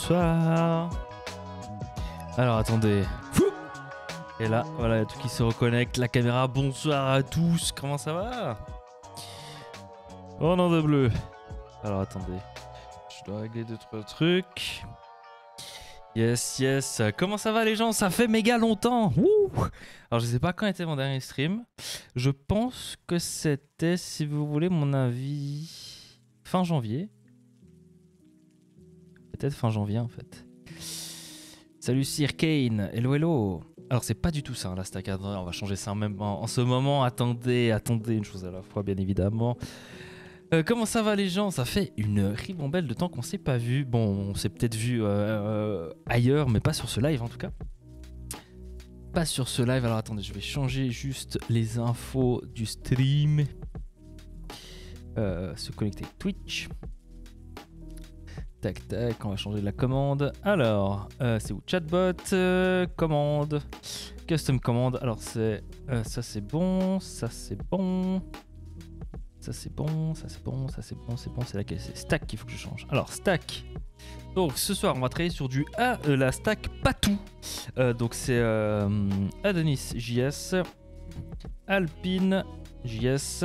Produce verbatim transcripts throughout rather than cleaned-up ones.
bonsoir. Alors attendez. Et là, voilà, il y a tout qui se reconnecte. La caméra, bonsoir à tous. Comment ça va? Oh non de bleu. Alors attendez. Je dois régler deux, trois trucs. Yes, yes. Comment ça va les gens? Ça fait méga longtemps. Wouh. Alors je sais pas quand était mon dernier stream. Je pense que c'était, si vous voulez mon avis, fin janvier. Peut-être fin janvier en fait. Salut Sir Kane. Hello, hello. Alors c'est pas du tout ça, hein, la stack. On va changer ça en, même, en, en ce moment. Attendez, attendez, une chose à la fois bien évidemment. Euh, comment ça va les gens? Ça fait une ribambelle de temps qu'on s'est pas vu. Bon, on s'est peut-être vu euh, euh, ailleurs, mais pas sur ce live en tout cas. Pas sur ce live. Alors attendez, je vais changer juste les infos du stream. Euh, se connecter Twitch. Tac tac, on va changer la commande. Alors, euh, c'est où? Chatbot, euh, commande, custom commande. Alors c'est euh, ça c'est bon, ça c'est bon. Ça c'est bon, ça c'est bon, ça c'est bon, c'est bon, c'est laquelle? C'est stack qu'il faut que je change. Alors stack. Donc ce soir on va travailler sur du A, euh, la stack Patou. Euh, donc c'est euh, Adonis J S, Alpine J S,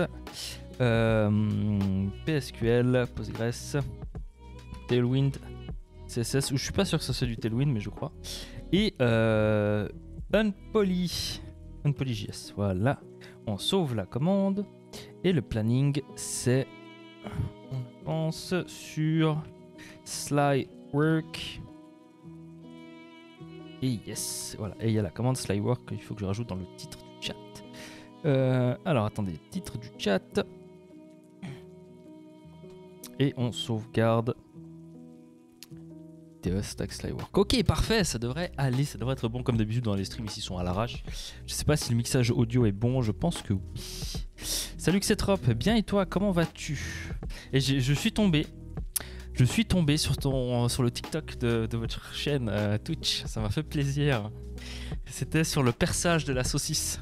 euh, P S Q L, Postgres, Tailwind, C S S. Je suis pas sûr que ça soit du Tailwind mais je crois. Et euh, Unpoly, Unpoly J S. Voilà. On sauve la commande. Et le planning, c'est, on pense, sur Slywork. Et yes, voilà. Et il y a la commande Slywork qu'il faut que je rajoute dans le titre du chat. Euh, alors, attendez, titre du chat. Et on sauvegarde T E Stack Slywork. Ok, parfait, ça devrait aller, ça devrait être bon comme d'habitude dans les streams ici sont à l'arrache. Je sais pas si le mixage audio est bon, je pense que oui. Salut Xetrop, bien et toi, comment vas-tu? Et je suis tombé, je suis tombé sur, ton, sur le TikTok de, de votre chaîne euh, Twitch, ça m'a fait plaisir. C'était sur le perçage de la saucisse.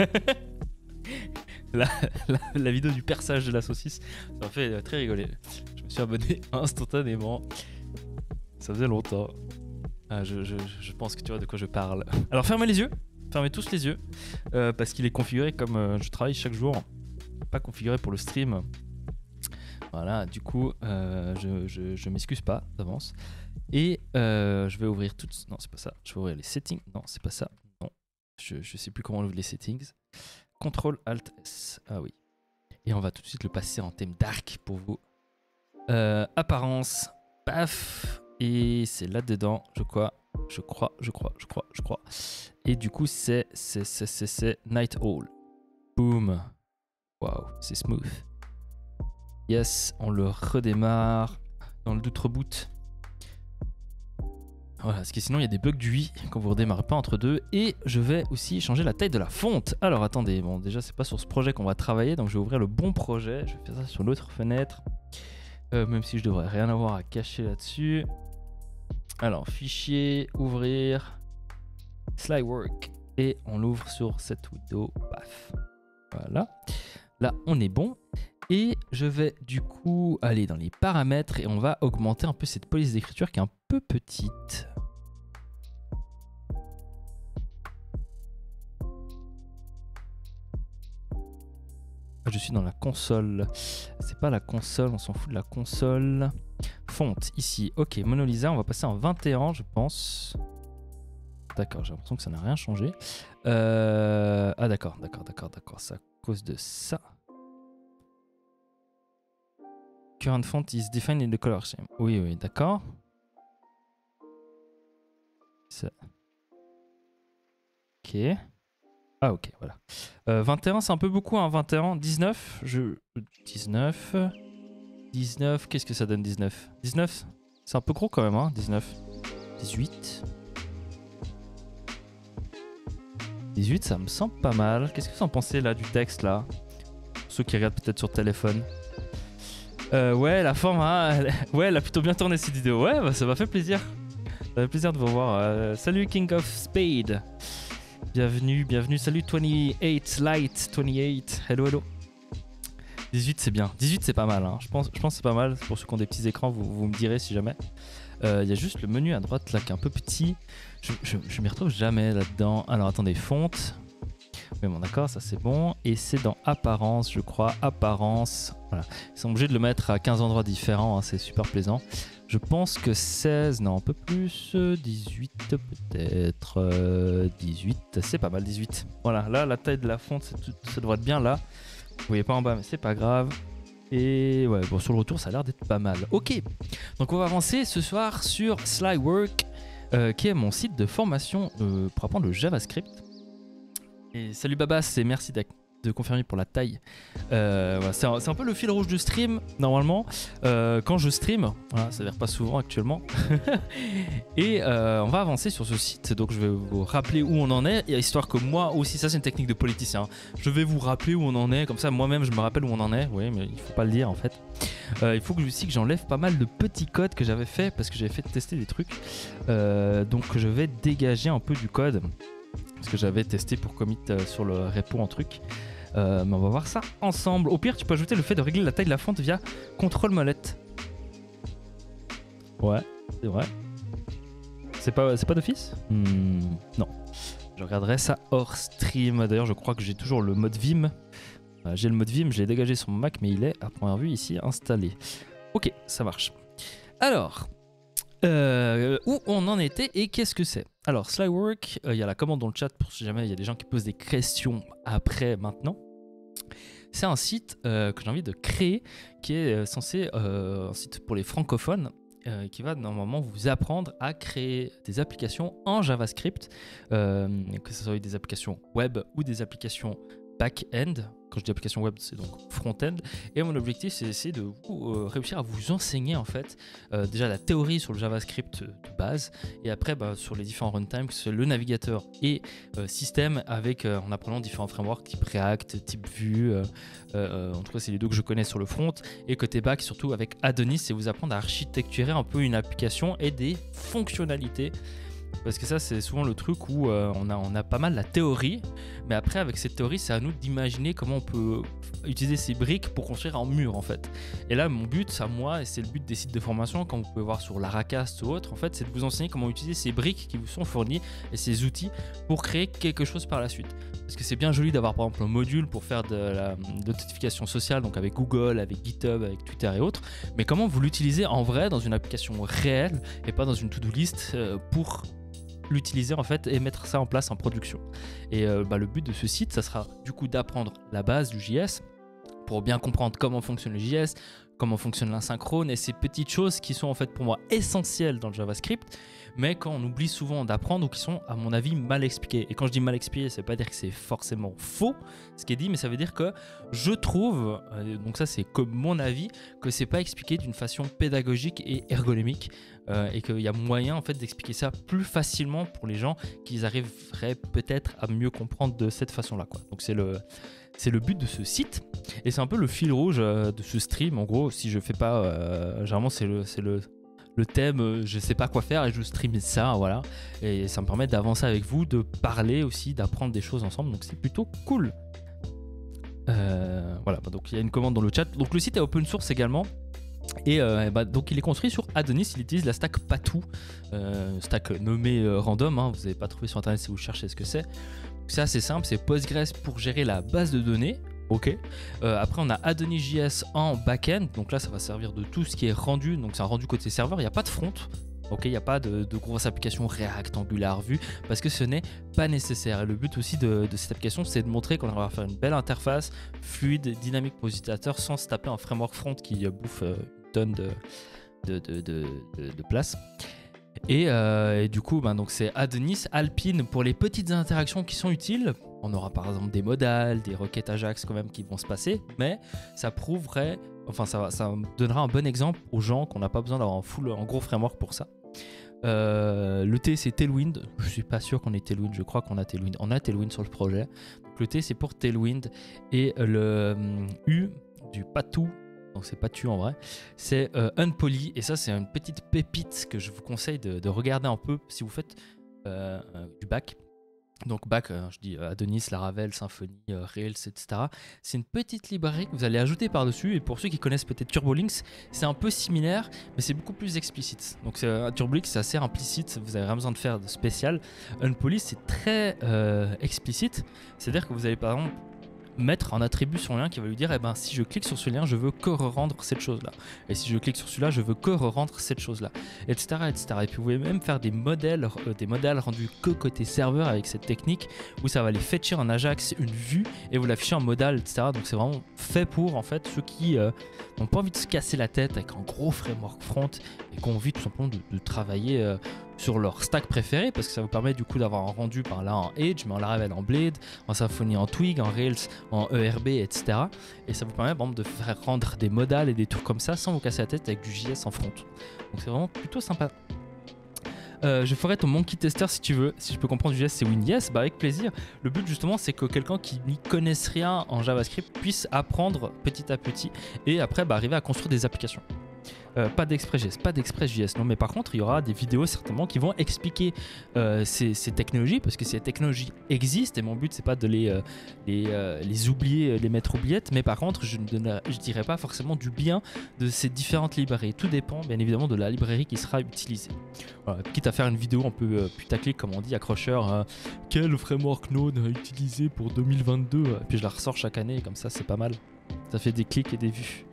la, la, la vidéo du perçage de la saucisse, ça m'a fait très rigoler. Je me suis abonné instantanément, ça faisait longtemps. Ah, je, je, je pense que tu vois de quoi je parle. Alors fermez les yeux, fermez tous les yeux, euh, parce qu'il est configuré comme euh, je travaille chaque jour. Pas configuré pour le stream. Voilà, du coup, euh, je, je, je m'excuse pas d'avance. Et euh, je vais ouvrir toutes. Non, c'est pas ça. Je vais ouvrir les settings. Non, c'est pas ça. Non, je, je sais plus comment on ouvre les settings. contrôle alt S. Ah oui. Et on va tout de suite le passer en thème dark pour vous. Euh, apparence. Paf. Et c'est là-dedans, je crois. Je crois, je crois, je crois, je crois. Et du coup, c'est c'est c'est c'est c'est Night Owl. Boom. Waouh, c'est smooth. Yes, on le redémarre dans le doute reboot. Voilà, parce que sinon il y a des bugs d'U I quand vous ne redémarrez pas entre deux. Et je vais aussi changer la taille de la fonte. Alors attendez, bon déjà c'est pas sur ce projet qu'on va travailler, donc je vais ouvrir le bon projet. Je vais faire ça sur l'autre fenêtre, euh, même si je devrais rien avoir à cacher là-dessus. Alors fichier, ouvrir, Slywork, et on l'ouvre sur cette window. Paf. Voilà. Là, on est bon. Et je vais du coup aller dans les paramètres et on va augmenter un peu cette police d'écriture qui est un peu petite. Je suis dans la console. C'est pas la console, on s'en fout de la console. Fonte, ici. Ok, Mona Lisa, on va passer en vingt et un, je pense. D'accord, j'ai l'impression que ça n'a rien changé. Euh... Ah d'accord, d'accord, d'accord, d'accord. C'est à cause de ça. Current font is defined in the color scheme. Oui, oui, d'accord. Ça. Ok. Ah ok, voilà. Euh, vingt et un, c'est un peu beaucoup, hein, vingt et un. dix-neuf, je... dix-neuf... dix-neuf, qu'est-ce que ça donne dix-neuf? dix-neuf, c'est un peu gros quand même, hein, dix-neuf. dix-huit... dix-huit, ça me semble pas mal. Qu'est-ce que vous en pensez là du texte là? Pour ceux qui regardent peut-être sur téléphone. Euh, ouais, la forme, hein, elle... ouais, elle a plutôt bien tourné cette vidéo. Ouais, bah, ça m'a fait plaisir. Ça fait plaisir de vous voir. Euh, salut King of Spade. Bienvenue, bienvenue. Salut vingt-huit Light, vingt-huit. Hello, hello. dix-huit, c'est bien. dix-huit, c'est pas mal. Hein. Je pense, je pense que c'est pas mal. Pour ceux qui ont des petits écrans, vous, vous me direz si jamais. Euh, Il y a juste le menu à droite là qui est un peu petit. Je, je, je m'y retrouve jamais là-dedans. Alors attendez, fonte. Oui, bon, d'accord, ça c'est bon. Et c'est dans apparence, je crois. Apparence. Voilà. Ils sont obligés de le mettre à quinze endroits différents. Hein, c'est super plaisant. Je pense que seize, non, un peu plus. dix-huit peut-être. Euh, dix-huit, c'est pas mal, dix-huit. Voilà, là, la taille de la fonte, tout, ça devrait être bien là. Vous voyez pas en bas, mais c'est pas grave. Et ouais, bon, sur le retour, ça a l'air d'être pas mal. Ok, donc on va avancer ce soir sur Slywork, euh, qui est mon site de formation euh, pour apprendre le JavaScript. Et salut Babas et merci de confirmer pour la taille. Euh, voilà, c'est un, un peu le fil rouge du stream, normalement. Euh, quand je stream, voilà, ça ne s'avère pas souvent actuellement. Et euh, on va avancer sur ce site. Donc je vais vous rappeler où on en est, histoire que moi aussi, ça c'est une technique de politicien. Hein. Je vais vous rappeler où on en est, comme ça moi-même je me rappelle où on en est. Oui, mais il ne faut pas le dire en fait. Euh, il faut que je aussi que j'enlève pas mal de petits codes que j'avais fait parce que j'avais fait tester des trucs. Euh, donc je vais dégager un peu du code. Parce que j'avais testé pour commit euh, sur le repo en truc. Euh, mais on va voir ça ensemble. Au pire, tu peux ajouter le fait de régler la taille de la fonte via contrôle molette. Ouais, c'est vrai. C'est pas, c'est pas d'office hmm, Non. Je regarderai ça hors stream. D'ailleurs, je crois que j'ai toujours le mode Vim. Euh, j'ai le mode Vim, je l'ai dégagé sur mon Mac, mais il est à première vue ici installé. Ok, ça marche. Alors, euh, où on en était et qu'est-ce que c'est? Alors, Slywork, il euh, y a la commande dans le chat pour si jamais il y a des gens qui posent des questions après, maintenant. C'est un site euh, que j'ai envie de créer qui est euh, censé, euh, un site pour les francophones, euh, qui va normalement vous apprendre à créer des applications en JavaScript, euh, que ce soit des applications web ou des applications back-end. Quand je dis application web, c'est donc front-end. Et mon objectif, c'est d'essayer de vous, euh, réussir à vous enseigner en fait euh, déjà la théorie sur le JavaScript de base, et après bah, sur les différents runtimes, que ce soit le navigateur et euh, système, avec euh, en apprenant différents frameworks type React, type Vue. Euh, euh, en tout cas, c'est les deux que je connais sur le front. Et côté back, surtout avec Adonis, c'est vous apprendre à architecturer un peu une application et des fonctionnalités. Parce que ça, c'est souvent le truc où euh, on, a, on a pas mal la théorie, mais après, avec cette théorie, c'est à nous d'imaginer comment on peut utiliser ces briques pour construire un mur, en fait. Et là, mon but, à moi, et c'est le but des sites de formation, comme vous pouvez voir sur Laracast ou autre, en fait, c'est de vous enseigner comment utiliser ces briques qui vous sont fournies et ces outils pour créer quelque chose par la suite. Parce que c'est bien joli d'avoir, par exemple, un module pour faire de la de notification sociale, donc avec Google, avec GitHub, avec Twitter et autres, mais comment vous l'utilisez en vrai dans une application réelle et pas dans une to-do list euh, pour l'utiliser en fait et mettre ça en place en production. Et euh, bah, le but de ce site, ça sera du coup d'apprendre la base du J S pour bien comprendre comment fonctionne le J S, comment fonctionne l'asynchrone et ces petites choses qui sont en fait pour moi essentielles dans le JavaScript, mais quand on oublie souvent d'apprendre ou qui sont à mon avis mal expliquées. Et quand je dis mal expliqué, ça veut pas dire que c'est forcément faux ce qui est dit, mais ça veut dire que je trouve, euh, donc ça c'est comme mon avis, que c'est pas expliqué d'une façon pédagogique et ergonomique. Euh, et qu'il y a moyen en fait d'expliquer ça plus facilement pour les gens qui arriveraient peut-être à mieux comprendre de cette façon-là, quoi. Donc c'est le, c'est le but de ce site et c'est un peu le fil rouge euh, de ce stream. En gros, si je fais pas, euh, généralement c'est le, c'est le, le thème, euh, je sais pas quoi faire et je stream ça, voilà. Et ça me permet d'avancer avec vous, de parler aussi, d'apprendre des choses ensemble. Donc c'est plutôt cool. Euh, voilà, donc il y a une commande dans le chat. Donc le site est open source également. Et euh, bah, donc il est construit sur Adonis, il utilise la stack Patou, euh, stack nommée euh, random, hein, vous n'avez pas trouvé sur internet si vous cherchez ce que c'est. C'est assez simple, c'est Postgres pour gérer la base de données. Ok. Euh, après on a Adonis.js en backend, donc là ça va servir de tout ce qui est rendu, donc c'est un rendu côté serveur, il n'y a pas de front. Ok, il n'y a pas de, de grosses applications React, Angular, Vue, parce que ce n'est pas nécessaire. Et le but aussi de, de cette application, c'est de montrer qu'on va faire une belle interface, fluide, dynamique pour l'utilisateur, sans se taper un framework front qui bouffe euh, une tonne de, de, de, de, de, de place. Et, euh, et du coup, ben, donc c'est Adonis, Alpine pour les petites interactions qui sont utiles. On aura par exemple des modales, des requêtes Ajax quand même qui vont se passer, mais ça prouverait, enfin ça, ça donnera un bon exemple aux gens qu'on n'a pas besoin d'avoir un full, un gros framework pour ça. Euh, le T c'est Tailwind, je suis pas sûr qu'on ait Tailwind, je crois qu'on a Tailwind, on a Tailwind sur le projet. Donc, le T c'est pour Tailwind et le um, U du Patou, donc c'est pas tu en vrai, c'est euh, Unpoly et ça c'est une petite pépite que je vous conseille de, de regarder un peu si vous faites euh, euh, du back. Donc back, euh, je dis euh, Adonis, Laravel, Symfony, euh, Rails, et cetera. C'est une petite librairie que vous allez ajouter par-dessus. Et pour ceux qui connaissent peut-être TurboLinks, c'est un peu similaire, mais c'est beaucoup plus explicite. Donc euh, TurboLinks, c'est assez implicite, vous n'avez rien besoin de faire de spécial. Unpolice, c'est très euh, explicite. C'est-à-dire que vous allez par exemple mettre un attribut sur le lien qui va lui dire eh ben, si je clique sur ce lien, je veux que re-rendre cette chose-là. Et si je clique sur celui-là, je veux que re-rendre cette chose-là, et cetera, et cetera. Et puis vous pouvez même faire des modèles, euh, des modèles rendus que côté serveur avec cette technique où ça va les fetcher en Ajax une vue et vous l'affichez en modal, et cetera. Donc c'est vraiment fait pour en fait ceux qui euh, n'ont pas envie de se casser la tête avec un gros framework front et qui ont envie tout simplement de, de travailler euh, sur leur stack préféré, parce que ça vous permet du coup d'avoir un rendu par là en Edge, mais en Laravel en Blade, en Symfony en Twig, en Rails en E R B, et cetera. Et ça vous permet par exemple de faire rendre des modals et des trucs comme ça sans vous casser la tête avec du J S en front. Donc c'est vraiment plutôt sympa. Euh, je ferai ton monkey tester si tu veux. Si je peux comprendre du J S, c'est win yes, bah avec plaisir. Le but justement, c'est que quelqu'un qui n'y connaisse rien en JavaScript puisse apprendre petit à petit et après bah, arriver à construire des applications. Euh, pas d'Express.js, pas d'Express.js, non, mais par contre, il y aura des vidéos certainement qui vont expliquer euh, ces, ces technologies, parce que ces technologies existent, et mon but, c'est pas de les, euh, les, euh, les oublier, les mettre oubliettes, mais par contre, je ne donnerai, je dirai pas forcément du bien de ces différentes librairies. Tout dépend, bien évidemment, de la librairie qui sera utilisée. Voilà, quitte à faire une vidéo un peu euh, putaclic, comme on dit, accrocheur, hein, quel framework Node utiliser pour deux mille vingt-deux, et puis je la ressors chaque année, comme ça, c'est pas mal. Ça fait des clics et des vues.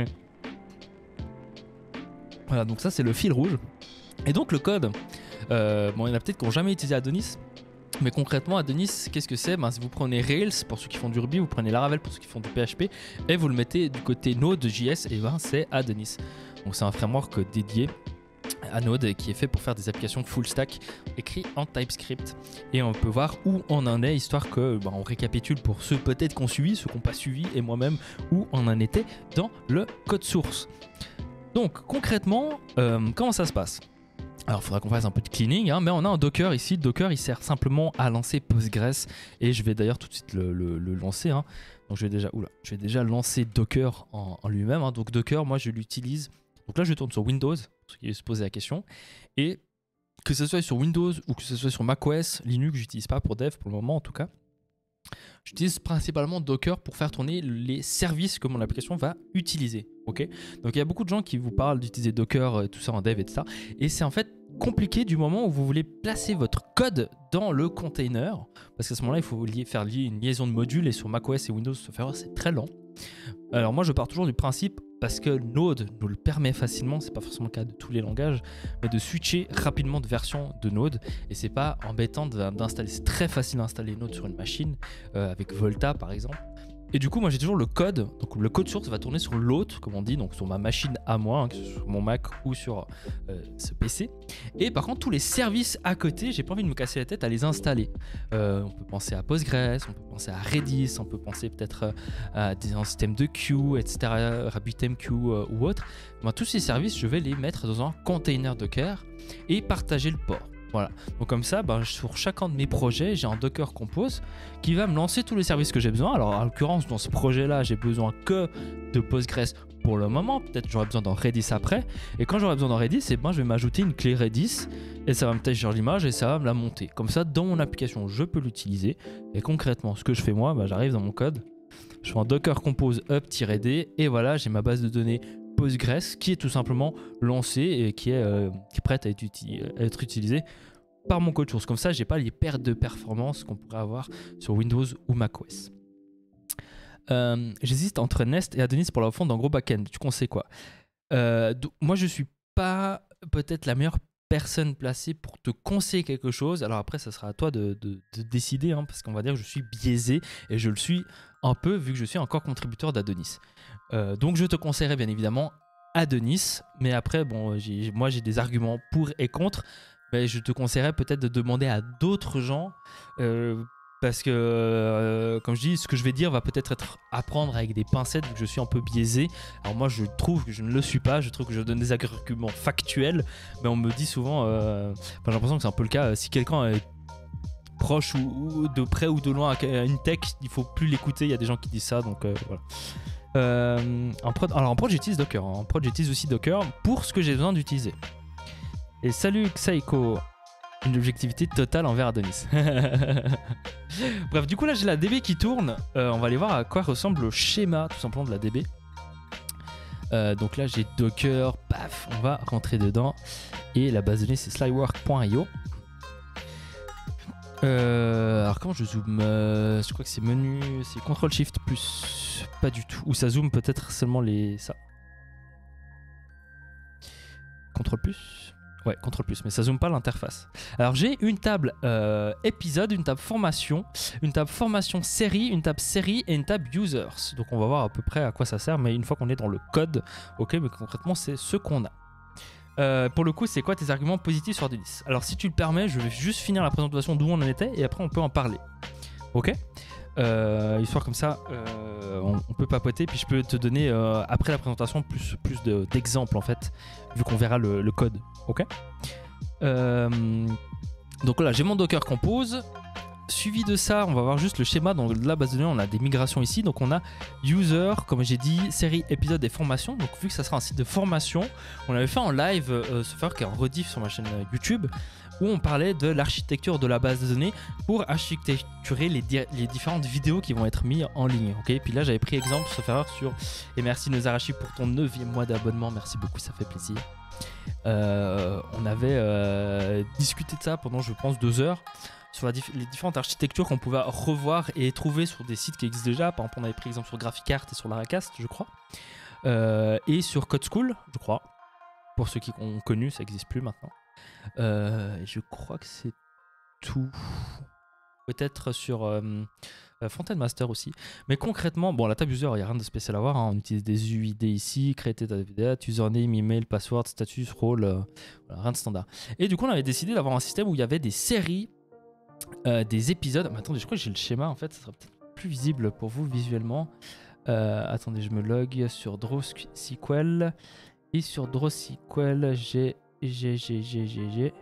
Voilà, donc ça c'est le fil rouge. Et donc le code, euh, bon il y en a peut-être qui n'ont jamais utilisé Adonis, mais concrètement Adonis, qu'est-ce que c'est? Ben, si vous prenez Rails pour ceux qui font du Ruby, vous prenez Laravel pour ceux qui font du P H P, et vous le mettez du côté Node.js, et ben c'est Adonis. Donc c'est un framework dédié à Node qui est fait pour faire des applications full stack écrites en TypeScript. Et on peut voir où on en est, histoire que ben, on récapitule pour ceux peut-être qui ont suivi, ceux qui n'ont pas suivi, et moi-même, où on en était dans le code source. Donc concrètement, euh, comment ça se passe? Alors il faudra qu'on fasse un peu de cleaning, hein, mais on a un Docker ici. Le Docker il sert simplement à lancer Postgres, et je vais d'ailleurs tout de suite le, le, le lancer. Hein. Donc je vais déjà, oula, je vais déjà lancer Docker en, en lui-même. Hein. Donc Docker, moi je l'utilise. Donc là je tourne sur Windows, pour ceux qui se poser la question, et que ce soit sur Windows ou que ce soit sur macOS, Linux, j'utilise pas pour dev pour le moment en tout cas. J'utilise principalement Docker pour faire tourner les services que mon application va utiliser. Okay, donc il y a beaucoup de gens qui vous parlent d'utiliser Docker, tout ça en dev et tout ça. Et c'est en fait compliqué du moment où vous voulez placer votre code dans le container. Parce qu'à ce moment-là, il faut lier, faire lier une liaison de modules. Et sur macOS et Windows, c'est très lent. Alors moi, je pars toujours du principe, parce que Node nous le permet facilement, c'est pas forcément le cas de tous les langages, mais de switcher rapidement de version de Node, et c'est pas embêtant d'installer, c'est très facile d'installer Node sur une machine, euh, avec Volta par exemple. Et du coup, moi j'ai toujours le code, donc le code source va tourner sur l'hôte, comme on dit, donc sur ma machine à moi, hein, que ce soit sur mon Mac ou sur euh, ce P C. Et par contre, tous les services à côté, j'ai pas envie de me casser la tête à les installer. Euh, on peut penser à Postgres, on peut penser à Redis, on peut penser peut-être à des un système de queue, et cetera, RabbitMQ euh, ou autre. Moi, tous ces services, je vais les mettre dans un container Docker et partager le port. Voilà, donc comme ça, ben, sur chacun de mes projets, j'ai un Docker Compose qui va me lancer tous les services que j'ai besoin. Alors en l'occurrence, dans ce projet-là, j'ai besoin que de Postgres pour le moment. Peut-être j'aurai besoin d'un Redis après. Et quand j'aurai besoin d'un Redis, eh ben, je vais m'ajouter une clé Redis et ça va me télécharger l'image et ça va me la monter. Comme ça, dans mon application, je peux l'utiliser. Et concrètement, ce que je fais moi, ben, j'arrive dans mon code, je fais un Docker Compose up-d et voilà, j'ai ma base de données Postgres qui est tout simplement lancée et qui est, euh, qui est prête à être, uti à être utilisée par mon code source. Comme ça, j'ai pas les pertes de performance qu'on pourrait avoir sur Windows ou macOS. Euh, J'hésite entre Nest et Adonis pour la refonte d'un gros backend. Tu conseilles quoi? euh, Moi, je suis pas peut-être la meilleure personne placée pour te conseiller quelque chose. Alors après, ça sera à toi de, de, de décider, hein, parce qu'on va dire que je suis biaisé et je le suis un peu vu que je suis encore contributeur d'Adonis. Euh, donc je te conseillerais bien évidemment Adonis, mais après bon, j'ai, moi j'ai des arguments pour et contre, mais je te conseillerais peut-être de demander à d'autres gens, euh, parce que euh, comme je dis, ce que je vais dire va peut-être être à prendre avec des pincettes vu que je suis un peu biaisé. Alors moi je trouve que je ne le suis pas, je trouve que je donne des arguments factuels, mais on me dit souvent, euh, enfin, j'ai l'impression que c'est un peu le cas, si quelqu'un est proche ou, ou de près ou de loin à une tech, il faut plus l'écouter, il y a des gens qui disent ça, donc euh, voilà. Euh, en prod, alors en prod j'utilise Docker, en prod j'utilise aussi Docker pour ce que j'ai besoin d'utiliser. Et salut Xaiko. une objectivité totale envers Adonis. Bref, du coup là j'ai la D B qui tourne. Euh, on va aller voir à quoi ressemble le schéma tout simplement de la D B. Euh, donc là j'ai Docker, paf, on va rentrer dedans. Et la base de données c'est slywork point i o. Euh, alors quand je zoome, euh, je crois que c'est menu, c'est contrôle shift plus, pas du tout. Ou ça zoome peut-être seulement les... ça. contrôle plus. Ouais, contrôle plus, mais ça zoome pas l'interface. Alors j'ai une table euh, épisode, une table formation, une table formation série, une table série et une table users. Donc on va voir à peu près à quoi ça sert, mais une fois qu'on est dans le code, ok, mais concrètement c'est ce qu'on a. Euh, pour le coup, c'est quoi tes arguments positifs sur Adonis? Alors si tu le permets, je vais juste finir la présentation d'où on en était et après on peut en parler. Ok, euh, histoire comme ça, euh, on, on peut papoter, puis je peux te donner euh, après la présentation plus, plus de, d'exemples en fait, vu qu'on verra le, le code. Ok, euh, donc là j'ai mon Docker Compose. Suivi de ça, on va voir juste le schéma. Dans la base de données, on a des migrations ici. Donc on a user, comme j'ai dit, série, épisode et formation. Donc vu que ça sera un site de formation, on avait fait en live, euh, ce faire qui est en rediff sur ma chaîne YouTube, où on parlait de l'architecture de la base de données pour architecturer les, di les différentes vidéos qui vont être mises en ligne. Okay, puis là, j'avais pris exemple sur faire sur et merci Nozarachi pour ton neuvième mois d'abonnement. Merci beaucoup, ça fait plaisir. Euh, on avait euh, discuté de ça pendant, je pense, deux heures. Sur la dif les différentes architectures qu'on pouvait revoir et trouver sur des sites qui existent déjà. Par exemple, on avait pris exemple sur GraphiCart et sur Laracast, je crois. Euh, et sur Code School, je crois. Pour ceux qui ont connu, ça n'existe plus maintenant. Euh, je crois que c'est tout. Peut-être sur euh, Fontaine Master aussi. Mais concrètement, bon, la table user, il n'y a rien de spécial à voir. Hein. On utilise des U I D ici, created date, username, email, password, status, role. Euh, voilà, rien de standard. Et du coup, on avait décidé d'avoir un système où il y avait des séries. Euh, des épisodes. Mais attendez, je crois que j'ai le schéma en fait, ça sera peut-être plus visible pour vous visuellement. Euh, attendez, je me log sur DrawSQL et sur DrawSQL, j'ai j'ai j'ai j'ai j'ai j'ai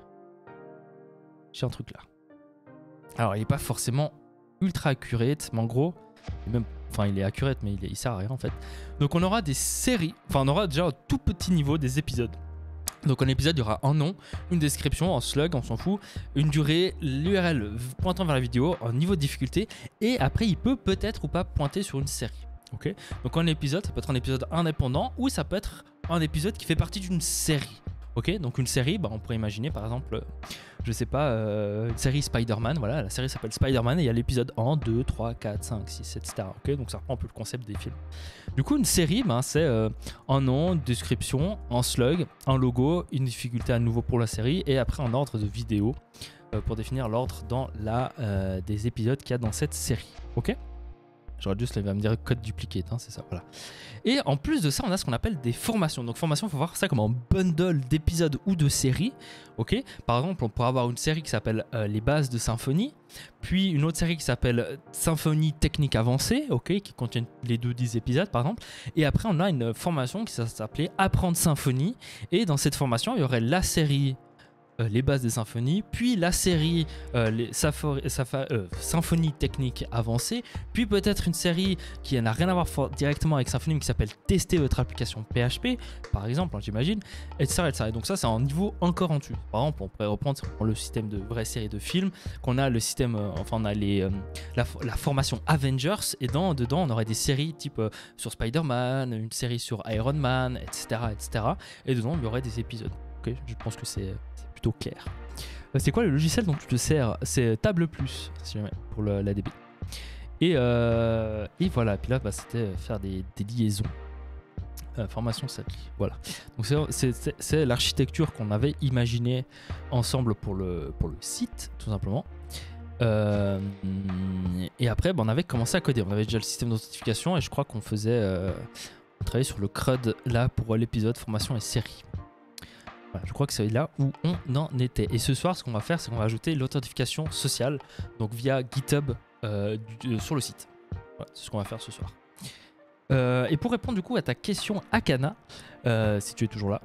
j'ai un truc là. Alors, il n'est pas forcément ultra accurate, mais en gros, même, enfin, il est accurate, mais il, est, il sert à rien en fait. Donc, on aura des séries. Enfin, on aura déjà un tout petit niveau des épisodes. Donc un épisode, il y aura un nom, une description, un slug, on s'en fout, une durée, l'U R L pointant vers la vidéo, un niveau de difficulté, et après il peut peut-être ou pas pointer sur une série. Okay, donc un épisode, ça peut être un épisode indépendant ou ça peut être un épisode qui fait partie d'une série. Ok, donc une série, bah, on pourrait imaginer par exemple, je sais pas, euh, une série Spider-Man, voilà, la série s'appelle Spider-Man et il y a l'épisode un, deux, trois, quatre, cinq, six, et cetera. Ok, donc ça reprend un peu le concept des films. Du coup, une série, ben, c'est euh, un nom, une description, un slug, un logo, une difficulté à nouveau pour la série et après un ordre de vidéo euh, pour définir l'ordre dans la euh, des épisodes qu'il y a dans cette série. Ok. J'aurais juste, il va me dire code duplicate, hein, c'est ça, voilà. Et en plus de ça, on a ce qu'on appelle des formations. Donc formation, il faut voir ça comme un bundle d'épisodes ou de séries. Ok. Par exemple, on pourrait avoir une série qui s'appelle euh, les bases de Symfony, puis une autre série qui s'appelle Symfony technique avancée, ok, qui contient les deux dix épisodes par exemple. Et après, on a une formation qui s'appelait Apprendre Symfony. Et dans cette formation, il y aurait la série Euh, les bases des symphonies, puis la série euh, les euh, Symphonie technique avancée, puis peut-être une série qui n'a rien à voir directement avec Symfony, mais qui s'appelle Tester votre application P H P, par exemple, hein, j'imagine, et cetera, et cetera. Et donc ça, c'est un niveau encore en dessus. Par exemple, on pourrait reprendre le système de vraie série de films, qu'on a le système, euh, enfin on a les, euh, la, la formation Avengers, et dans, dedans, on aurait des séries type euh, sur Spider-Man, une série sur Iron Man, et cetera, et cetera. Et dedans, il y aurait des épisodes. Okay, je pense que c'est plutôt clair. Euh, c'est quoi le logiciel dont tu te sers? C'est Table Plus, si jamais, pour le, la D B. Et, euh, et voilà, puis là, bah, c'était faire des, des liaisons. Euh, formation Satli, voilà. Donc c'est l'architecture qu'on avait imaginée ensemble pour le, pour le site, tout simplement. Euh, et après, bah, on avait commencé à coder. On avait déjà le système d'authentification et je crois qu'on faisait... Euh, on travaillait sur le C R U D là pour l'épisode formation et série. Voilà, je crois que c'est là où on en était. Et ce soir, ce qu'on va faire, c'est qu'on va ajouter l'authentification sociale, donc via GitHub euh, du, euh, sur le site. Voilà, c'est ce qu'on va faire ce soir. Euh, et pour répondre du coup à ta question, Akana, euh, si tu es toujours là,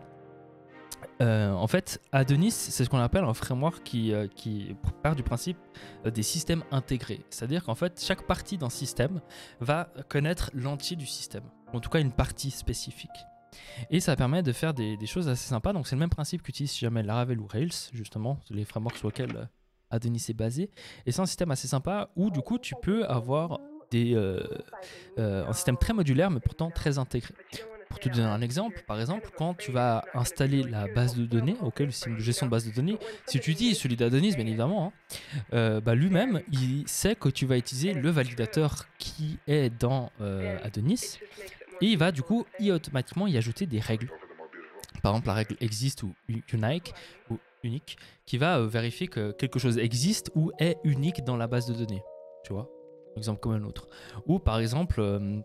euh, en fait, Adonis, c'est ce qu'on appelle un framework qui, euh, qui part du principe euh, des systèmes intégrés. C'est-à-dire qu'en fait, chaque partie d'un système va connaître l'entier du système, en tout cas une partie spécifique. Et ça permet de faire des, des choses assez sympas. Donc c'est le même principe qu'utilise si jamais Laravel ou Rails, justement, les frameworks sur lesquels euh, Adonis est basé. Et c'est un système assez sympa où du coup tu peux avoir des, euh, euh, un système très modulaire mais pourtant très intégré. Pour te donner un exemple, par exemple, quand tu vas installer la base de données, ok, le système de gestion de base de données, si tu utilises celui d'Adonis, bien évidemment, hein, euh, bah lui-même, il sait que tu vas utiliser le validateur qui est dans euh, Adonis et il va du coup y automatiquement y ajouter des règles. Par exemple, la règle existe ou unique, ou unique qui va euh, vérifier que quelque chose existe ou est unique dans la base de données. Tu vois, un exemple comme un autre. Ou par exemple, euh,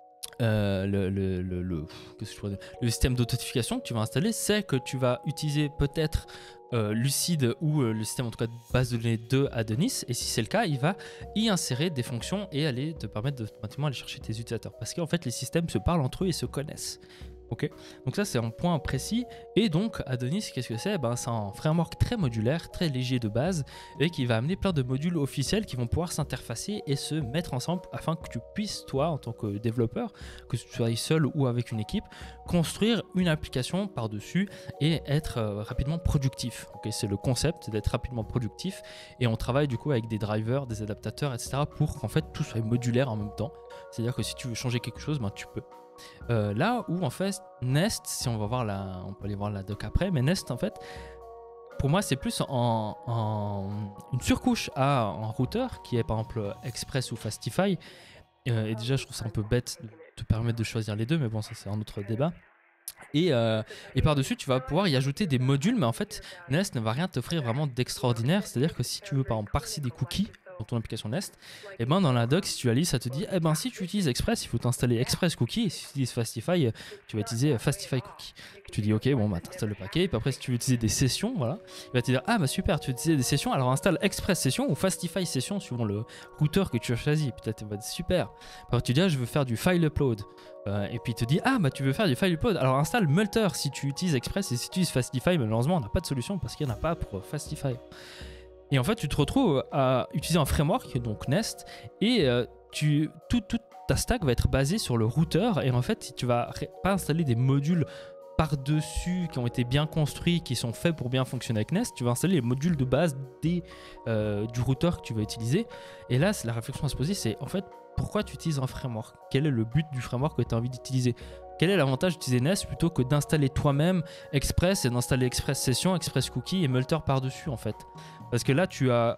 euh, le, le, le, le, qu'est-ce que je dire, le système d'authentification que tu vas installer, c'est que tu vas utiliser peut-être euh, Lucid ou euh, le système en tout cas de base de données de Adonis. Et si c'est le cas, il va y insérer des fonctions et aller te permettre de automatiquement aller chercher tes utilisateurs. Parce qu'en fait, les systèmes se parlent entre eux et se connaissent. Ok, donc ça c'est un point précis. Et donc Adonis, qu'est-ce que c'est? Ben, c'est un framework très modulaire, très léger de base et qui va amener plein de modules officiels qui vont pouvoir s'interfacer et se mettre ensemble afin que tu puisses, toi, en tant que développeur, que tu sois seul ou avec une équipe, construire une application par-dessus et être euh, rapidement productif. Okay, c'est le concept d'être rapidement productif et on travaille du coup avec des drivers, des adaptateurs, et cetera pour qu'en fait tout soit modulaire en même temps. C'est-à-dire que si tu veux changer quelque chose, ben, tu peux. Euh, là où en fait Nest, si on va voir la, on peut aller voir la doc après, mais Nest en fait, pour moi c'est plus en, en une surcouche à un routeur qui est par exemple Express ou Fastify. Euh, et déjà je trouve ça un peu bête de te permettre de choisir les deux, mais bon ça c'est un autre débat. Et, euh, et par-dessus, tu vas pouvoir y ajouter des modules, mais en fait, Nest ne va rien t'offrir vraiment d'extraordinaire. C'est-à-dire que si tu veux par exemple parser des cookies dans ton application Nest, et ben dans la doc, si tu la lis, ça te dit eh ben si tu utilises Express, il faut t'installer Express Cookie. Et si tu utilises Fastify, tu vas utiliser Fastify Cookie. Tu dis ok, bon bah t'installes le paquet. Et puis après, si tu veux utiliser des sessions, voilà, il va te dire ah bah super, tu veux utiliser des sessions, alors installe Express Session ou Fastify Session suivant le routeur que tu as choisi. Peut-être tu vas dire super. Alors tu dis ah je veux faire du file upload. Euh, et puis il te dit ah bah tu veux faire du file upload, alors installe Multer si tu utilises Express, et si tu utilises Fastify, malheureusement on n'a pas de solution parce qu'il n'y en a pas pour Fastify. Et en fait tu te retrouves à utiliser un framework, donc Nest, et euh, tu, tout, toute ta stack va être basée sur le routeur, et en fait tu vas pas installer des modules par-dessus qui ont été bien construits, qui sont faits pour bien fonctionner avec Nest, tu vas installer les modules de base des, euh, du routeur que tu vas utiliser. Et là la réflexion à se poser, c'est en fait pourquoi tu utilises un framework? Quel est le but du framework que tu as envie d'utiliser? Quel est l'avantage d'utiliser Nest plutôt que d'installer toi-même Express et d'installer Express Session, Express Cookie et Multer par-dessus en fait? Parce que là, tu as,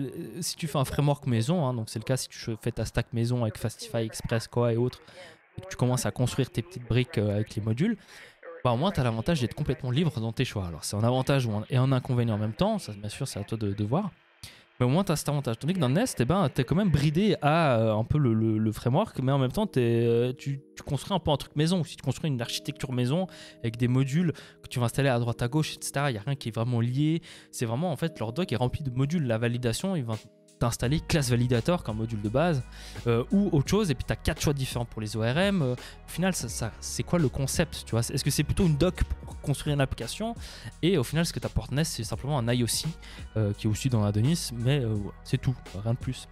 si tu fais un framework maison, hein, donc c'est le cas si tu fais ta stack maison avec Fastify, Express, Koa et autres, et que tu commences à construire tes petites briques euh, avec les modules, bah, au moins tu as l'avantage d'être complètement libre dans tes choix. Alors c'est un avantage ou un, et un inconvénient en même temps, ça bien sûr c'est à toi de, de voir. Mais au moins tu as cet avantage. Tandis que dans Nest, eh ben, tu es quand même bridé à euh, un peu le, le, le framework, mais en même temps euh, tu, tu construis un peu un truc maison. Si tu construis une architecture maison avec des modules que tu vas installer à droite à gauche, et cetera, il n'y a rien qui est vraiment lié. C'est vraiment en fait leur doc est rempli de modules. La validation, il va t'installer classe validator comme module de base euh, ou autre chose, et puis tu as quatre choix différents pour les O R M. Euh, au final, ça, ça, c'est quoi le concept, tu vois? Est-ce que c'est plutôt une doc pour construire une application, et au final ce que t'apporte Nest c'est simplement un I O C euh, qui est aussi dans Adonis, mais euh, ouais, c'est tout, rien de plus.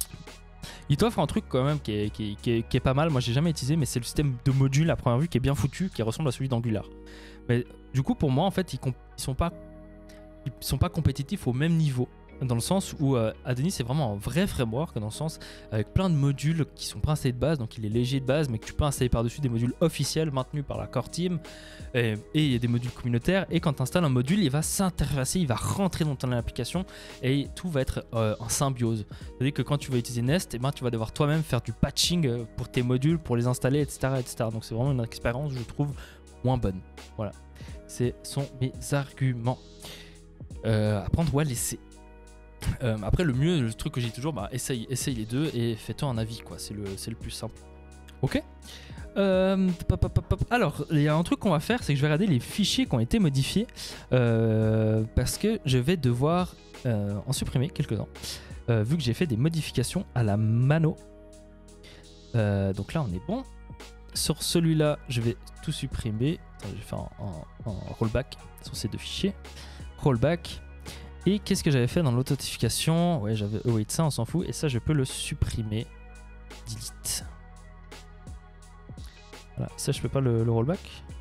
Il t'offre un truc quand même qui est, qui est, qui est, qui est pas mal, moi j'ai jamais utilisé, mais c'est le système de modules à première vue qui est bien foutu, qui ressemble à celui d'Angular. Mais du coup pour moi en fait ils, ils sont pas ils sont pas compétitifs au même niveau, dans le sens où euh, Adonis c'est vraiment un vrai framework, dans le sens avec plein de modules qui sont pas installés de base, donc il est léger de base mais que tu peux installer par dessus des modules officiels maintenus par la core team, et il y a des modules communautaires, et quand tu installes un module il va s'interfacer, il va rentrer dans ton application et tout va être euh, en symbiose. C'est à dire que quand tu vas utiliser Nest, eh ben, tu vas devoir toi-même faire du patching pour tes modules, pour les installer, etc, etc. Donc c'est vraiment une expérience je trouve moins bonne. Voilà, ce sont mes arguments. Euh, à prendre ou à laisser. Euh, après le mieux, le truc que j'ai toujours, bah, essaye, essaye les deux et fais-toi un avis, quoi. C'est le, c'est le plus simple. Ok. Euh, pop, pop, pop, pop. Alors il y a un truc qu'on va faire, c'est que je vais regarder les fichiers qui ont été modifiés euh, parce que je vais devoir euh, en supprimer quelques-uns euh, vu que j'ai fait des modifications à la mano. Euh, donc là on est bon. Sur celui-là je vais tout supprimer. Attends, je vais faire un, un, un rollback sur ces deux fichiers. Rollback. Et qu'est-ce que j'avais fait dans l'authentification? Ouais, j'avais await ça, on s'en fout. Et ça, je peux le supprimer. Delete. Voilà, ça, je peux pas le, le rollback.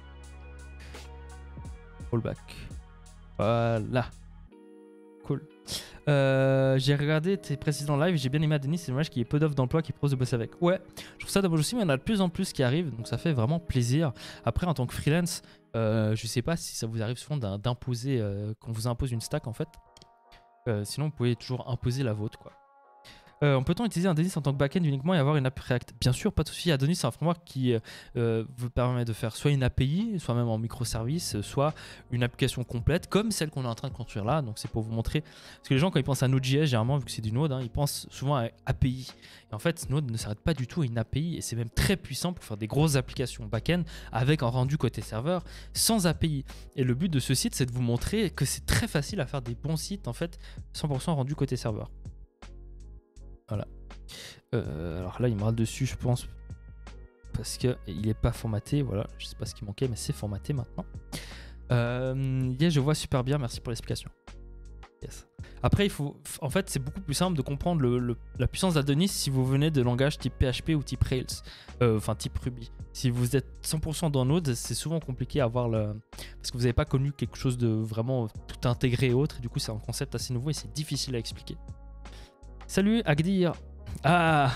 fallback. Voilà. Cool. Euh, j'ai regardé tes précédents lives, j'ai bien aimé Adonis, c'est dommage qu'il y ait peu d'offres d'emploi qui proposent de bosser avec. Ouais, je trouve ça dommage aussi, mais il y en a de plus en plus qui arrivent, donc ça fait vraiment plaisir. Après, en tant que freelance, euh, je sais pas si ça vous arrive souvent d'imposer, euh, qu'on vous impose une stack en fait. Euh, sinon, vous pouvez toujours imposer la vôtre, quoi. Euh, on peut-on utiliser Adonis en tant que backend uniquement et avoir une app React? Bien sûr, pas de souci. Adonis, c'est un framework qui euh, vous permet de faire soit une A P I, soit même en microservice, soit une application complète, comme celle qu'on est en train de construire là. Donc, c'est pour vous montrer. Parce que les gens, quand ils pensent à Node.js, généralement, vu que c'est du Node, hein, ils pensent souvent à A P I. Et en fait, Node ne s'arrête pas du tout à une A P I et c'est même très puissant pour faire des grosses applications back-end avec un rendu côté serveur sans A P I. Et le but de ce site, c'est de vous montrer que c'est très facile à faire des bons sites, en fait, cent pour cent rendu côté serveur. Voilà. Euh, alors là, il me râle dessus, je pense, parce qu'il n'est pas formaté. Voilà, je sais pas ce qui manquait, mais c'est formaté maintenant. Euh, yes, je vois super bien. Merci pour l'explication. Yes. Après, il faut, en fait, c'est beaucoup plus simple de comprendre le, le, la puissance d'Adonis si vous venez de langage type P H P ou type Rails, euh, enfin type Ruby. Si vous êtes cent pour cent dans Node, c'est souvent compliqué à avoir le, parce que vous n'avez pas connu quelque chose de vraiment tout intégré et autre. Et du coup, c'est un concept assez nouveau et c'est difficile à expliquer. Salut Agdir. Ah.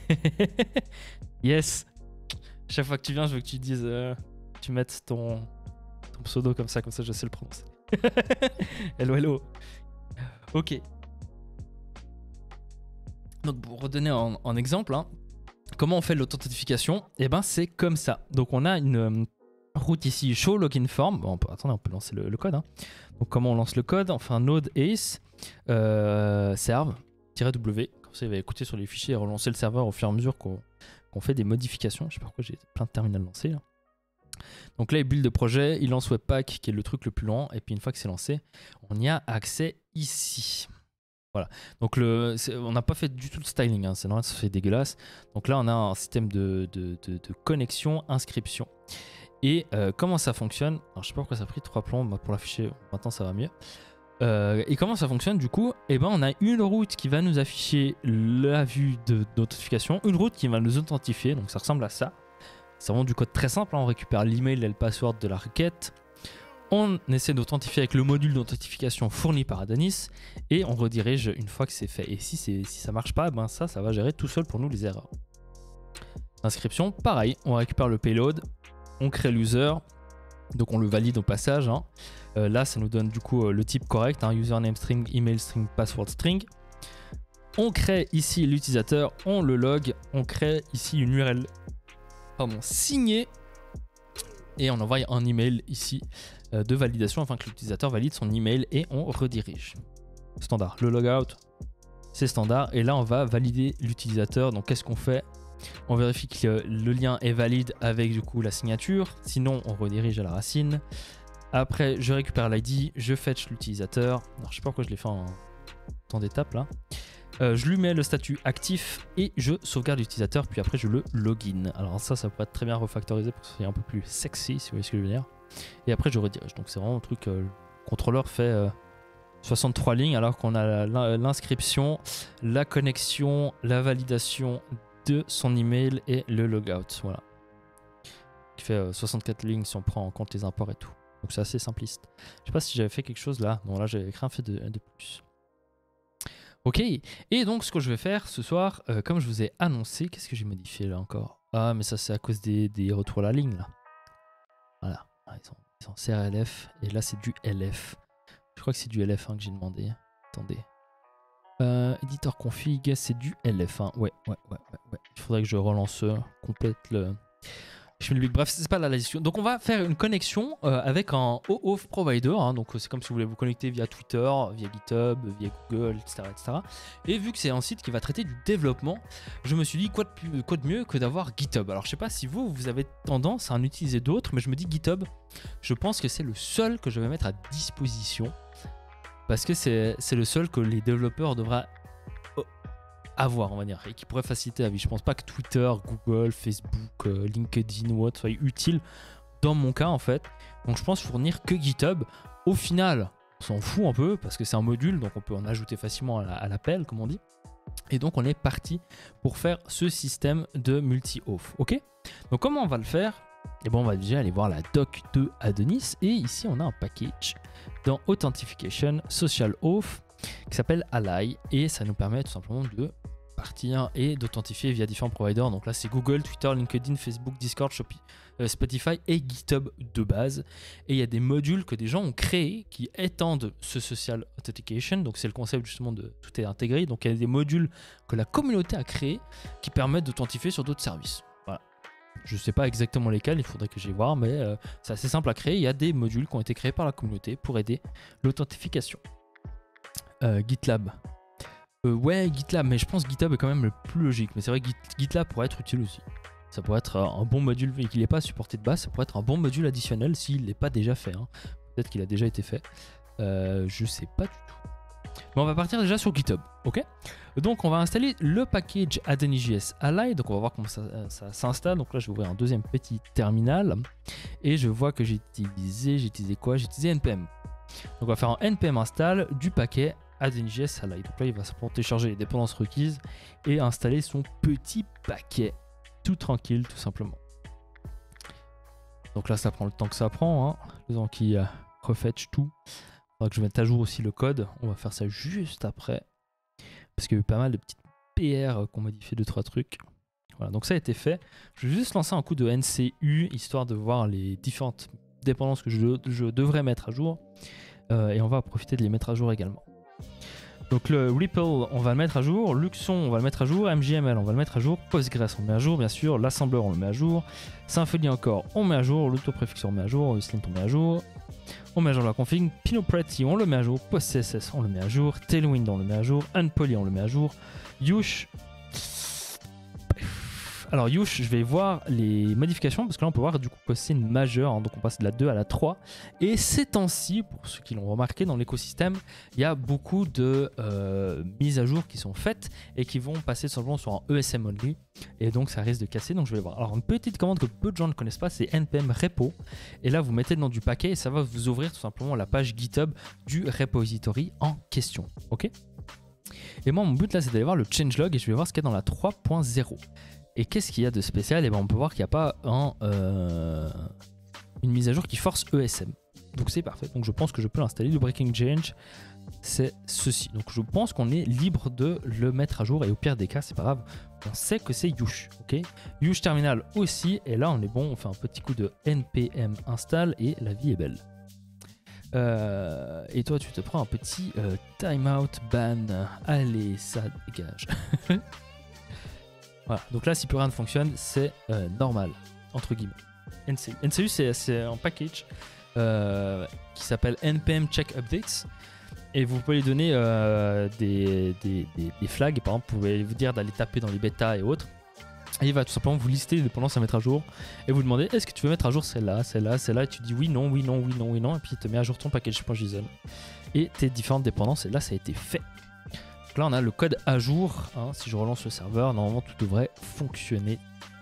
Yes. Chaque fois que tu viens, je veux que tu dises, euh, tu mettes ton, ton pseudo comme ça, comme ça je sais le prononcer. Hello, hello. Ok. Donc pour redonner en, en exemple, hein, comment on fait l'authentification? Eh ben c'est comme ça. Donc on a une euh, route ici, show login form. Bon, on peut, attendez, on peut lancer le, le code. Hein. Donc comment on lance le code? On fait un node ace euh, serve -w. Comme ça, il va écouter sur les fichiers et relancer le serveur au fur et à mesure qu'on qu'on fait des modifications. Je sais pas pourquoi j'ai plein de terminals lancés là. Donc là, il build le projet, il lance Webpack qui est le truc le plus lent. Et puis une fois que c'est lancé, on y a accès ici. Voilà. Donc le, on n'a pas fait du tout de styling, hein. C'est normal, ça fait dégueulasse. Donc là, on a un système de, de, de, de connexion, inscription. Et euh, comment ça fonctionne? Alors, je sais pas pourquoi ça a pris trois plombs pour l'afficher. Maintenant, ça va mieux. Euh, et comment ça fonctionne du coup? Eh ben, on a une route qui va nous afficher la vue de notification, une route qui va nous authentifier, donc ça ressemble à ça. C'est vraiment du code très simple, hein. On récupère l'email et le password de la requête, on essaie d'authentifier avec le module d'authentification fourni par Adonis et on redirige une fois que c'est fait. Et si, si ça marche pas, ben ça, ça va gérer tout seul pour nous les erreurs. Inscription, pareil, on récupère le payload, on crée l'user, donc on le valide au passage, hein. Euh, là, ça nous donne du coup euh, le type correct, hein, username string, email string, password string. On crée ici l'utilisateur, on le log, on crée ici une U R L pardon, signée et on envoie un email ici euh, de validation afin que l'utilisateur valide son email et on redirige. Standard, le logout, c'est standard et là on va valider l'utilisateur. Donc qu'est-ce qu'on fait? On vérifie que le lien est valide avec du coup la signature, sinon on redirige à la racine. Après, je récupère l'I D, je fetch l'utilisateur. Alors, je sais pas pourquoi je l'ai fait en temps d'étape là. Euh, je lui mets le statut actif et je sauvegarde l'utilisateur. Puis après, je le login. Alors, ça, ça pourrait être très bien refactorisé pour que ce soit un peu plus sexy, si vous voyez ce que je veux dire. Et après, je redirige. Donc, c'est vraiment un truc. Euh, le contrôleur fait euh, soixante-trois lignes alors qu'on a l'inscription, la connexion, la validation de son email et le logout. Voilà. Qui fait euh, soixante-quatre lignes si on prend en compte les imports et tout. Donc c'est assez simpliste. Je sais pas si j'avais fait quelque chose là. Non, là j'avais rien fait de, de plus. Ok. Et donc ce que je vais faire ce soir, euh, comme je vous ai annoncé, qu'est-ce que j'ai modifié là encore? Ah mais ça c'est à cause des, des retours à la ligne là. Voilà. Ah, ils, sont, ils sont C R L F et là c'est du L F. Je crois que c'est du L F un que j'ai demandé. Attendez. Euh, éditeur config, c'est du L F un. Ouais, ouais, ouais, ouais, ouais. Il faudrait que je relance euh, complète le... Je fais le big. Bref, c'est pas la discussion. Donc on va faire une connexion euh, avec un O Auth provider. Hein, donc c'est comme si vous voulez vous connecter via Twitter, via GitHub, via Google, et cetera, et cetera. Et vu que c'est un site qui va traiter du développement, je me suis dit quoi de, plus, quoi de mieux que d'avoir GitHub. Alors je sais pas si vous, vous avez tendance à en utiliser d'autres, mais je me dis GitHub, je pense que c'est le seul que je vais mettre à disposition. Parce que c'est le seul que les développeurs devraient avoir, on va dire, et qui pourrait faciliter la vie. Je pense pas que Twitter, Google, Facebook, euh, LinkedIn ou autre soient utiles dans mon cas en fait. Donc je pense fournir que GitHub. Au final, on s'en fout un peu parce que c'est un module, donc on peut en ajouter facilement à l'appel, comme on dit. Et donc on est parti pour faire ce système de multi-auth. Ok. Donc comment on va le faire? et bon, on va déjà aller voir la doc de Adonis. Et ici, on a un package dans Authentication Social Auth qui s'appelle Ally. Et ça nous permet tout simplement de partir et d'authentifier via différents providers. Donc là, c'est Google, Twitter, LinkedIn, Facebook, Discord, Shopee, euh, Spotify et GitHub de base. Et il y a des modules que des gens ont créés qui étendent ce Social Authentication. Donc c'est le concept justement de tout est intégré. Donc il y a des modules que la communauté a créés qui permettent d'authentifier sur d'autres services. Voilà. Je ne sais pas exactement lesquels, il faudrait que j'aille voir, mais euh, c'est assez simple à créer. Il y a des modules qui ont été créés par la communauté pour aider l'authentification. Euh, GitLab. Euh, ouais, GitLab, mais je pense que GitHub est quand même le plus logique. Mais c'est vrai que Git, GitLab pourrait être utile aussi. Ça pourrait être un bon module, et qu'il n'est pas supporté de base, ça pourrait être un bon module additionnel s'il n'est pas déjà fait. Hein. Peut-être qu'il a déjà été fait. Euh, je sais pas du tout. Mais on va partir déjà sur GitHub, ok? Donc on va installer le package Adonis.js Ally. Donc on va voir comment ça, ça s'installe. Donc là je vais ouvrir un deuxième petit terminal. Et je vois que j'ai utilisé, j'ai utilisé quoi? J'ai utilisé npm. Donc on va faire un npm install du paquet Adonis.js Ally. Donc là il va simplement télécharger les dépendances requises et installer son petit paquet. Tout tranquille, tout simplement. Donc là ça prend le temps que ça prend, hein. Le temps qui euh, refetch tout. Il faudra que je mette à jour aussi le code. On va faire ça juste après. Parce qu'il y a eu pas mal de petites P R qu'on modifie deux trois trucs. Voilà, donc ça a été fait. Je vais juste lancer un coup de N C U histoire de voir les différentes dépendances que je, je devrais mettre à jour. Euh, et on va profiter de les mettre à jour également. Donc le Ripple, on va le mettre à jour. Luxon, on va le mettre à jour. M J M L, on va le mettre à jour. Postgres, on le met à jour, bien sûr. L'assembleur, on le met à jour. Symfony encore, on met à jour. L'autopréfixeur, on met à jour. Slint, on met à jour. On met à jour la config. Pinot-Pretty, on le met à jour. PostCSS, on le met à jour. Tailwind, on le met à jour. Unpoly, on le met à jour. Yush. Alors Yush, je vais voir les modifications parce que là on peut voir du coup que c'est une majeure, hein, donc on passe de la deux à la trois. Et ces temps-ci, pour ceux qui l'ont remarqué dans l'écosystème, il y a beaucoup de euh, mises à jour qui sont faites et qui vont passer simplement sur un E S M only. Et donc ça risque de casser, donc je vais voir. Alors une petite commande que peu de gens ne connaissent pas, c'est npm repo. Et là vous mettez le nom du paquet et ça va vous ouvrir tout simplement la page GitHub du repository en question. Ok ? Et moi mon but là c'est d'aller voir le changelog et je vais voir ce qu'il y a dans la trois point zéro. Et qu'est-ce qu'il y a de spécial? Et ben on peut voir qu'il n'y a pas un, euh, une mise à jour qui force E S M. Donc c'est parfait. Donc je pense que je peux l'installer. Le breaking change, c'est ceci. Donc je pense qu'on est libre de le mettre à jour. Et au pire des cas, c'est pas grave. On sait que c'est Yush. Ok, Yush terminal aussi. Et là, on est bon. On fait un petit coup de npm install et la vie est belle. Euh, et toi, tu te prends un petit euh, timeout ban. Allez, ça dégage. Voilà, donc là, si plus rien ne fonctionne, c'est euh, normal, entre guillemets. N C U, N C U c'est un package euh, qui s'appelle npm check updates. Et vous pouvez lui donner euh, des, des, des, des flags. Par exemple, vous pouvez vous dire d'aller taper dans les bêtas et autres. Et il va tout simplement vous lister les dépendances à mettre à jour. Et vous demander, est-ce que tu veux mettre à jour celle-là, celle-là, celle-là. Et tu dis oui, non, oui, non, oui, non, oui, non. Et puis il te met à jour ton package.json et tes différentes dépendances. Et là, ça a été fait. Là on a le code à jour, hein. Si je relance le serveur, normalement tout devrait fonctionner.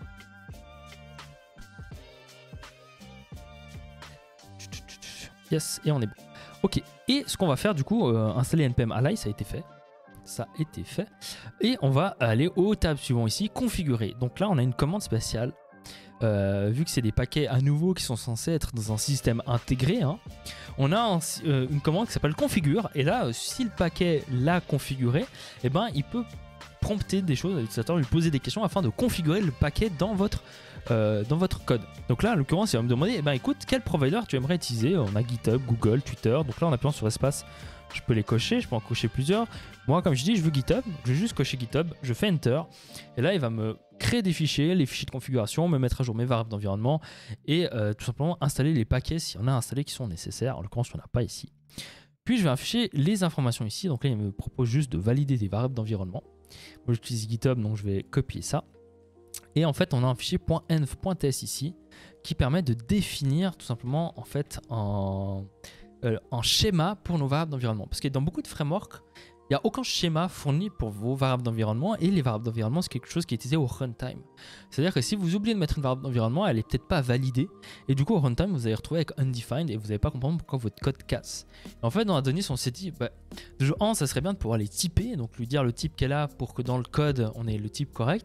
Yes, et on est bon. Ok, et ce qu'on va faire du coup, euh, installer npm Ally, ça a été fait. Ça a été fait. Et on va aller au tab suivant ici, configurer. Donc là on a une commande spéciale. Euh, vu que c'est des paquets à nouveau qui sont censés être dans un système intégré, hein, on a un, euh, une commande qui s'appelle configure. Et là, euh, si le paquet l'a configuré, eh ben, il peut prompter des choses à l'utilisateur, lui poser des questions afin de configurer le paquet dans votre, euh, dans votre code. Donc là, en l'occurrence, il va me demander, eh ben, écoute, quel provider tu aimerais utiliser? On a GitHub, Google, Twitter. Donc là, en appuyant sur espace, je peux les cocher, je peux en cocher plusieurs. Moi, comme je dis, je veux GitHub, je vais juste cocher GitHub, je fais Enter. Et là, il va me créer des fichiers, les fichiers de configuration, me mettre à jour mes variables d'environnement et euh, tout simplement installer les paquets s'il y en a installés qui sont nécessaires. En l'occurrence, il n'y en a pas ici. Puis, je vais afficher les informations ici. Donc là, il me propose juste de valider des variables d'environnement. Moi, j'utilise GitHub, donc je vais copier ça. Et en fait, on a un fichier .env.ts ici qui permet de définir tout simplement en fait un... Euh, en schéma pour nos variables d'environnement. Parce que dans beaucoup de frameworks, il n'y a aucun schéma fourni pour vos variables d'environnement et les variables d'environnement, c'est quelque chose qui est utilisé au runtime. C'est-à-dire que si vous oubliez de mettre une variable d'environnement, elle n'est peut-être pas validée et du coup au runtime, vous allez retrouver avec undefined et vous n'allez pas comprendre pourquoi votre code casse. Et en fait, dans Adonis, on s'est dit, bah, de un, ça serait bien de pouvoir les typer, donc lui dire le type qu'elle a pour que dans le code, on ait le type correct.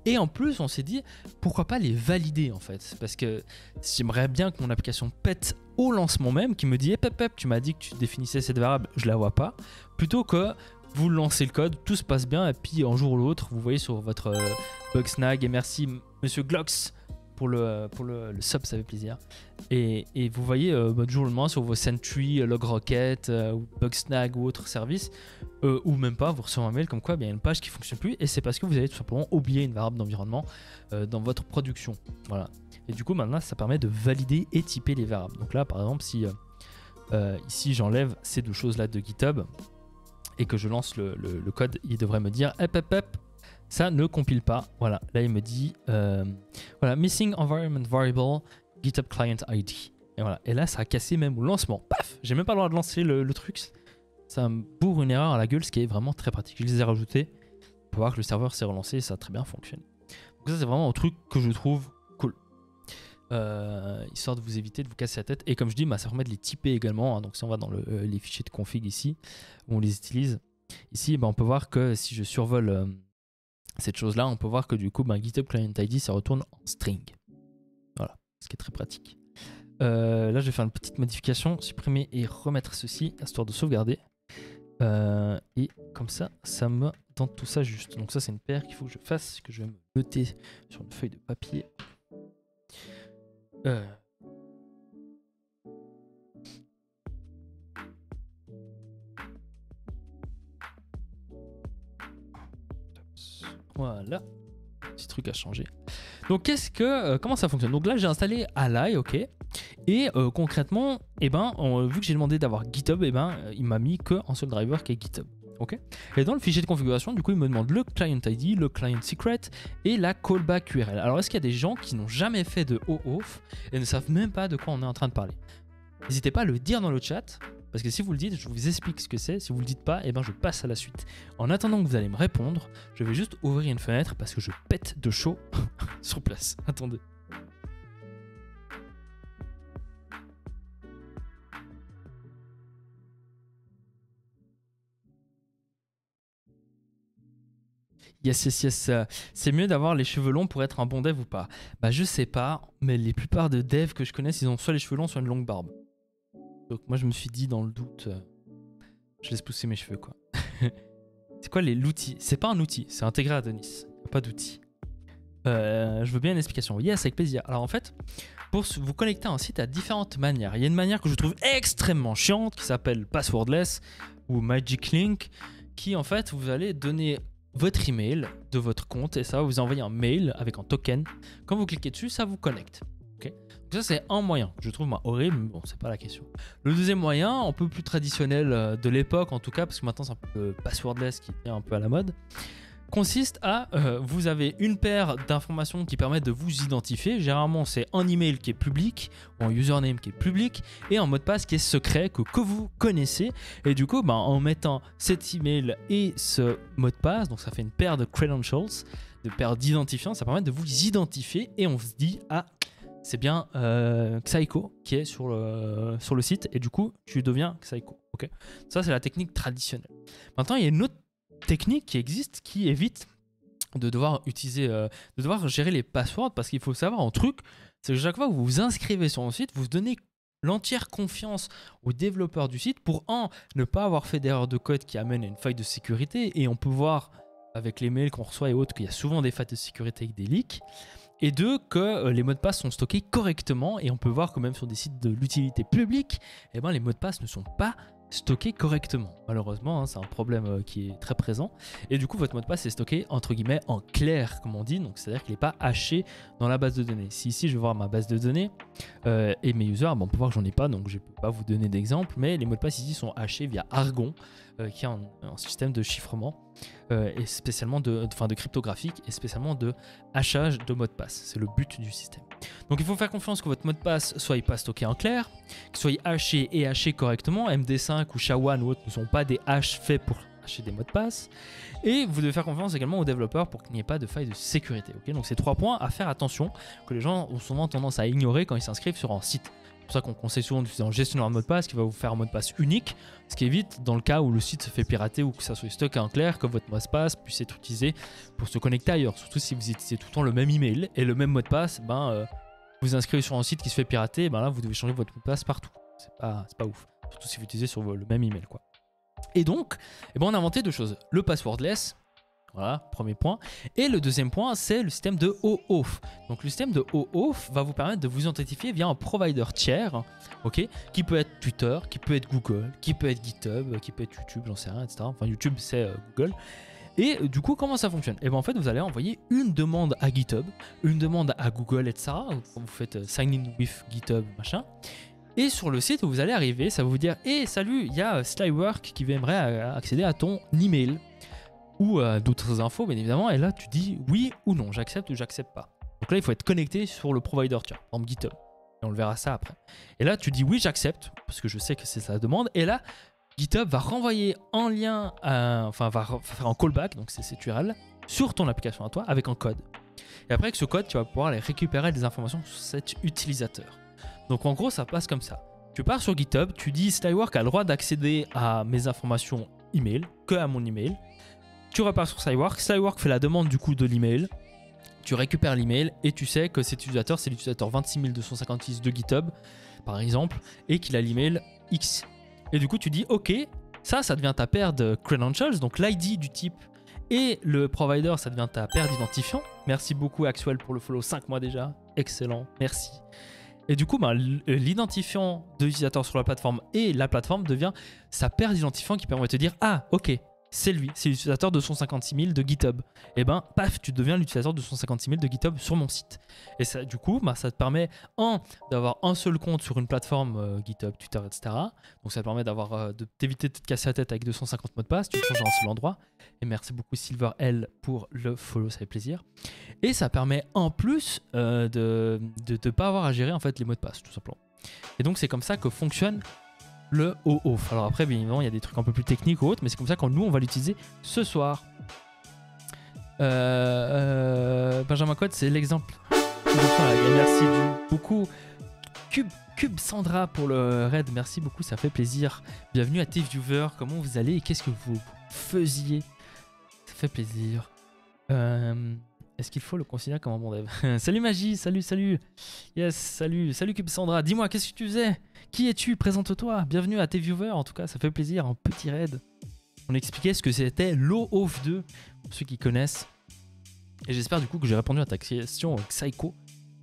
Et en plus, on s'est dit, pourquoi pas les valider en fait? Parce que j'aimerais bien que mon application pète au lancement même, qui me dit, hey, pep, pep, tu m'as dit que tu définissais cette variable, je la vois pas. Plutôt que vous lancez le code, tout se passe bien, et puis un jour ou l'autre, vous voyez sur votre euh, Bugsnag, et merci Monsieur Glocks pour le, pour le, le sub, ça fait plaisir. Et, et vous voyez euh, du jour au lendemain sur vos Sentry, LogRocket, euh, ou Bugsnag ou autres services, euh, ou même pas, vous recevez un mail comme quoi il y a une page qui ne fonctionne plus, et c'est parce que vous avez tout simplement oublié une variable d'environnement euh, dans votre production. Voilà. Et du coup, maintenant, ça permet de valider et typer les variables. Donc là, par exemple, si euh, euh, ici j'enlève ces deux choses-là de GitHub et que je lance le, le, le code, il devrait me dire hop, hop, hop, ça ne compile pas. Voilà, là il me dit euh, voilà, missing environment variable GitHub client I D. Et voilà, et là ça a cassé même au lancement. Paf, j'ai même pas le droit de lancer le, le truc. Ça me bourre une erreur à la gueule, ce qui est vraiment très pratique. Je les ai rajoutés pour voir que le serveur s'est relancé et ça a très bien fonctionné. Donc ça c'est vraiment un truc que je trouve cool. Euh, histoire de vous éviter de vous casser la tête. Et comme je dis, bah, ça permet de les typer également. Hein. Donc si on va dans le, euh, les fichiers de config ici, où on les utilise, ici bah, on peut voir que si je survole euh, cette chose-là, on peut voir que du coup, bah, GitHub Client I D, ça retourne en string. Voilà, ce qui est très pratique. Euh, là, je vais faire une petite modification, supprimer et remettre ceci, histoire de sauvegarder. Euh, et comme ça, ça me donne tout ça juste. Donc ça, c'est une paire qu'il faut que je fasse, que je vais me noter sur une feuille de papier. Euh. Voilà, petit truc à changer. Donc qu'est-ce que, euh, comment ça fonctionne? Donc là j'ai installé Ally, ok. Et euh, concrètement, eh ben, on, vu que j'ai demandé d'avoir GitHub, eh ben, il m'a mis qu'un seul driver qui est GitHub. Okay. Et dans le fichier de configuration, du coup, il me demande le client I D, le client secret et la callback U R L. Alors, est-ce qu'il y a des gens qui n'ont jamais fait de OAuth et ne savent même pas de quoi on est en train de parler? N'hésitez pas à le dire dans le chat, parce que si vous le dites, je vous explique ce que c'est. Si vous ne le dites pas, eh ben, je passe à la suite. En attendant que vous allez me répondre, je vais juste ouvrir une fenêtre parce que je pète de chaud sur place. Attendez. Yes, yes, yes. Euh, c'est mieux d'avoir les cheveux longs pour être un bon dev ou pas? Bah, je sais pas, mais les plupart de devs que je connais, ils ont soit les cheveux longs, soit une longue barbe. Donc, moi, je me suis dit, dans le doute, euh, je laisse pousser mes cheveux, quoi. C'est quoi les l'outil? C'est pas un outil, c'est intégré à Denis. Pas d'outil. Euh, je veux bien une explication. Yes, avec plaisir. Alors, en fait, pour vous connecter à un site à différentes manières. Il y a une manière que je trouve extrêmement chiante qui s'appelle Passwordless ou Magic Link, qui, en fait, vous allez donner votre email de votre compte et ça va vous envoyer un mail avec un token. Quand vous cliquez dessus, ça vous connecte. Okay. Donc ça, c'est un moyen. Je trouve moi horrible, mais bon, c'est pas la question. Le deuxième moyen, un peu plus traditionnel de l'époque en tout cas, parce que maintenant c'est un peu passwordless qui est un peu à la mode, consiste à, euh, vous avez une paire d'informations qui permettent de vous identifier. Généralement, c'est un email qui est public, ou un username qui est public, et un mot de passe qui est secret, que, que vous connaissez. Et du coup, bah, en mettant cet email et ce mot de passe, donc ça fait une paire de credentials, de paire d'identifiants, ça permet de vous identifier, et on se dit, ah, c'est bien euh, Xaiko qui est sur le, sur le site, et du coup, tu deviens Xaiko. Okay, ça, c'est la technique traditionnelle. Maintenant, il y a une autre technique qui existe qui évite de devoir utiliser, euh, de devoir gérer les passwords, parce qu'il faut savoir un truc, c'est que chaque fois que vous vous inscrivez sur un site, vous donnez l'entière confiance aux développeurs du site pour un, ne pas avoir fait d'erreur de code qui amène à une faille de sécurité, et on peut voir avec les mails qu'on reçoit et autres qu'il y a souvent des failles de sécurité avec des leaks, et deux, que euh, les mots de passe sont stockés correctement, et on peut voir que même sur des sites de l'utilité publique, eh ben, les mots de passe ne sont pas stocké correctement. Malheureusement, hein, c'est un problème euh, qui est très présent. Et du coup, votre mot de passe est stocké entre guillemets en clair, comme on dit. Donc, c'est-à-dire qu'il n'est pas haché dans la base de données. Si ici, je vais voir ma base de données euh, et mes users, bon, on peut voir que j'en ai pas, donc je ne peux pas vous donner d'exemple. Mais les mots de passe ici sont hachés via Argon, euh, qui est un, un système de chiffrement euh, et spécialement de, enfin, de cryptographique et spécialement de hachage de mots de passe. C'est le but du système. Donc, il faut faire confiance que votre mot de passe soit pas stocké en clair, qu'il soit haché et haché correctement. M D cinq ou S H A one ou autres ne sont pas des hashes faits pour hacher des mots de passe. Et vous devez faire confiance également aux développeurs pour qu'il n'y ait pas de faille de sécurité. Okay, donc, c'est trois points à faire attention que les gens ont souvent tendance à ignorer quand ils s'inscrivent sur un site. pour ça qu'on conseille souvent d'utiliser un gestionnaire de mot de passe qui va vous faire un mot de passe unique, ce qui évite dans le cas où le site se fait pirater ou que ça soit stocké en clair, que votre mot de passe puisse être utilisé pour se connecter ailleurs. Surtout si vous utilisez tout le temps le même email et le même mot de passe, ben, euh, vous inscrivez sur un site qui se fait pirater, ben là vous devez changer votre mot de passe partout. C'est pas, c'est pas ouf. Surtout si vous utilisez sur le même email, quoi. Et donc, eh ben, on a inventé deux choses. Le passwordless. Voilà, premier point. Et le deuxième point, c'est le système de OAuth. Donc le système de OAuth va vous permettre de vous authentifier via un provider tiers, ok, qui peut être Twitter, qui peut être Google, qui peut être GitHub, qui peut être YouTube, j'en sais rien, et cetera. Enfin, YouTube, c'est euh, Google. Et euh, du coup, comment ça fonctionne? Et bien en fait, vous allez envoyer une demande à GitHub, une demande à Google, et cetera. Vous faites euh, sign in with GitHub, machin. Et sur le site où vous allez arriver, ça va vous dire « Hey, salut, il y a Slywork qui aimerait accéder à ton email. » Ou euh, d'autres infos, bien évidemment. Et là, tu dis oui ou non, j'accepte ou j'accepte pas. Donc là, il faut être connecté sur le provider, tiens, par exemple GitHub. Et on le verra ça après. Et là, tu dis oui, j'accepte, parce que je sais que c'est sa demande. Et là, GitHub va renvoyer en lien, à, enfin, va faire un callback, donc c'est cette U R L, sur ton application à toi, avec un code. Et après, avec ce code, tu vas pouvoir aller récupérer des informations sur cet utilisateur. Donc en gros, ça passe comme ça. Tu pars sur GitHub, tu dis Slywork a le droit d'accéder à mes informations email, que à mon email. Tu repars sur Slywork, Slywork fait la demande du coup de l'email, tu récupères l'email et tu sais que cet utilisateur, c'est l'utilisateur vingt-six mille deux cent cinquante-six de GitHub, par exemple, et qu'il a l'email X. Et du coup, tu dis OK, ça, ça devient ta paire de credentials, donc l'I D du type et le provider, ça devient ta paire d'identifiants. Merci beaucoup Axwell pour le follow, cinq mois déjà, excellent, merci. Et du coup, ben, l'identifiant de l'utilisateur sur la plateforme et la plateforme devient sa paire d'identifiants qui permet de te dire « Ah, ok, c'est lui, c'est l'utilisateur deux cent cinquante-six mille de GitHub. » Et ben, paf, tu deviens l'utilisateur deux cent cinquante-six mille de GitHub sur mon site. Et ça, du coup, ben, ça te permet, un, d'avoir un seul compte sur une plateforme euh, GitHub, Twitter, et cetera. Donc ça te permet d'avoir, euh, de t'éviter de te casser la tête avec deux cent cinquante mots de passe, tu le changes à un seul endroit. Et merci beaucoup Silver L pour le follow, ça fait plaisir. Et ça permet en plus euh, de ne pas avoir à gérer en fait, les mots de passe, tout simplement. Et donc c'est comme ça que fonctionne le OAuth. Alors après, bien évidemment, il y a des trucs un peu plus techniques ou autres, mais c'est comme ça que nous, on va l'utiliser ce soir. Euh, euh, Benjamin Code, c'est l'exemple. Merci beaucoup. Cube, Cube Sandra pour le raid, merci beaucoup, ça fait plaisir. Bienvenue à tes viewers, comment vous allez et qu'est-ce que vous faisiez? Ça fait plaisir. Euh, Est-ce qu'il faut le considérer comme un bon dev? Salut Magie, salut, salut. Yes, salut, salut Cube Sandra. Dis-moi, qu'est-ce que tu faisais? Qui es-tu? Présente-toi. Bienvenue à tes viewers, en tout cas, ça fait plaisir. Un petit raid. On expliquait ce que c'était l'OAuth deux, pour ceux qui connaissent. Et j'espère du coup que j'ai répondu à ta question, Psycho.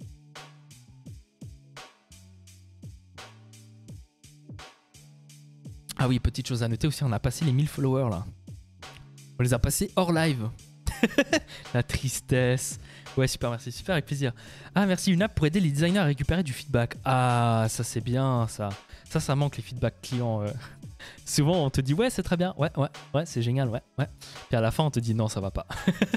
Ah oui, petite chose à noter aussi, on a passé les mille followers là. On les a passés hors live. La tristesse. Ouais, super, merci, super, avec plaisir. Ah, merci, une app pour aider les designers à récupérer du feedback. Ah, ça c'est bien, ça. Ça, ça manque les feedbacks clients. Euh. Souvent, on te dit, ouais, c'est très bien, ouais, ouais, ouais, c'est génial, ouais, ouais. Puis à la fin, on te dit, non, ça va pas.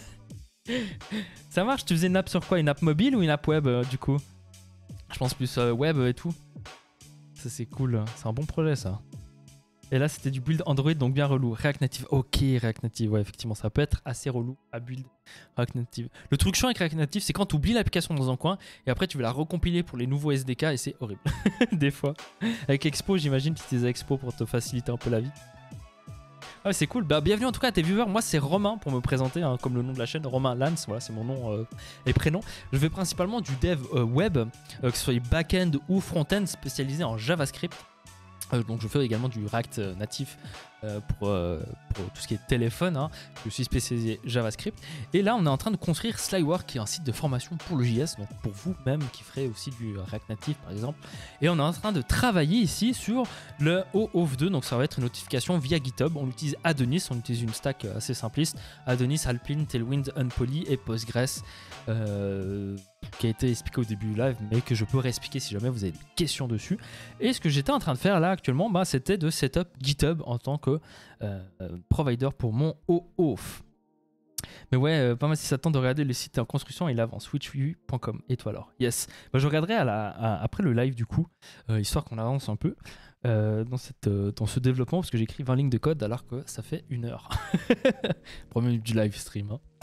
Ça marche, tu faisais une app sur quoi? Une app mobile ou une app web, euh, du coup? Je pense plus euh, web et tout. Ça, c'est cool, c'est un bon projet, ça. Et là, c'était du build Android, donc bien relou. React Native, ok, React Native, ouais, effectivement, ça peut être assez relou à build React Native. Le truc chiant avec React Native, c'est quand tu oublies l'application dans un coin et après tu veux la recompiler pour les nouveaux S D K et c'est horrible. Des fois. Avec Expo, j'imagine, tu utilises Expo pour te faciliter un peu la vie. Ah, c'est cool. Bah, bienvenue en tout cas à tes viewers. Moi, c'est Romain pour me présenter, hein, comme le nom de la chaîne. Romain Lance, voilà, c'est mon nom euh, et prénom. Je fais principalement du dev euh, web, euh, que ce soit back-end ou front-end spécialisé en JavaScript. Euh, donc je fais également du React euh, natif euh, pour, euh, pour tout ce qui est téléphone, hein. Je suis spécialisé JavaScript et là on est en train de construire Slywork qui est un site de formation pour le J S, donc pour vous même qui ferez aussi du React natif par exemple, et on est en train de travailler ici sur le OAuth deux, donc ça va être une notification via GitHub. On utilise Adonis, on utilise une stack assez simpliste, Adonis, Alpine, Tailwind, Unpoly et Postgres, euh, qui a été expliqué au début du live mais que je peux réexpliquer si jamais vous avez des questions dessus. Et ce que j'étais en train de faire là actuellement, bah, c'était de setup GitHub en tant que euh, provider pour mon OAuth. Mais ouais, euh, pas mal si ça tente de regarder le site en construction, il avance, switchview point com. Et toi alors? Yes. Bah, je regarderai à la, à, après le live du coup, euh, histoire qu'on avance un peu euh, dans, cette, euh, dans ce développement, parce que j'ai écrit vingt lignes de code alors que ça fait une heure. Premier du live stream. Hein.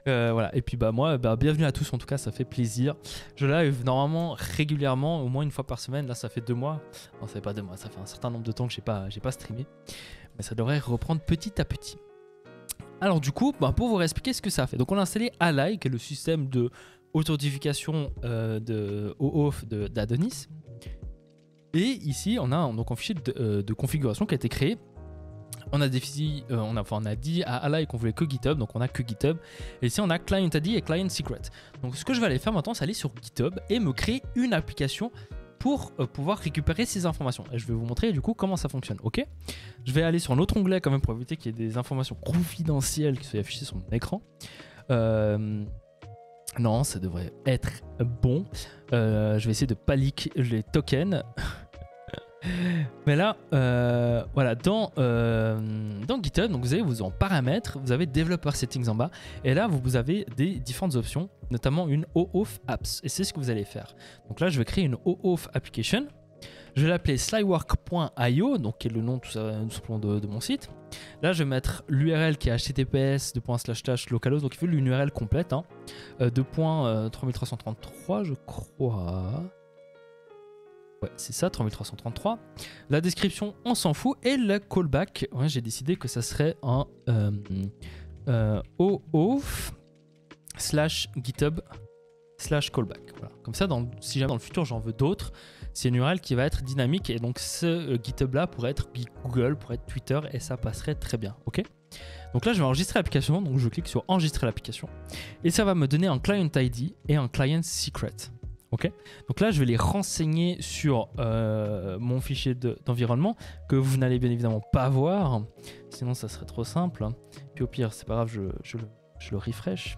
Euh, voilà. Et puis bah moi, bah, bienvenue à tous en tout cas, ça fait plaisir. Je live normalement régulièrement, au moins une fois par semaine. Là, ça fait deux mois. Non, ça fait pas deux mois, ça fait un certain nombre de temps que j'ai pas, j'ai pas streamé. Mais ça devrait reprendre petit à petit. Alors du coup, bah, pour vous expliquer ce que ça fait. Donc on a installé Ally, qui est le système de authentification euh, de OAuth d'Adonis. Et ici, on a donc un fichier de, euh, de configuration qui a été créé. On a, défini, euh, on, a, enfin, on a dit à Ally qu'on voulait que GitHub, donc on a que GitHub. Et ici, on a Client I D et Client Secret. Donc ce que je vais aller faire maintenant, c'est aller sur GitHub et me créer une application pour euh, pouvoir récupérer ces informations. Et je vais vous montrer du coup comment ça fonctionne. Ok, je vais aller sur un autre onglet quand même pour éviter qu'il y ait des informations confidentielles qui soient affichées sur mon écran. Euh, non, ça devrait être bon. Euh, je vais essayer de pas leak les tokens. Mais là, euh, voilà, dans, euh, dans GitHub, donc vous avez vous en paramètres, vous avez Developer Settings en bas, et là vous, vous avez des différentes options, notamment une OAuth Apps, et c'est ce que vous allez faire. Donc là, je vais créer une OAuth Application. Je vais l'appeler slywork point i o, donc qui est le nom tout, ça, tout simplement de, de mon site. Là, je vais mettre l'U R L qui est h t t p s localhost, donc il faut une U R L complète, hein, euh, trois mille trois cent trente-trois, je crois. Ouais, c'est ça, trois mille trois cent trente-trois. La description, on s'en fout. Et le callback, ouais, j'ai décidé que ça serait un euh, euh, OAuth slash GitHub slash callback. Voilà. Comme ça, dans, si jamais dans le futur j'en veux d'autres, c'est une U R L qui va être dynamique. Et donc ce euh, GitHub là pourrait être Google, pourrait être Twitter, et ça passerait très bien. Ok. Donc là, je vais enregistrer l'application. Donc je clique sur enregistrer l'application. Et ça va me donner un Client I D et un Client Secret. Ok, donc là je vais les renseigner sur euh, mon fichier d'environnement de, que vous n'allez bien évidemment pas voir, sinon ça serait trop simple. Puis au pire, c'est pas grave, je, je, le, je le refresh.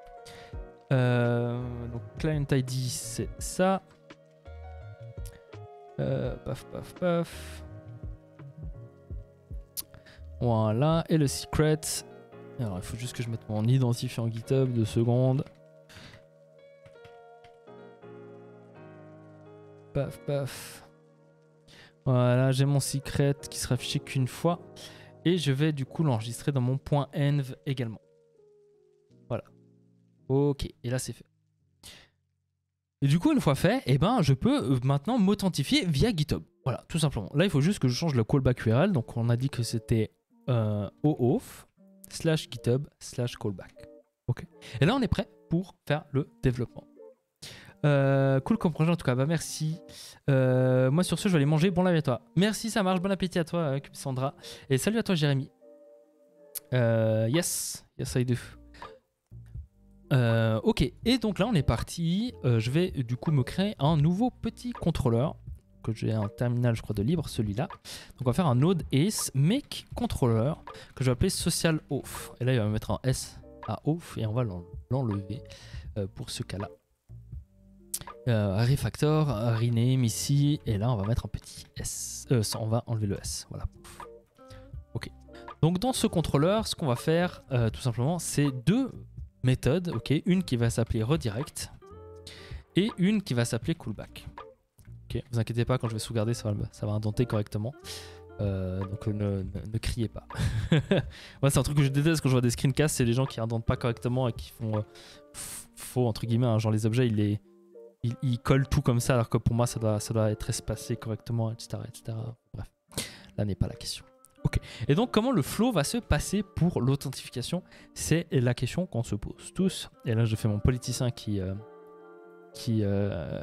Euh, donc Client I D, c'est ça. Euh, paf, paf, paf. Voilà, et le secret. Alors il faut juste que je mette mon identifiant GitHub, deux secondes. Paf, paf. Voilà, j'ai mon secret qui sera affiché qu'une fois. Et je vais du coup l'enregistrer dans mon .env également. Voilà. Ok, et là c'est fait. Et du coup, une fois fait, eh ben, je peux maintenant m'authentifier via GitHub. Voilà, tout simplement. Là, il faut juste que je change le callback U R L. Donc, on a dit que c'était euh, OAuth slash GitHub slash callback. Ok. Et là, on est prêt pour faire le développement. Euh, cool comme projet en tout cas, bah merci. Euh, moi sur ce je vais aller manger, bon live à toi. Merci, ça marche, bon appétit à toi euh, Sandra. Et salut à toi Jérémy. Euh, yes, yes I do. Euh, ok, et donc là on est parti. Euh, je vais du coup me créer un nouveau petit contrôleur. Que j'ai un terminal je crois de libre, celui-là. Donc on va faire un node ace make controller que je vais appeler social auth. Et là il va me mettre un S à auth et on va l'enlever euh, pour ce cas-là. Euh, refactor, rename ici, et là on va mettre un petit S, euh, on va enlever le S, voilà. Ok, donc dans ce contrôleur, ce qu'on va faire euh, tout simplement, c'est deux méthodes, ok, une qui va s'appeler redirect et une qui va s'appeler callback. Ok, vous inquiétez pas, quand je vais sauvegarder, ça va, ça va indenter correctement. Euh, donc ne, ne, ne criez pas. Moi, c'est un truc que je déteste quand je vois des screencasts, c'est les gens qui indentent pas correctement et qui font euh, faux entre guillemets, hein, genre les objets, ils les Il, il colle tout comme ça, alors que pour moi, ça doit, ça doit être espacé correctement, et cetera, et cetera. Bref, là n'est pas la question. Ok. Et donc, comment le flow va se passer pour l'authentification? C'est la question qu'on se pose tous. Et là, je fais mon politicien qui, euh, qui, euh,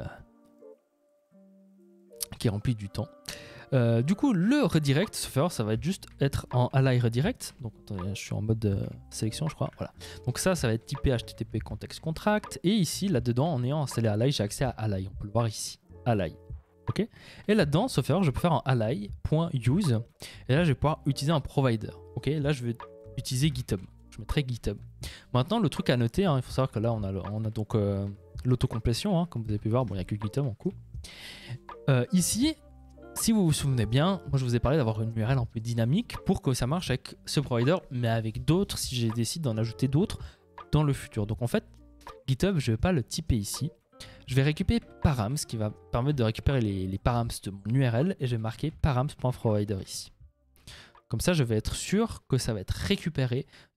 qui remplit du temps. Euh, du coup, le redirect, ça va être juste être en Ally redirect. Donc, attendez, je suis en mode de sélection, je crois. Voilà. Donc ça, ça va être typé H T T P context contract. Et ici, là-dedans, en ayant installé Ally, j'ai accès à Ally. On peut le voir ici, Ally. Ok. Et là-dedans, sauf erreur, je peux faire en ally.use. Et là, je vais pouvoir utiliser un provider. Ok. Là, je vais utiliser GitHub. Je mettrai GitHub. Maintenant, le truc à noter, hein, il faut savoir que là, on a, on a donc euh, l'autocomplétion, hein, comme vous avez pu voir. Bon, il n'y a que GitHub en coup. Euh, ici, si vous vous souvenez bien, moi je vous ai parlé d'avoir une U R L un peu dynamique pour que ça marche avec ce provider, mais avec d'autres, si j'ai décidé d'en ajouter d'autres dans le futur. Donc en fait, GitHub, je ne vais pas le typer ici. Je vais récupérer params, qui va permettre de récupérer les, les params de mon U R L, et je vais marquer params.provider ici. Comme ça, je vais être sûr que ça va être récupéré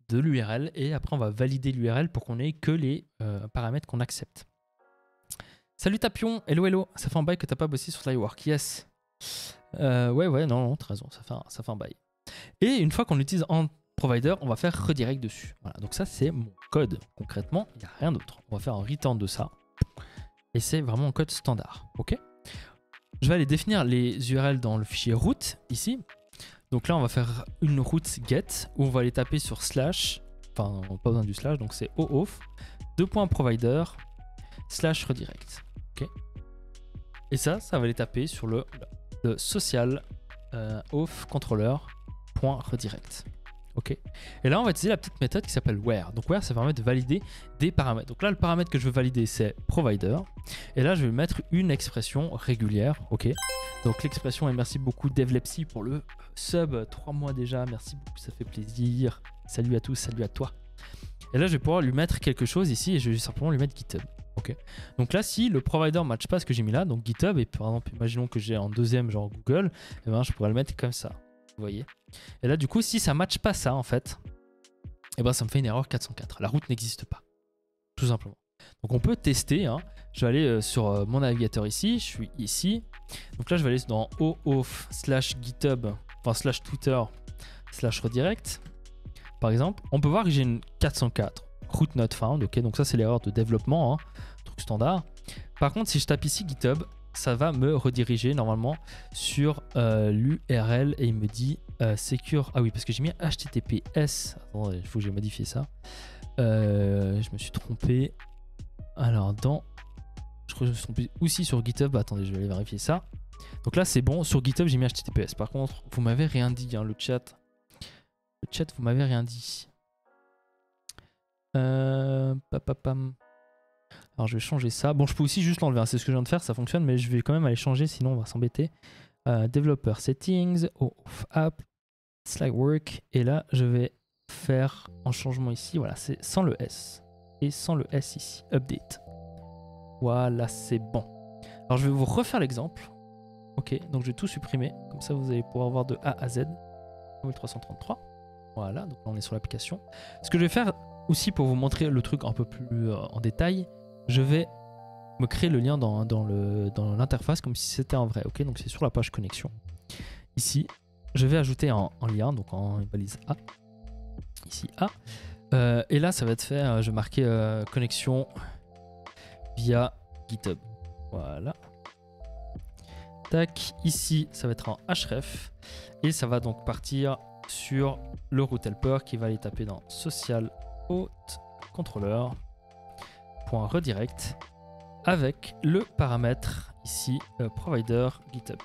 de l'U R L et après on va valider l'U R L pour qu'on ait que les euh, paramètres qu'on accepte. Salut Tapion, hello hello, ça fait un bail que t'as pas bossé sur Slidework, yes. Euh, ouais ouais non, non t'as raison, ça fait, un, ça fait un bail. Et une fois qu'on l'utilise en provider, on va faire redirect dessus. Voilà, donc ça c'est mon code. Concrètement, il n'y a rien d'autre. On va faire un return de ça. Et c'est vraiment un code standard. Ok. Je vais aller définir les U R L dans le fichier route ici. Donc là, on va faire une route get où on va aller taper sur slash, enfin, pas besoin du slash, donc c'est oof, deux points provider, slash redirect. Ok. Et ça, ça va aller taper sur le, le social euh, auth controller point redirect. Ok. Et là, on va utiliser la petite méthode qui s'appelle where. Donc where, ça permet de valider des paramètres. Donc là, le paramètre que je veux valider, c'est provider. Et là, je vais mettre une expression régulière. Ok. Donc l'expression, et merci beaucoup Devlepsy pour le sub, trois mois déjà. Merci beaucoup, ça fait plaisir. Salut à tous, salut à toi. Et là, je vais pouvoir lui mettre quelque chose ici et je vais simplement lui mettre GitHub. Ok. Donc là, si le provider ne matche pas ce que j'ai mis là, donc GitHub, et par exemple, imaginons que j'ai en deuxième, genre Google, et ben, je pourrais le mettre comme ça. Vous voyez. Et là, du coup, si ça ne matche pas ça, en fait, et ben, ça me fait une erreur quatre cent quatre. La route n'existe pas. Tout simplement. Donc, on peut tester. Hein. Je vais aller euh, sur euh, mon navigateur ici. Je suis ici. Donc là, je vais aller dans oof slash github, enfin slash twitter slash redirect. Par exemple, on peut voir que j'ai une quatre cent quatre. Route not found. Ok, donc ça, c'est l'erreur de développement. Hein, truc standard. Par contre, si je tape ici GitHub, ça va me rediriger normalement sur euh, l'U R L et il me dit euh, secure. Ah oui, parce que j'ai mis H T T P S. Attendez, il faut que j'ai modifié ça. Euh, je me suis trompé. Alors, dans. Je crois que je me suis trompé aussi sur GitHub. Attendez, je vais aller vérifier ça. Donc là, c'est bon. Sur GitHub, j'ai mis H T T P S. Par contre, vous m'avez rien dit, hein, le chat. Le chat, vous m'avez rien dit. Euh, papapam. Alors je vais changer ça. Bon, je peux aussi juste l'enlever, hein. C'est ce que je viens de faire, ça fonctionne, mais je vais quand même aller changer, sinon on va s'embêter. Euh, Developer Settings, Off App, Slidework, et là je vais faire un changement ici, voilà, c'est sans le S. Et sans le S ici, Update. Voilà, c'est bon. Alors je vais vous refaire l'exemple. Ok, donc je vais tout supprimer, comme ça vous allez pouvoir voir de A à Z. mille trois cent trente-trois. Voilà, donc là on est sur l'application. Ce que je vais faire aussi pour vous montrer le truc un peu plus euh, en détail, je vais me créer le lien dans, dans l'interface comme si c'était en vrai. Ok, donc c'est sur la page connexion. Ici, je vais ajouter un, un lien, donc en balise A. Ici A. Euh, et là, ça va être fait. Euh, je vais marquer euh, connexion via GitHub. Voilà. Tac. Ici, ça va être en href. Et ça va donc partir sur le route helper qui va aller taper dans social auth controller. Redirect avec le paramètre ici euh, provider GitHub.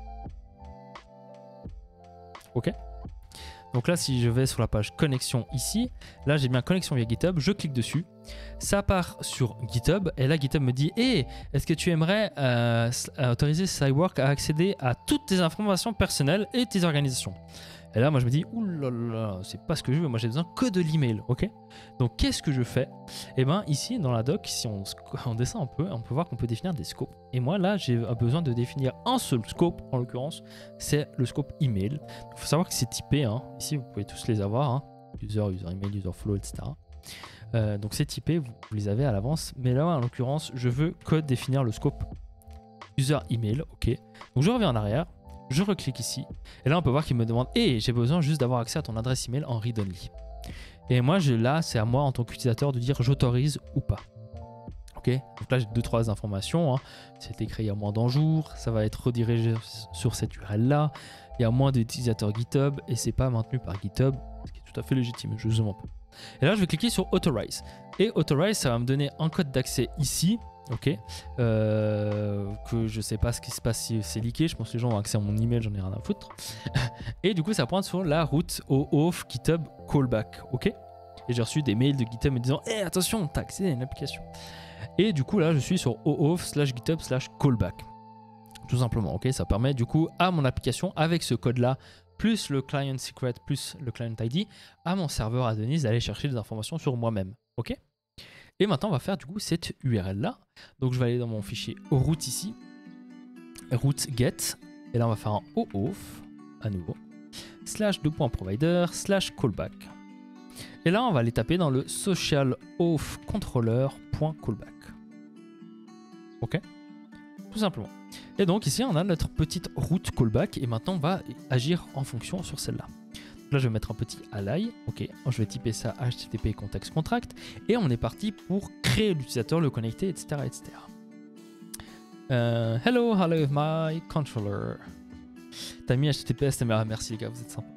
Ok. Donc là, si je vais sur la page connexion ici, là j'ai bien connexion via GitHub, je clique dessus, ça part sur GitHub et là GitHub me dit hey, est-ce que tu aimerais euh, autoriser Slidework à accéder à toutes tes informations personnelles et tes organisations? Et là, moi, je me dis, oulala, c'est pas ce que je veux. Moi, j'ai besoin que de l'email, ok? Donc, qu'est-ce que je fais? Eh bien, ici, dans la doc, si on, on descend un peu, on peut voir qu'on peut définir des scopes. Et moi, là, j'ai besoin de définir un seul scope, en l'occurrence, c'est le scope email. Il faut savoir que c'est typé, hein. Ici, vous pouvez tous les avoir, hein. User, user email, user flow, et cetera. Euh, donc, c'est typé, vous, vous les avez à l'avance. Mais là, en l'occurrence, je veux que définir le scope user email, ok? Donc, je reviens en arrière. Je reclique ici et là on peut voir qu'il me demande hey, j'ai besoin juste d'avoir accès à ton adresse email en read-only. Et moi je, là c'est à moi en tant qu'utilisateur de dire j'autorise ou pas. Ok, donc là j'ai deux trois informations. Hein. C'était créé il y a moins d'un jour, ça va être redirigé sur cette U R L là. Il y a moins d'utilisateurs GitHub et c'est pas maintenu par GitHub, ce qui est tout à fait légitime. Je zoome un peu. Et là je vais cliquer sur Authorize et Authorize ça va me donner un code d'accès ici. Ok, euh, que je sais pas ce qui se passe si c'est leaké, je pense que les gens ont accès à mon email, j'en ai rien à foutre. Et du coup, ça pointe sur la route au auth GitHub callback. Ok, et j'ai reçu des mails de GitHub me disant hé, hey, attention, t'as accès à une application. Et du coup, là, je suis sur oof slash GitHub slash callback. Tout simplement, ok, ça permet du coup à mon application avec ce code-là, plus le client secret, plus le client I D, à mon serveur à Denise d'aller chercher des informations sur moi-même. Ok. Et maintenant, on va faire du coup cette U R L là. Donc, je vais aller dans mon fichier route ici, route get, et là, on va faire un oof à nouveau, slash deux points provider, slash callback. Et là, on va les taper dans le social auth controller.callback. Ok, tout simplement. Et donc ici, on a notre petite route callback et maintenant, on va agir en fonction sur celle-là. Là, je vais mettre un petit ally. Ok, je vais typer ça H T T P context contract et on est parti pour créer l'utilisateur, le connecter, et cetera, et cetera. Euh, hello, hello, my controller. T'as mis H T T P S, merci les gars, vous êtes sympas.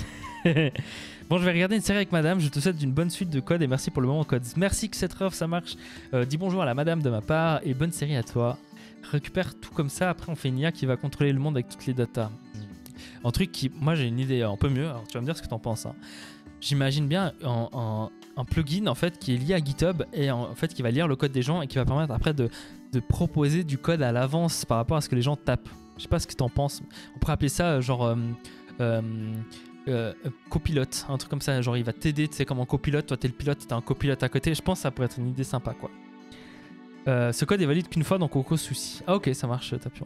Bon, je vais regarder une série avec madame. Je te souhaite une bonne suite de code et merci pour le moment code. Merci que cette offre ça marche. Euh, dis bonjour à la madame de ma part et bonne série à toi. Récupère tout comme ça. Après, on fait une I A qui va contrôler le monde avec toutes les datas. Un truc qui, moi, j'ai une idée un peu mieux. Alors, tu vas me dire ce que t'en penses. Hein. J'imagine bien un, un, un plugin en fait qui est lié à GitHub et en, en fait qui va lire le code des gens et qui va permettre après de, de proposer du code à l'avance par rapport à ce que les gens tapent. Je sais pas ce que t'en penses. On pourrait appeler ça genre euh, euh, euh, copilote, un truc comme ça. Genre il va t'aider, tu sais, comme en copilote. Toi t'es le pilote, t'as un copilote à côté. Je pense que ça pourrait être une idée sympa quoi. Euh, ce code est valide qu'une fois donc aucun souci. Ah ok, ça marche, Tapion.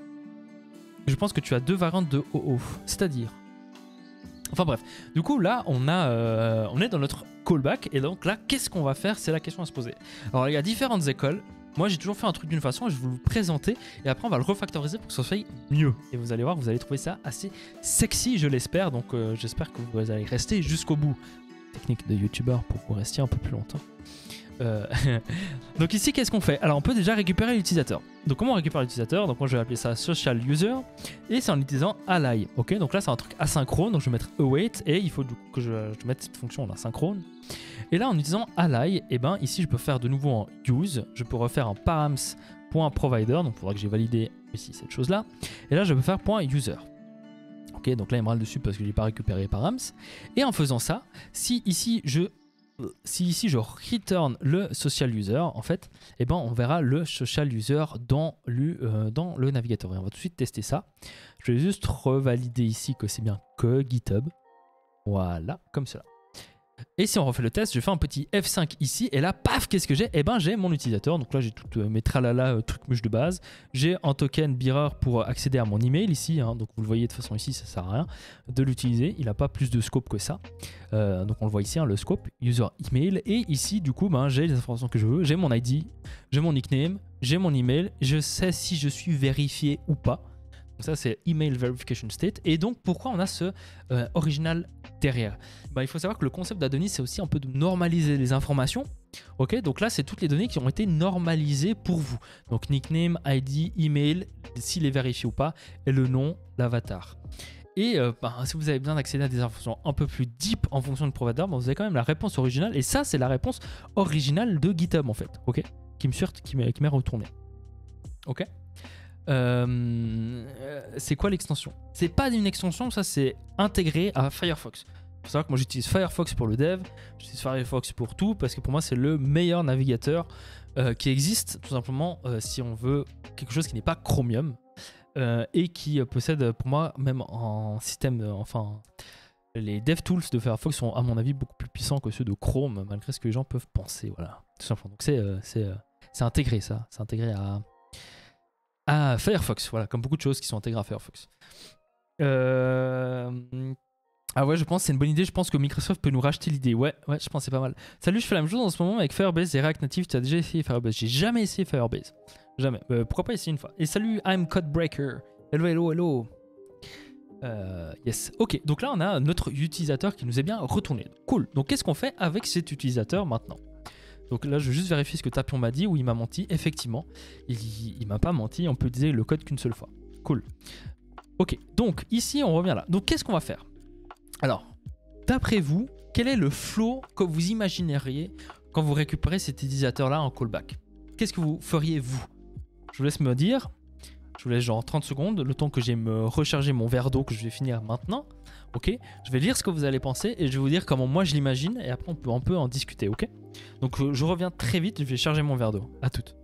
Je pense que tu as deux variantes de O O, c'est-à-dire. Enfin bref, du coup là on, a, euh, on est dans notre callback et donc là qu'est-ce qu'on va faire, c'est la question à se poser. Alors il y a différentes écoles, moi j'ai toujours fait un truc d'une façon et je vais vous le présenter et après on va le refactoriser pour que ça soit mieux. Et vous allez voir, vous allez trouver ça assez sexy je l'espère, donc euh, j'espère que vous allez rester jusqu'au bout. Technique de youtubeur pour que vous restiez un peu plus longtemps. Euh... donc ici qu'est-ce qu'on fait? Alors on peut déjà récupérer l'utilisateur. Donc comment on récupère l'utilisateur? Donc moi je vais appeler ça social user et c'est en utilisant ally. Ok, donc là c'est un truc asynchrone, donc je vais mettre await et il faut du coup que je, je mette cette fonction en asynchrone. Et là en utilisant ally, et ben ici je peux faire de nouveau en use, je peux refaire un params.provider, donc il faudra que j'ai validé ici cette chose là. Et là je peux faire .user. Ok, donc là il me râle dessus parce que j'ai pas récupéré params. Et en faisant ça, si ici je Si ici je return le social user, en fait, eh ben on verra le social user dans le, euh, dans le navigateur. Et on va tout de suite tester ça. Je vais juste revalider ici que c'est bien que GitHub. Voilà, comme cela. Et si on refait le test, je fais un petit F cinq ici. Et là, paf, qu'est-ce que j'ai? Eh ben j'ai mon utilisateur. Donc là, j'ai toutes euh, mes tralala, euh, trucs mouches de base. J'ai un token bearer pour accéder à mon email ici. Hein. Donc vous le voyez de toute façon ici, ça sert à rien de l'utiliser. Il n'a pas plus de scope que ça. Euh, donc on le voit ici, hein, le scope, user email. Et ici, du coup, ben, j'ai les informations que je veux. J'ai mon I D, j'ai mon nickname, j'ai mon email. Je sais si je suis vérifié ou pas. Donc ça, c'est email verification state. Et donc, pourquoi on a ce euh, original derrière? Ben, il faut savoir que le concept d'Adonis, c'est aussi un peu de normaliser les informations. Ok, donc là, c'est toutes les données qui ont été normalisées pour vous. Donc nickname, I D, email, s'il est vérifié ou pas, et le nom, l'avatar. Et euh, bah, si vous avez besoin d'accéder à des informations un peu plus deep en fonction du provider, bah, vous avez quand même la réponse originale. Et ça, c'est la réponse originale de GitHub en fait, ok, qui me sort, qui m'est retournée. Ok. Euh, c'est quoi l'extension? C'est pas une extension, ça c'est intégré à Firefox. Il faut savoir que moi j'utilise Firefox pour le dev, j'utilise Firefox pour tout parce que pour moi c'est le meilleur navigateur euh, qui existe, tout simplement euh, si on veut quelque chose qui n'est pas Chromium. Euh, et qui euh, possède pour moi même en système, euh, enfin les DevTools de Firefox sont à mon avis beaucoup plus puissants que ceux de Chrome malgré ce que les gens peuvent penser, voilà, tout simplement. Donc c'est euh, c'est euh, c'est intégré ça, c'est intégré à, à Firefox, voilà, comme beaucoup de choses qui sont intégrées à Firefox. Euh... Ah ouais, je pense que c'est une bonne idée, je pense que Microsoft peut nous racheter l'idée, ouais, ouais, je pense que c'est pas mal. Salut, je fais la même chose en ce moment avec Firebase et React Native, tu as déjà essayé Firebase? J'ai jamais essayé Firebase. Jamais. Euh, pourquoi pas essayer une fois? Et salut, I'm Codebreaker. Hello, hello, hello. Euh, yes. Ok, donc là, on a notre utilisateur qui nous est bien retourné. Cool. Donc, qu'est-ce qu'on fait avec cet utilisateur maintenant? Donc là, je vais juste vérifier ce que Tapion m'a dit ou il m'a menti. Effectivement, il, il m'a pas menti. On peut utiliser le code qu'une seule fois. Cool. Ok, donc ici, on revient là. Donc, qu'est-ce qu'on va faire? Alors, d'après vous, quel est le flow que vous imagineriez quand vous récupérez cet utilisateur-là en callback? Qu'est-ce que vous feriez, vous? Je vous laisse me dire, je vous laisse genre trente secondes, le temps que j'ai me recharger mon verre d'eau que je vais finir maintenant. Ok, je vais lire ce que vous allez penser et je vais vous dire comment moi je l'imagine et après on peut un peu en discuter, ok? Donc je reviens très vite, je vais charger mon verre d'eau. À toutes.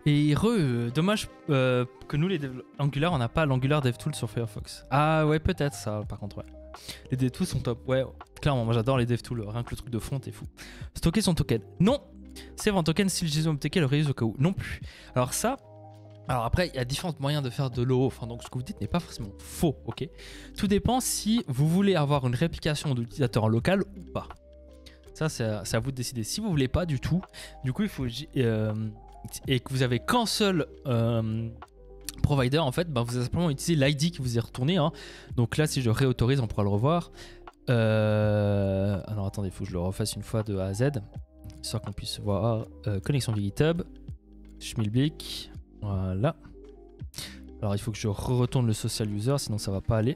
Et re, euh, dommage euh, que nous, les dev- Angular, on n'a pas l'Angular DevTools sur Firefox. Ah ouais, peut-être ça, par contre, ouais. Les DevTools sont top, ouais, clairement, moi j'adore les DevTools, rien que le truc de fond, t'es fou. Stocker son token, non. Save un token si le J S O M T K le réuse au cas où, non plus. Alors ça, alors après, il y a différents moyens de faire de l'O auth, enfin, donc ce que vous dites n'est pas forcément faux, ok. Tout dépend si vous voulez avoir une réplication de l'utilisateur en local ou pas. Ça, c'est à, à vous de décider. Si vous voulez pas du tout, du coup, il faut... Euh, et que vous avez qu'un seul euh, provider, en fait, ben vous allez simplement utiliser l'I D qui vous est retourné. Hein. Donc là, si je réautorise, on pourra le revoir. Euh... Alors attendez, il faut que je le refasse une fois de A à Z, histoire qu'on puisse voir euh, connexion via GitHub, Schmilblick, voilà. Alors il faut que je retourne le social user, sinon ça va pas aller.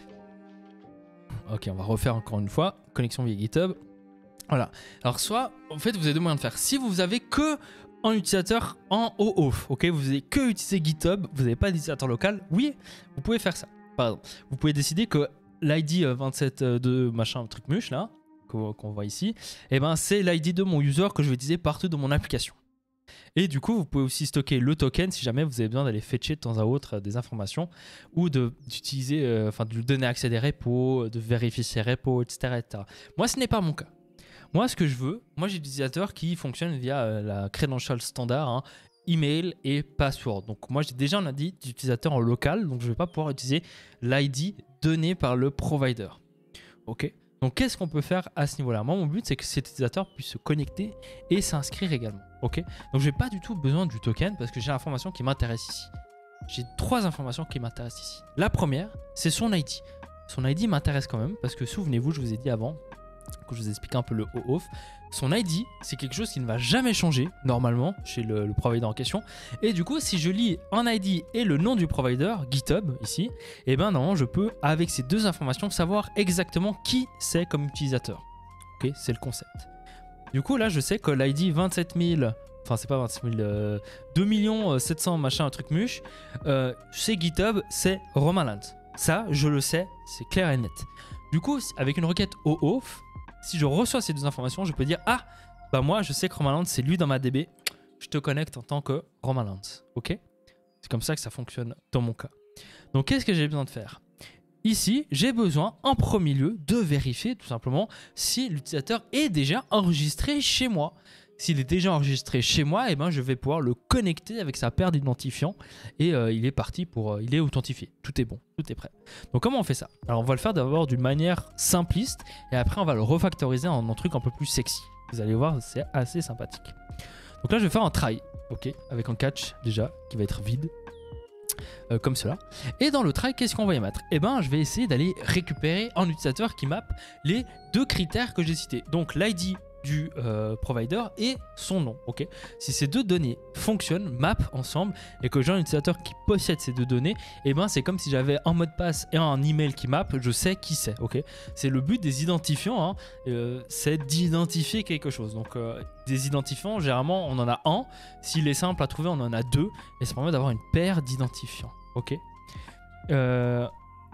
Ok, on va refaire encore une fois, connexion via GitHub. Voilà. Alors soit, en fait, vous avez deux moyens de faire. Si vous avez que un utilisateur en O auth, ok, vous avez que utiliser GitHub, vous n'avez pas d'utilisateur local, oui, vous pouvez faire ça. Par exemple, vous pouvez décider que l'I D vingt-sept de machin truc muche là, qu'on qu'on voit ici, et ben c'est l'I D de mon user que je vais utiliser partout dans mon application. Et du coup, vous pouvez aussi stocker le token si jamais vous avez besoin d'aller fetcher de temps à autre des informations ou d'utiliser, euh, enfin de lui donner accès à des repos, de vérifier ses repos, et cetera, et cetera. Moi, ce n'est pas mon cas. Moi, ce que je veux, moi j'ai des utilisateurs qui fonctionnent via euh, la credential standard, hein, email et password. Donc moi j'ai déjà un I D d'utilisateur en local, donc je ne vais pas pouvoir utiliser l'I D donné par le provider. Ok. Donc qu'est-ce qu'on peut faire à ce niveau-là? Moi mon but c'est que cet utilisateur puisse se connecter et s'inscrire également. Ok. Donc je n'ai pas du tout besoin du token parce que j'ai l'information qui m'intéresse ici. J'ai trois informations qui m'intéressent ici. La première, c'est son I D. Son I D m'intéresse quand même parce que souvenez-vous, je vous ai dit avant, que je vous explique un peu le O auth, son I D c'est quelque chose qui ne va jamais changer normalement chez le, le provider en question, et du coup si je lis un I D et le nom du provider GitHub ici, et ben normalement je peux avec ces deux informations savoir exactement qui c'est comme utilisateur. Ok, c'est le concept. Du coup là je sais que l'I D vingt-sept mille, enfin c'est pas vingt-sept mille, euh, deux millions sept cents machin un truc muche, euh, chez GitHub c'est Romaland. Ça je le sais, c'est clair et net. Du coup avec une requête O auth, si je reçois ces deux informations, je peux dire ah bah moi je sais que Romaland c'est lui dans ma D B, je te connecte en tant que Romaland, ok? C'est comme ça que ça fonctionne dans mon cas. Donc qu'est-ce que j'ai besoin de faire? Ici, j'ai besoin en premier lieu de vérifier tout simplement si l'utilisateur est déjà enregistré chez moi. S'il est déjà enregistré chez moi, eh ben, je vais pouvoir le connecter avec sa paire d'identifiants et euh, il est parti pour... Euh, il est authentifié. Tout est bon, tout est prêt. Donc comment on fait ça? Alors on va le faire d'abord d'une manière simpliste et après on va le refactoriser en un truc un peu plus sexy. Vous allez voir, c'est assez sympathique. Donc là je vais faire un try, ok, avec un catch déjà qui va être vide. Euh, comme cela. Et dans le try, qu'est-ce qu'on va y mettre? Eh ben, je vais essayer d'aller récupérer un utilisateur qui mappe les deux critères que j'ai cités. Donc l'I D du euh, provider et son nom. Ok. Si ces deux données fonctionnent, mappent ensemble et que j'ai un utilisateur qui possède ces deux données, eh ben c'est comme si j'avais un mot de passe et un email qui mappe, je sais qui c'est. Ok. C'est le but des identifiants, hein, euh, c'est d'identifier quelque chose. Donc euh, des identifiants, généralement on en a un. S'il est simple à trouver, on en a deux et ça permet d'avoir une paire d'identifiants. Ok. Euh,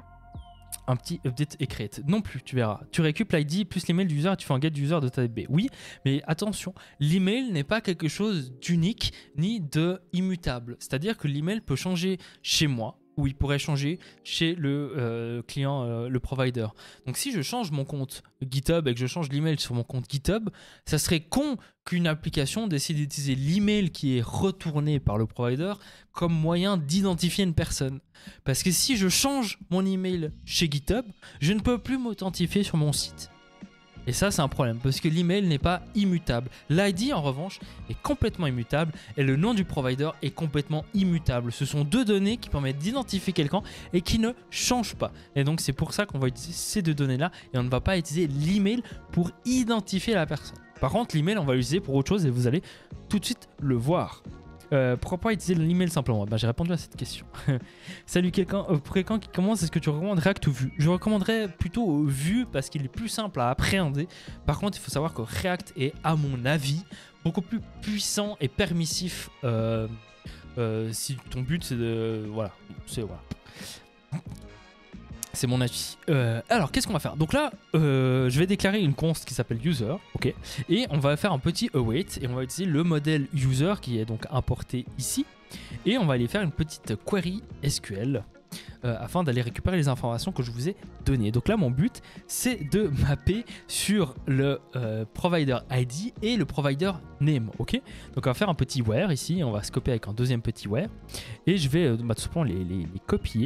un petit update et create. Non plus, tu verras. Tu récupères l'I D plus l'email du user et tu fais un get du user de ta D B. Oui, mais attention, l'email n'est pas quelque chose d'unique ni de immutable. C'est-à-dire que l'email peut changer chez moi ou il pourrait changer chez le euh, client, euh, le provider. Donc si je change mon compte GitHub et que je change l'email sur mon compte GitHub, ça serait con qu'une application décide d'utiliser l'email qui est retourné par le provider comme moyen d'identifier une personne. Parce que si je change mon email chez GitHub, je ne peux plus m'authentifier sur mon site. Et ça, c'est un problème parce que l'email n'est pas immutable. L'I D, en revanche, est complètement immutable et le nom du provider est complètement immutable. Ce sont deux données qui permettent d'identifier quelqu'un et qui ne changent pas. Et donc, c'est pour ça qu'on va utiliser ces deux données-là et on ne va pas utiliser l'email pour identifier la personne. Par contre, l'email, on va l'utiliser pour autre chose et vous allez tout de suite le voir. Euh, pourquoi pas utiliser l'email simplement? Ben, j'ai répondu à cette question. Salut quelqu'un, euh, pour quelqu'un qui commence, est-ce que tu recommandes React ou Vue? Je recommanderais plutôt Vue parce qu'il est plus simple à appréhender. Par contre, il faut savoir que React est, à mon avis, beaucoup plus puissant et permissif euh, euh, si ton but c'est de... Voilà, c'est... Voilà. C'est mon avis. Euh, alors, qu'est-ce qu'on va faire? Donc là, euh, je vais déclarer une const qui s'appelle user, ok, et on va faire un petit await et on va utiliser le modèle user qui est donc importé ici, et on va aller faire une petite query S Q L euh, afin d'aller récupérer les informations que je vous ai données. Donc là, mon but, c'est de mapper sur le euh, provider I D et le provider name, ok. Donc on va faire un petit where ici, on va scoper avec un deuxième petit where, et je vais euh, bah, tout simplement les, les, les copier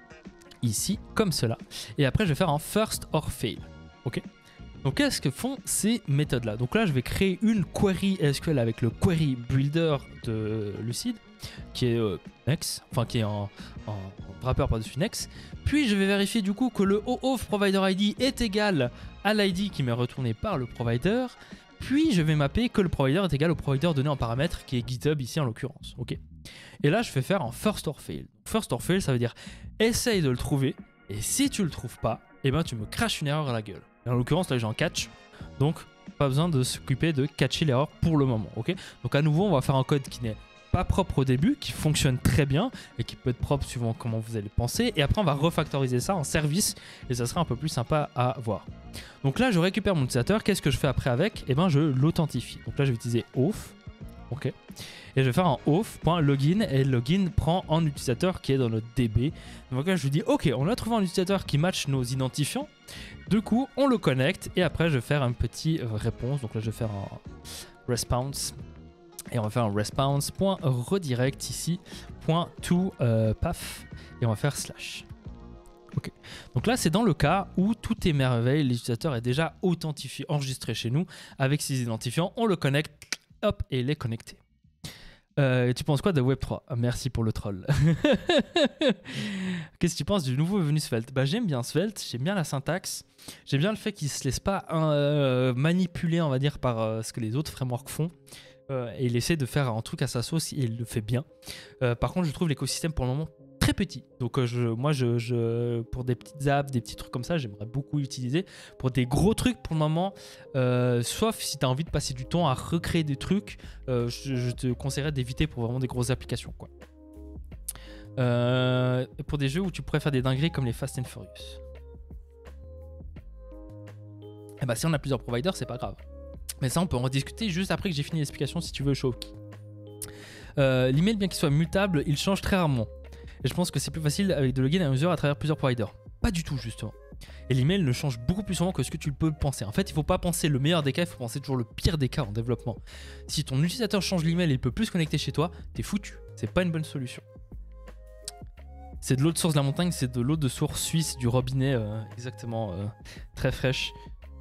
ici comme cela, et après je vais faire un first or fail, ok. Donc qu'est-ce que font ces méthodes là? Donc là je vais créer une query S Q L avec le query builder de Lucid qui est euh, Next, enfin qui est en, en, en wrapper par-dessus Next, puis je vais vérifier du coup que le OAuth provider I D est égal à l'I D qui m'est retourné par le provider, puis je vais mapper que le provider est égal au provider donné en paramètre qui est GitHub ici en l'occurrence, ok. Et là, je vais faire un first or fail. First or fail, ça veut dire essaye de le trouver. Et si tu le trouves pas, eh ben tu me craches une erreur à la gueule. Et en l'occurrence, là, j'ai un catch. Donc, pas besoin de s'occuper de catcher l'erreur pour le moment. Ok. Donc, à nouveau, on va faire un code qui n'est pas propre au début, qui fonctionne très bien et qui peut être propre suivant comment vous allez penser. Et après, on va refactoriser ça en service et ça sera un peu plus sympa à voir. Donc là, je récupère mon utilisateur. Qu'est-ce que je fais après avec? Eh ben, je l'authentifie. Donc là, je vais utiliser auth. Ok. Et je vais faire un auth.login et le login prend un utilisateur qui est dans notre D B. Donc là je lui dis ok, on a trouvé un utilisateur qui match nos identifiants. Du coup on le connecte et après je vais faire un petit réponse. Donc là je vais faire un response et on va faire un response.redirect ici .to euh, paf et on va faire slash. Ok. Donc là c'est dans le cas où tout est merveille, l'utilisateur est déjà authentifié, enregistré chez nous avec ses identifiants, on le connecte, hop, et il est connecté. Euh, tu penses quoi de Web trois? Ah, merci pour le troll. Qu'est-ce que tu penses du nouveau venu Svelte? Bah, j'aime bien Svelte, j'aime bien la syntaxe, j'aime bien le fait qu'il ne se laisse pas euh, manipuler, on va dire, par euh, ce que les autres frameworks font. Euh, et il essaie de faire un truc à sa sauce et il le fait bien. Euh, par contre, je trouve l'écosystème pour le moment très petit. Donc euh, je, moi, je, je, pour des petites apps, des petits trucs comme ça, j'aimerais beaucoup l'utiliser. Pour des gros trucs, pour le moment, euh, sauf si tu as envie de passer du temps à recréer des trucs, euh, je, je te conseillerais d'éviter pour vraiment des grosses applications, quoi. Euh, pour des jeux où tu pourrais faire des dingueries comme les Fast and Furious. Et bah si on a plusieurs providers, c'est pas grave. Mais ça, on peut en rediscuter juste après que j'ai fini l'explication si tu veux, Shoki. Euh, L'email, bien qu'il soit mutable, il change très rarement. Et je pense que c'est plus facile avec de login un user à travers plusieurs providers. Pas du tout, justement. Et l'email ne change beaucoup plus souvent que ce que tu peux penser. En fait, il ne faut pas penser le meilleur des cas, il faut penser toujours le pire des cas en développement. Si ton utilisateur change l'email et il peut plus se connecter chez toi, t'es foutu. C'est pas une bonne solution. C'est de l'eau de source de la montagne, c'est de l'eau de source suisse du robinet, euh, exactement, euh, très fraîche.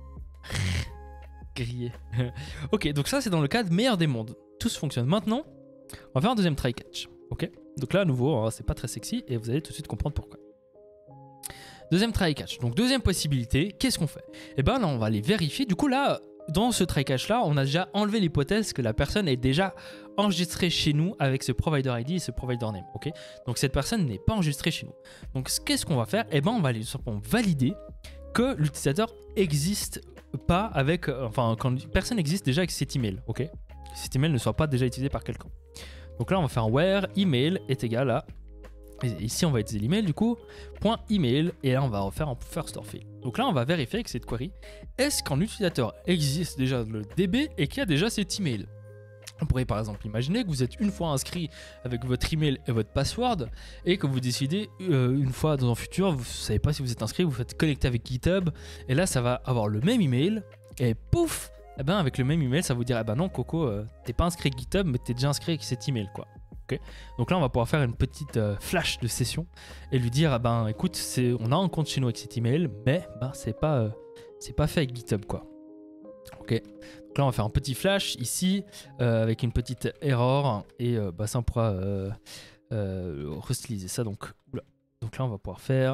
Grillé. Ok, donc ça c'est dans le cas de meilleur des mondes. Tout se fonctionne. Maintenant, on va faire un deuxième try catch. Ok, donc là à nouveau, hein, c'est pas très sexy et vous allez tout de suite comprendre pourquoi. Deuxième try catch. Donc deuxième possibilité, qu'est-ce qu'on fait? Et ben là on va aller vérifier. Du coup là, dans ce try catch là, on a déjà enlevé l'hypothèse que la personne est déjà enregistrée chez nous avec ce provider I D et ce provider name. Ok, donc cette personne n'est pas enregistrée chez nous. Donc qu'est-ce qu'on va faire? Et ben on va aller simplement valider que l'utilisateur existe pas avec, euh, enfin quand personne existe déjà avec cet email, ok, cet email ne soit pas déjà utilisé par quelqu'un. Donc là on va faire where email est égal à, et ici on va utiliser l'email du coup, point email, et là on va refaire un first or fail. Donc là on va vérifier avec cette query, est-ce qu'un utilisateur existe déjà dans le D B et qu'il y a déjà cet email. On pourrait par exemple imaginer que vous êtes une fois inscrit avec votre email et votre password et que vous décidez euh, une fois dans un futur, vous ne savez pas si vous êtes inscrit, vous faites connecter avec GitHub et là ça va avoir le même email et pouf, eh ben avec le même email ça vous dira, eh ben non Coco, euh, t'es pas inscrit avec GitHub mais t'es déjà inscrit avec cet email quoi. Okay. Donc là on va pouvoir faire une petite euh, flash de session et lui dire, eh ben écoute, on a un compte chez nous avec cet email mais ben, c'est pas, euh, c'est pas fait avec GitHub quoi. Ok, donc là on va faire un petit flash ici euh, avec une petite erreur et euh, bah, ça on pourra euh, euh, restyliser ça. Donc, donc là on va pouvoir faire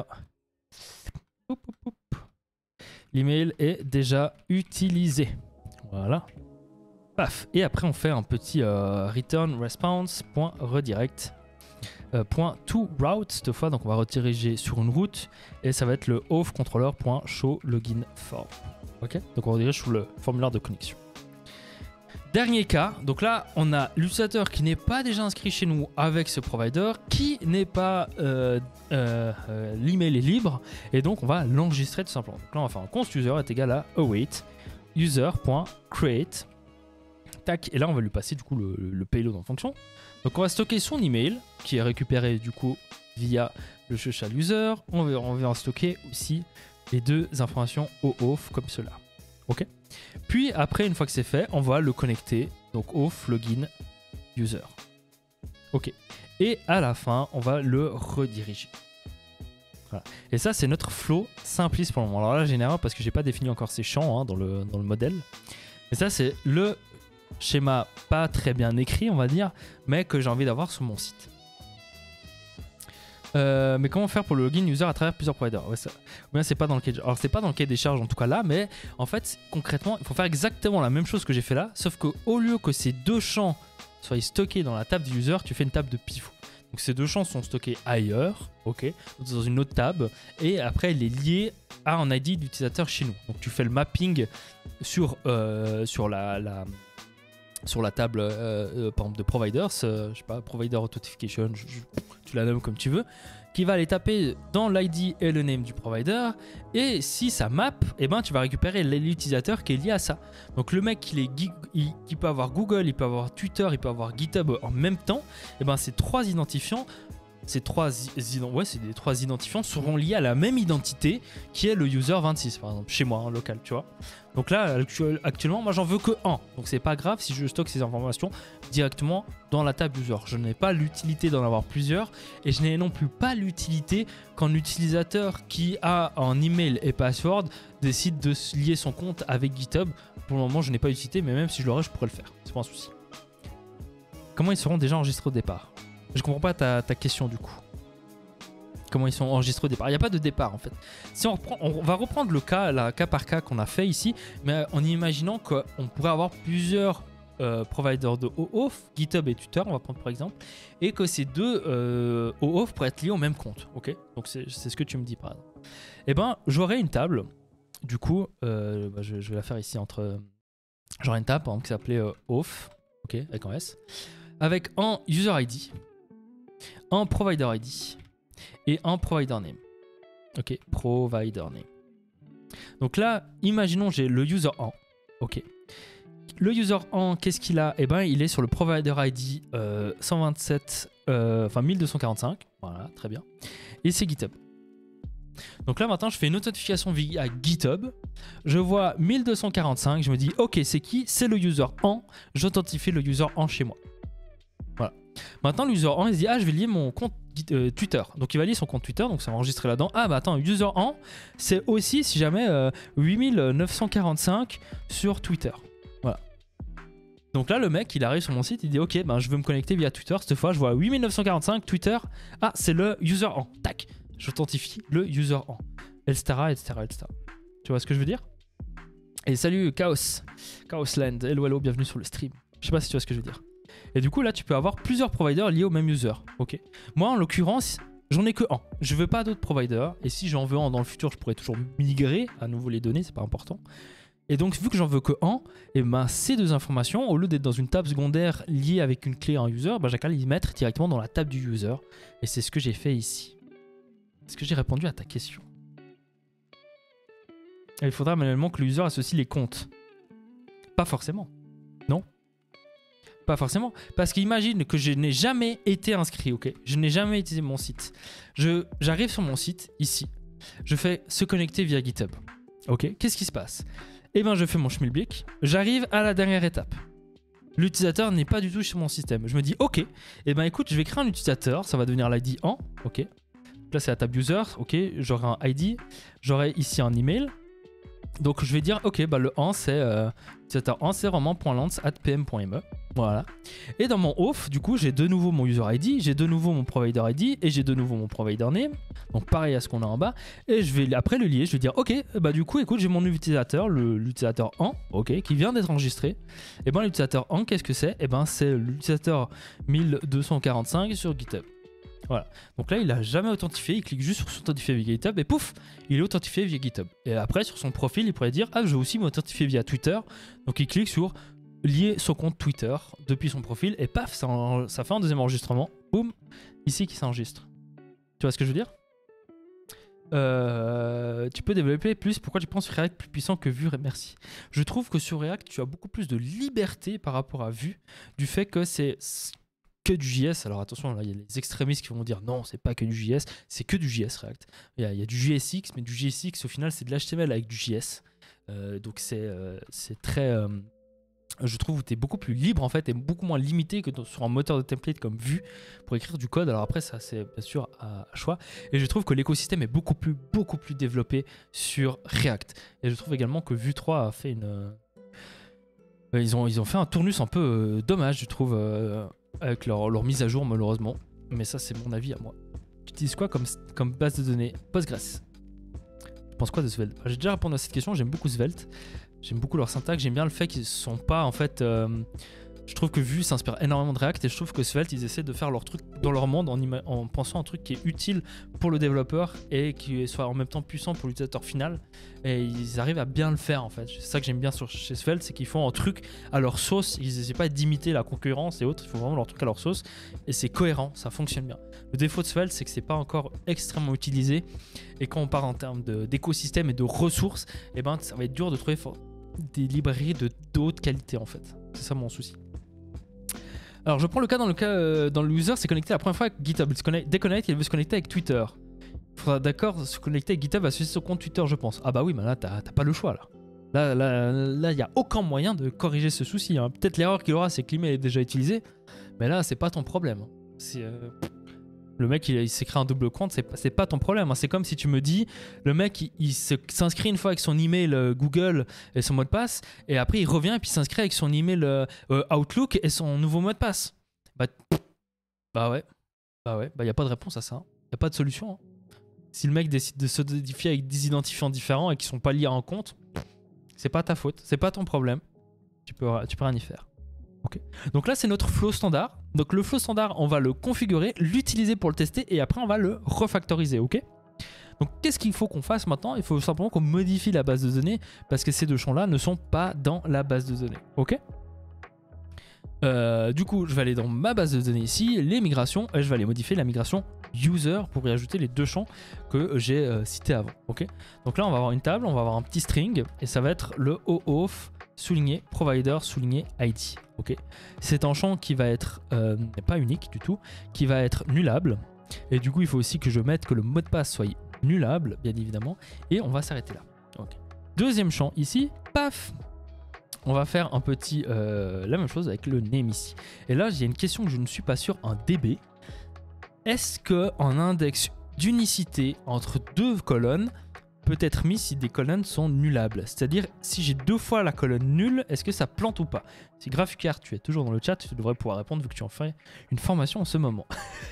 l'email est déjà utilisé. Voilà. Paf. Et après on fait un petit euh, return response.redirect euh, .to route cette fois. Donc on va rediriger sur une route et ça va être le auth controller.show login form. Ok, donc on redirige sur le formulaire de connexion. Dernier cas, donc là on a l'utilisateur qui n'est pas déjà inscrit chez nous avec ce provider, qui n'est pas euh, euh, euh, l'email est libre, et donc on va l'enregistrer tout simplement. Donc là on va faire un const user est égal à await user.create, tac, et là on va lui passer du coup le, le payload en fonction. Donc on va stocker son email qui est récupéré du coup via le social user. On va, on va stocker aussi les deux informations auth comme cela. Ok. Puis après, une fois que c'est fait, on va le connecter. Donc auth login user. Ok. Et à la fin, on va le rediriger. Voilà. Et ça, c'est notre flow simpliste pour le moment. Alors là, général, parce que j'ai pas défini encore ces champs hein, dans, le, dans le modèle. Et ça, c'est le schéma pas très bien écrit, on va dire, mais que j'ai envie d'avoir sur mon site. Euh, mais comment faire pour le login user à travers plusieurs providers? Ouais, ça... Bien, c'est pas dans le cahier. Alors c'est pas dans le cahier des charges en tout cas là, mais en fait concrètement il faut faire exactement la même chose que j'ai fait là, sauf qu'au lieu que ces deux champs soient stockés dans la table du user, tu fais une table de pivot. Donc ces deux champs sont stockés ailleurs, ok, dans une autre table, et après il est lié à un I D d'utilisateur chez nous. Donc tu fais le mapping sur euh, sur la, la sur la table euh, euh, par exemple de providers, euh, je sais pas, provider authentication, je, je, tu la nommes comme tu veux, qui va aller taper dans l'I D et le name du provider, et si ça map, eh ben, tu vas récupérer l'utilisateur qui est lié à ça. Donc le mec il, est, il, il peut avoir Google, il peut avoir Twitter, il peut avoir GitHub en même temps, et ben ces trois identifiants, ces trois, ouais, c'est des trois identifiants seront liés à la même identité qui est le user vingt-six par exemple, chez moi en local, tu vois. Donc là actuellement moi j'en veux que un, donc c'est pas grave si je stocke ces informations directement dans la table user. Je n'ai pas l'utilité d'en avoir plusieurs, et je n'ai non plus pas l'utilité qu'un utilisateur qui a un email et password décide de lier son compte avec GitHub. Pour le moment je n'ai pas d'utilité, mais même si je l'aurais je pourrais le faire, c'est pas un souci. Comment ils seront déjà enregistrés au départ? Je comprends pas ta, ta question du coup. Comment ils sont enregistrés au départ? Il n'y a pas de départ en fait. Si on, reprend, on va reprendre le cas, la cas par cas qu'on a fait ici, mais en imaginant qu'on pourrait avoir plusieurs euh, providers de auth, GitHub et Twitter, on va prendre par exemple, et que ces deux euh, auth pourraient être liés au même compte. Ok, donc c'est ce que tu me dis par exemple. Eh ben, j'aurai une table. Du coup, euh, bah, je, je vais la faire ici entre. J'aurai une table par exemple, qui s'appelait euh, auth, ok, avec un S, avec un user I D, un provider I D et un provider name. Ok, provider name. Donc là, imaginons j'ai le user un. Ok. Le user un, qu'est-ce qu'il a? Eh ben, il est sur le provider I D euh, cent vingt-sept, euh, enfin mille deux cent quarante-cinq. Voilà, très bien. Et c'est GitHub. Donc là maintenant, je fais une authentification via GitHub. Je vois mille deux cent quarante-cinq. Je me dis, ok, c'est qui? C'est le user un. J'authentifie le user un chez moi. Voilà. Maintenant, l'user un, il se dit, ah, je vais lier mon compte euh, Twitter. Donc, il va lier son compte Twitter, donc ça va enregistrer là-dedans. Ah, bah attends, user un, c'est aussi, si jamais, euh, huit mille neuf cent quarante-cinq sur Twitter. Voilà. Donc là, le mec, il arrive sur mon site, il dit, ok, ben, je veux me connecter via Twitter. Cette fois, je vois huit mille neuf cent quarante-cinq, Twitter. Ah, c'est le user un. Tac. J'authentifie le user un. et cetera, et cetera, et cetera. Tu vois ce que je veux dire? Et salut, Chaos. Chaosland. Hello, hello, bienvenue sur le stream. Je sais pas si tu vois ce que je veux dire. Et du coup, là, tu peux avoir plusieurs providers liés au même user. Ok. Moi, en l'occurrence, j'en ai que un. Je veux pas d'autres providers. Et si j'en veux un dans le futur, je pourrais toujours migrer à nouveau les données. C'est pas important. Et donc, vu que j'en veux que un, et ben, ces deux informations, au lieu d'être dans une table secondaire liée avec une clé à un user, ben, j'ai qu'à les mettre directement dans la table du user. Et c'est ce que j'ai fait ici. Est-ce que j'ai répondu à ta question? Et il faudra manuellement que le user associe les comptes. Pas forcément. Non? Pas forcément. Parce qu'imagine que je n'ai jamais été inscrit, ok? Je n'ai jamais utilisé mon site. Je, j'arrive sur mon site, ici. Je fais se connecter via GitHub. Ok? Qu'est-ce qui se passe? Eh bien, je fais mon schmilblick. J'arrive à la dernière étape. L'utilisateur n'est pas du tout sur mon système. Je me dis, ok. Eh bien, écoute, je vais créer un utilisateur. Ça va devenir l'I D un. Ok? Là, c'est la table user. Ok? J'aurai un I D. J'aurai ici un email. Donc, je vais dire, ok, bah, le un, c'est euh, utilisateur un, c'est roman.lance arobase p m point m e. Voilà. Et dans mon auth, du coup, j'ai de nouveau mon user I D, j'ai de nouveau mon provider I D et j'ai de nouveau mon provider name. Donc pareil à ce qu'on a en bas. Et je vais après le lier, je vais dire ok, bah du coup, écoute, j'ai mon utilisateur, le, l'utilisateur un, ok, qui vient d'être enregistré. Et ben l'utilisateur un, qu'est-ce que c'est? Et ben c'est l'utilisateur mille deux cent quarante-cinq sur GitHub. Voilà. Donc là, il n'a jamais authentifié, il clique juste sur s'authentifier via GitHub et pouf, il est authentifié via GitHub. Et après, sur son profil, il pourrait dire ah, je vais aussi m'authentifier via Twitter. Donc il clique sur lier son compte Twitter depuis son profil et paf, ça, en, ça fait un deuxième enregistrement. Boum, ici qui s'enregistre. Tu vois ce que je veux dire? euh, Tu peux développer plus. Pourquoi tu penses React plus puissant que Vue? Merci. Je trouve que sur React, tu as beaucoup plus de liberté par rapport à Vue, du fait que c'est que du J S. Alors attention, là, il y a les extrémistes qui vont dire non, c'est pas que du J S, c'est que du J S React. Il y a, il y a du J S X, mais du J S X, au final, c'est de l'H T M L avec du J S. Euh, donc c'est euh, très... Euh, je trouve que tu es beaucoup plus libre en fait et beaucoup moins limité que sur un moteur de template comme Vue pour écrire du code. Alors après ça c'est bien sûr à choix et je trouve que l'écosystème est beaucoup plus beaucoup plus développé sur React et je trouve également que Vue trois a fait une euh, ils ont ils ont fait un tournus un peu euh, dommage je trouve euh, avec leur, leur mise à jour malheureusement, mais ça c'est mon avis à moi. Tu utilises quoi comme, comme base de données? Postgres. Tu penses quoi de Svelte? J'ai déjà répondu à cette question, j'aime beaucoup Svelte. J'aime beaucoup leur syntaxe, j'aime bien le fait qu'ils sont pas en fait... Euh, je trouve que Vue s'inspire énormément de React et je trouve que Svelte, ils essaient de faire leur truc dans leur monde en, en pensant à un truc qui est utile pour le développeur et qui soit en même temps puissant pour l'utilisateur final. Et ils arrivent à bien le faire en fait. C'est ça que j'aime bien sur, chez Svelte, c'est qu'ils font un truc à leur sauce. Ils essaient pas d'imiter la concurrence et autres, ils font vraiment leur truc à leur sauce. Et c'est cohérent, ça fonctionne bien. Le défaut de Svelte, c'est que c'est pas encore extrêmement utilisé. Et quand on parle en termes d'écosystème et de ressources, eh ben, ça va être dur de trouver des librairies de haute qualité en fait. C'est ça mon souci. Alors je prends le cas dans le cas euh, dans le user s'est connecté la première fois avec GitHub. Il se connecte, déconnecte, il veut se connecter avec Twitter. Il faudra d'accord se connecter avec GitHub, associer son compte Twitter je pense. Ah bah oui, mais là t'as pas le choix là. Là il là, là, n'y a aucun moyen de corriger ce souci. Hein. Peut-être l'erreur qu'il aura c'est que l'email est déjà utilisé. Mais là c'est pas ton problème. C'est... Euh... Le mec, il, il s'est créé un double compte, c'est pas, pas ton problème. Hein. C'est comme si tu me dis, le mec, il, il s'inscrit une fois avec son email euh, Google et son mot de passe, et après il revient et puis il s'inscrit avec son email euh, Outlook et son nouveau mot de passe. Bah, bah ouais, bah ouais, bah y a pas de réponse à ça. Hein. Y a pas de solution. Hein. Si le mec décide de s'identifier avec des identifiants différents et qui sont pas liés à un compte, c'est pas ta faute, c'est pas ton problème. Tu peux, tu peux rien y faire. Okay. Donc là c'est notre flow standard. Donc le flow standard on va le configurer, l'utiliser pour le tester et après on va le refactoriser. Ok. Donc qu'est-ce qu'il faut qu'on fasse maintenant? Il faut simplement qu'on modifie la base de données parce que ces deux champs là ne sont pas dans la base de données. Ok. Euh, du coup je vais aller dans ma base de données ici, les migrations, et je vais aller modifier la migration user pour y ajouter les deux champs que j'ai euh, cités avant. Ok. Donc là on va avoir une table, on va avoir un petit string et ça va être le OAuth souligné provider souligné I D. Ok, c'est un champ qui va être euh, pas unique du tout, qui va être nullable. Et du coup, il faut aussi que je mette que le mot de passe soit nullable, bien évidemment. Et on va s'arrêter là. Okay. Deuxième champ ici, paf, on va faire un petit euh, la même chose avec le name ici. Et là, il y a une question que je ne suis pas sûr, un D B. Est-ce que en index d'unicité entre deux colonnes peut être mis si des colonnes sont nullables? C'est-à-dire, si j'ai deux fois la colonne nulle, est-ce que ça plante ou pas? Si GraphQR, tu es toujours dans le chat, tu devrais pouvoir répondre vu que tu en fais une formation en ce moment.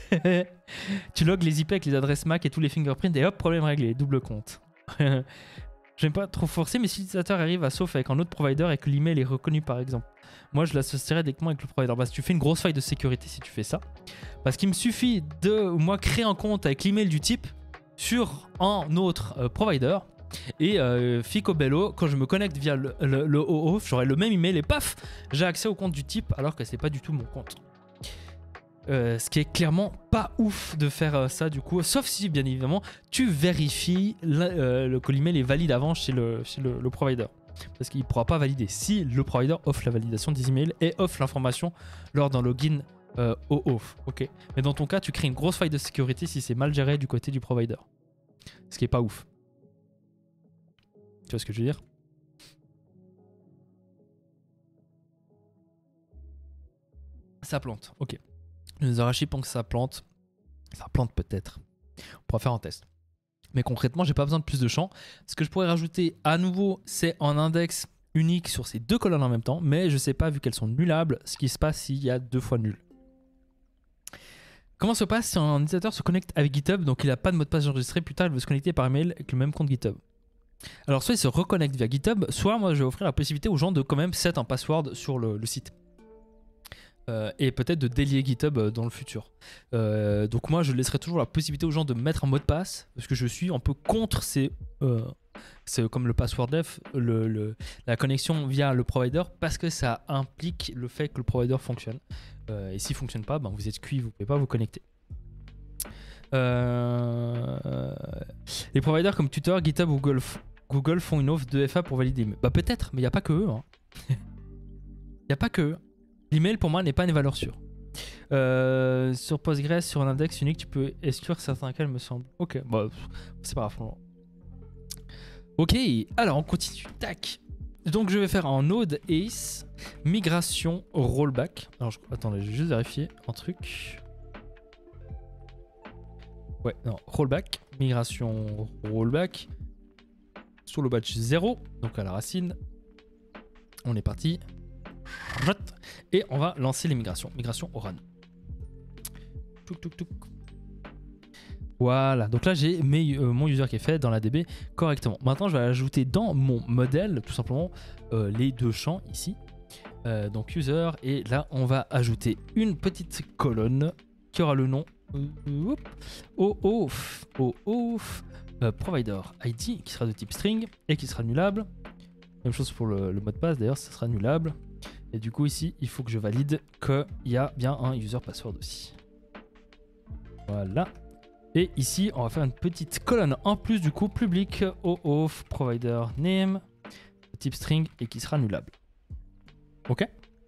Tu logs les I P avec les adresses M A C et tous les fingerprints et hop, problème réglé, double compte. J'aime pas trop forcer, mais si l'utilisateur arrive à sauf avec un autre provider et que l'email est reconnu par exemple, moi je l'associerais directement avec le provider. Bah, tu fais une grosse faille de sécurité si tu fais ça. Parce qu'il me suffit de moi créer un compte avec l'email du type sur un autre euh, provider et euh, fico bello, quand je me connecte via le, le, le OAuth, j'aurai le même email et paf, j'ai accès au compte du type alors que c'est pas du tout mon compte. Euh, ce qui est clairement pas ouf de faire euh, ça du coup, sauf si bien évidemment tu vérifies la, euh, le, que l'email est valide avant chez le, chez le, le provider. Parce qu'il ne pourra pas valider si le provider offre la validation des emails et offre l'information lors d'un login euh, OAuth. Okay. Mais dans ton cas, tu crées une grosse faille de sécurité si c'est mal géré du côté du provider. Ce qui est pas ouf. Tu vois ce que je veux dire? Ça plante, ok. Les arachis pensent que ça plante. Ça plante peut-être. On pourra faire un test. Mais concrètement, j'ai pas besoin de plus de champs. Ce que je pourrais rajouter à nouveau, c'est un index unique sur ces deux colonnes en même temps. Mais je sais pas, vu qu'elles sont nullables, ce qui se passe s'il y a deux fois nul. Comment se passe si un utilisateur se connecte avec GitHub, donc il n'a pas de mot de passe enregistré, plus tard il veut se connecter par email avec le même compte GitHub? Alors soit il se reconnecte via GitHub, soit moi je vais offrir la possibilité aux gens de quand même set un password sur le, le site. Euh, et peut-être de délier GitHub dans le futur. Euh, donc moi je laisserai toujours la possibilité aux gens de mettre un mot de passe, parce que je suis un peu contre ces, euh, c'est comme le password def, le, le, la connexion via le provider, parce que ça implique le fait que le provider fonctionne. Euh, et s'il ne fonctionne pas, ben vous êtes cuit, vous ne pouvez pas vous connecter. Euh, les providers comme Twitter, GitHub ou Google, Google font une offre de F A pour valider. Bah peut-être, mais il n'y a pas que eux. Hein. Il n'y a pas que eux. L'email pour moi n'est pas une valeur sûre. Euh, sur Postgres, sur un index unique, tu peux exclure certains cas, il me semble. Ok, bah, c'est pas grave. Ok, alors on continue. Tac. Donc je vais faire en Node Ace, migration, rollback. Alors je... attendez, je vais juste vérifier un truc. Ouais, non, rollback, migration, rollback. Sur le batch zéro, donc à la racine. On est parti. Et on va lancer les migrations. Migration au run. Touk, touk, touk. Voilà, donc là j'ai euh, mon user qui est fait dans la D B correctement. Maintenant je vais ajouter dans mon modèle tout simplement euh, les deux champs ici. Euh, donc user, et là on va ajouter une petite colonne qui aura le nom euh, O auth, O auth, euh, provider I D qui sera de type string et qui sera nullable. Même chose pour le, le mot de passe d'ailleurs, ça sera nullable. Et du coup ici il faut que je valide qu'il y a bien un user password aussi. Voilà. Et ici, on va faire une petite colonne en plus du coup public O auth provider name type string et qui sera nullable. Ok.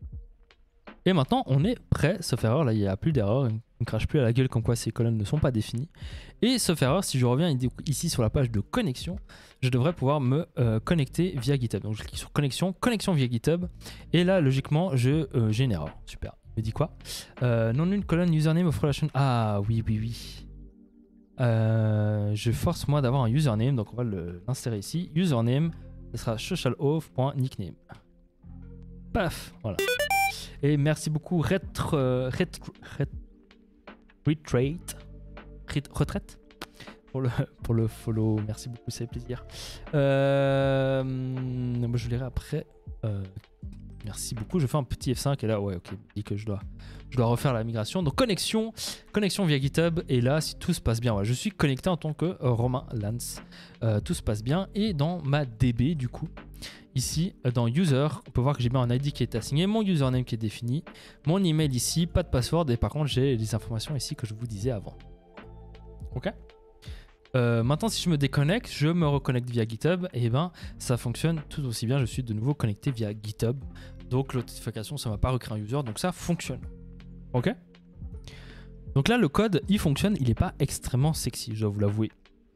Et maintenant, on est prêt. Sauf erreur, là, il n'y a plus d'erreur. Il ne me crache plus à la gueule comme quoi ces colonnes ne sont pas définies. Et sauf erreur, si je reviens ici sur la page de connexion, je devrais pouvoir me euh, connecter via GitHub. Donc je clique sur connexion, connexion via GitHub. Et là, logiquement, je euh, j'ai une erreur. Super. Il me dit quoi euh, non une colonne username of relation. Ah oui, oui, oui. Euh, je force moi d'avoir un username, donc on va l'insérer ici. Username, ce sera socialauth.nickname. Paf, voilà. Et merci beaucoup Retr, retr, retr, Retrate, retraite pour le, pour le follow. Merci beaucoup, ça fait plaisir. Euh, moi je lirai après. Euh, merci beaucoup. Je fais un petit F cinq et là, ouais, ok, il dit que je dois. Je dois refaire la migration. Donc connexion, connexion via GitHub. Et là, si tout se passe bien, ouais, je suis connecté en tant que euh, Romain Lance. Euh, tout se passe bien. Et dans ma D B, du coup, ici, dans User, on peut voir que j'ai bien un I D qui est assigné, mon username qui est défini, mon email ici, pas de password. Et par contre, j'ai les informations ici que je vous disais avant. Ok. Euh, maintenant, si je me déconnecte, je me reconnecte via GitHub. Et ben, ça fonctionne tout aussi bien. Je suis de nouveau connecté via GitHub. Donc, l'authentification, ça ne va pas recréer un user. Donc, ça fonctionne. Ok. Donc là, le code, il fonctionne. Il n'est pas extrêmement sexy, je dois vous l'avouer.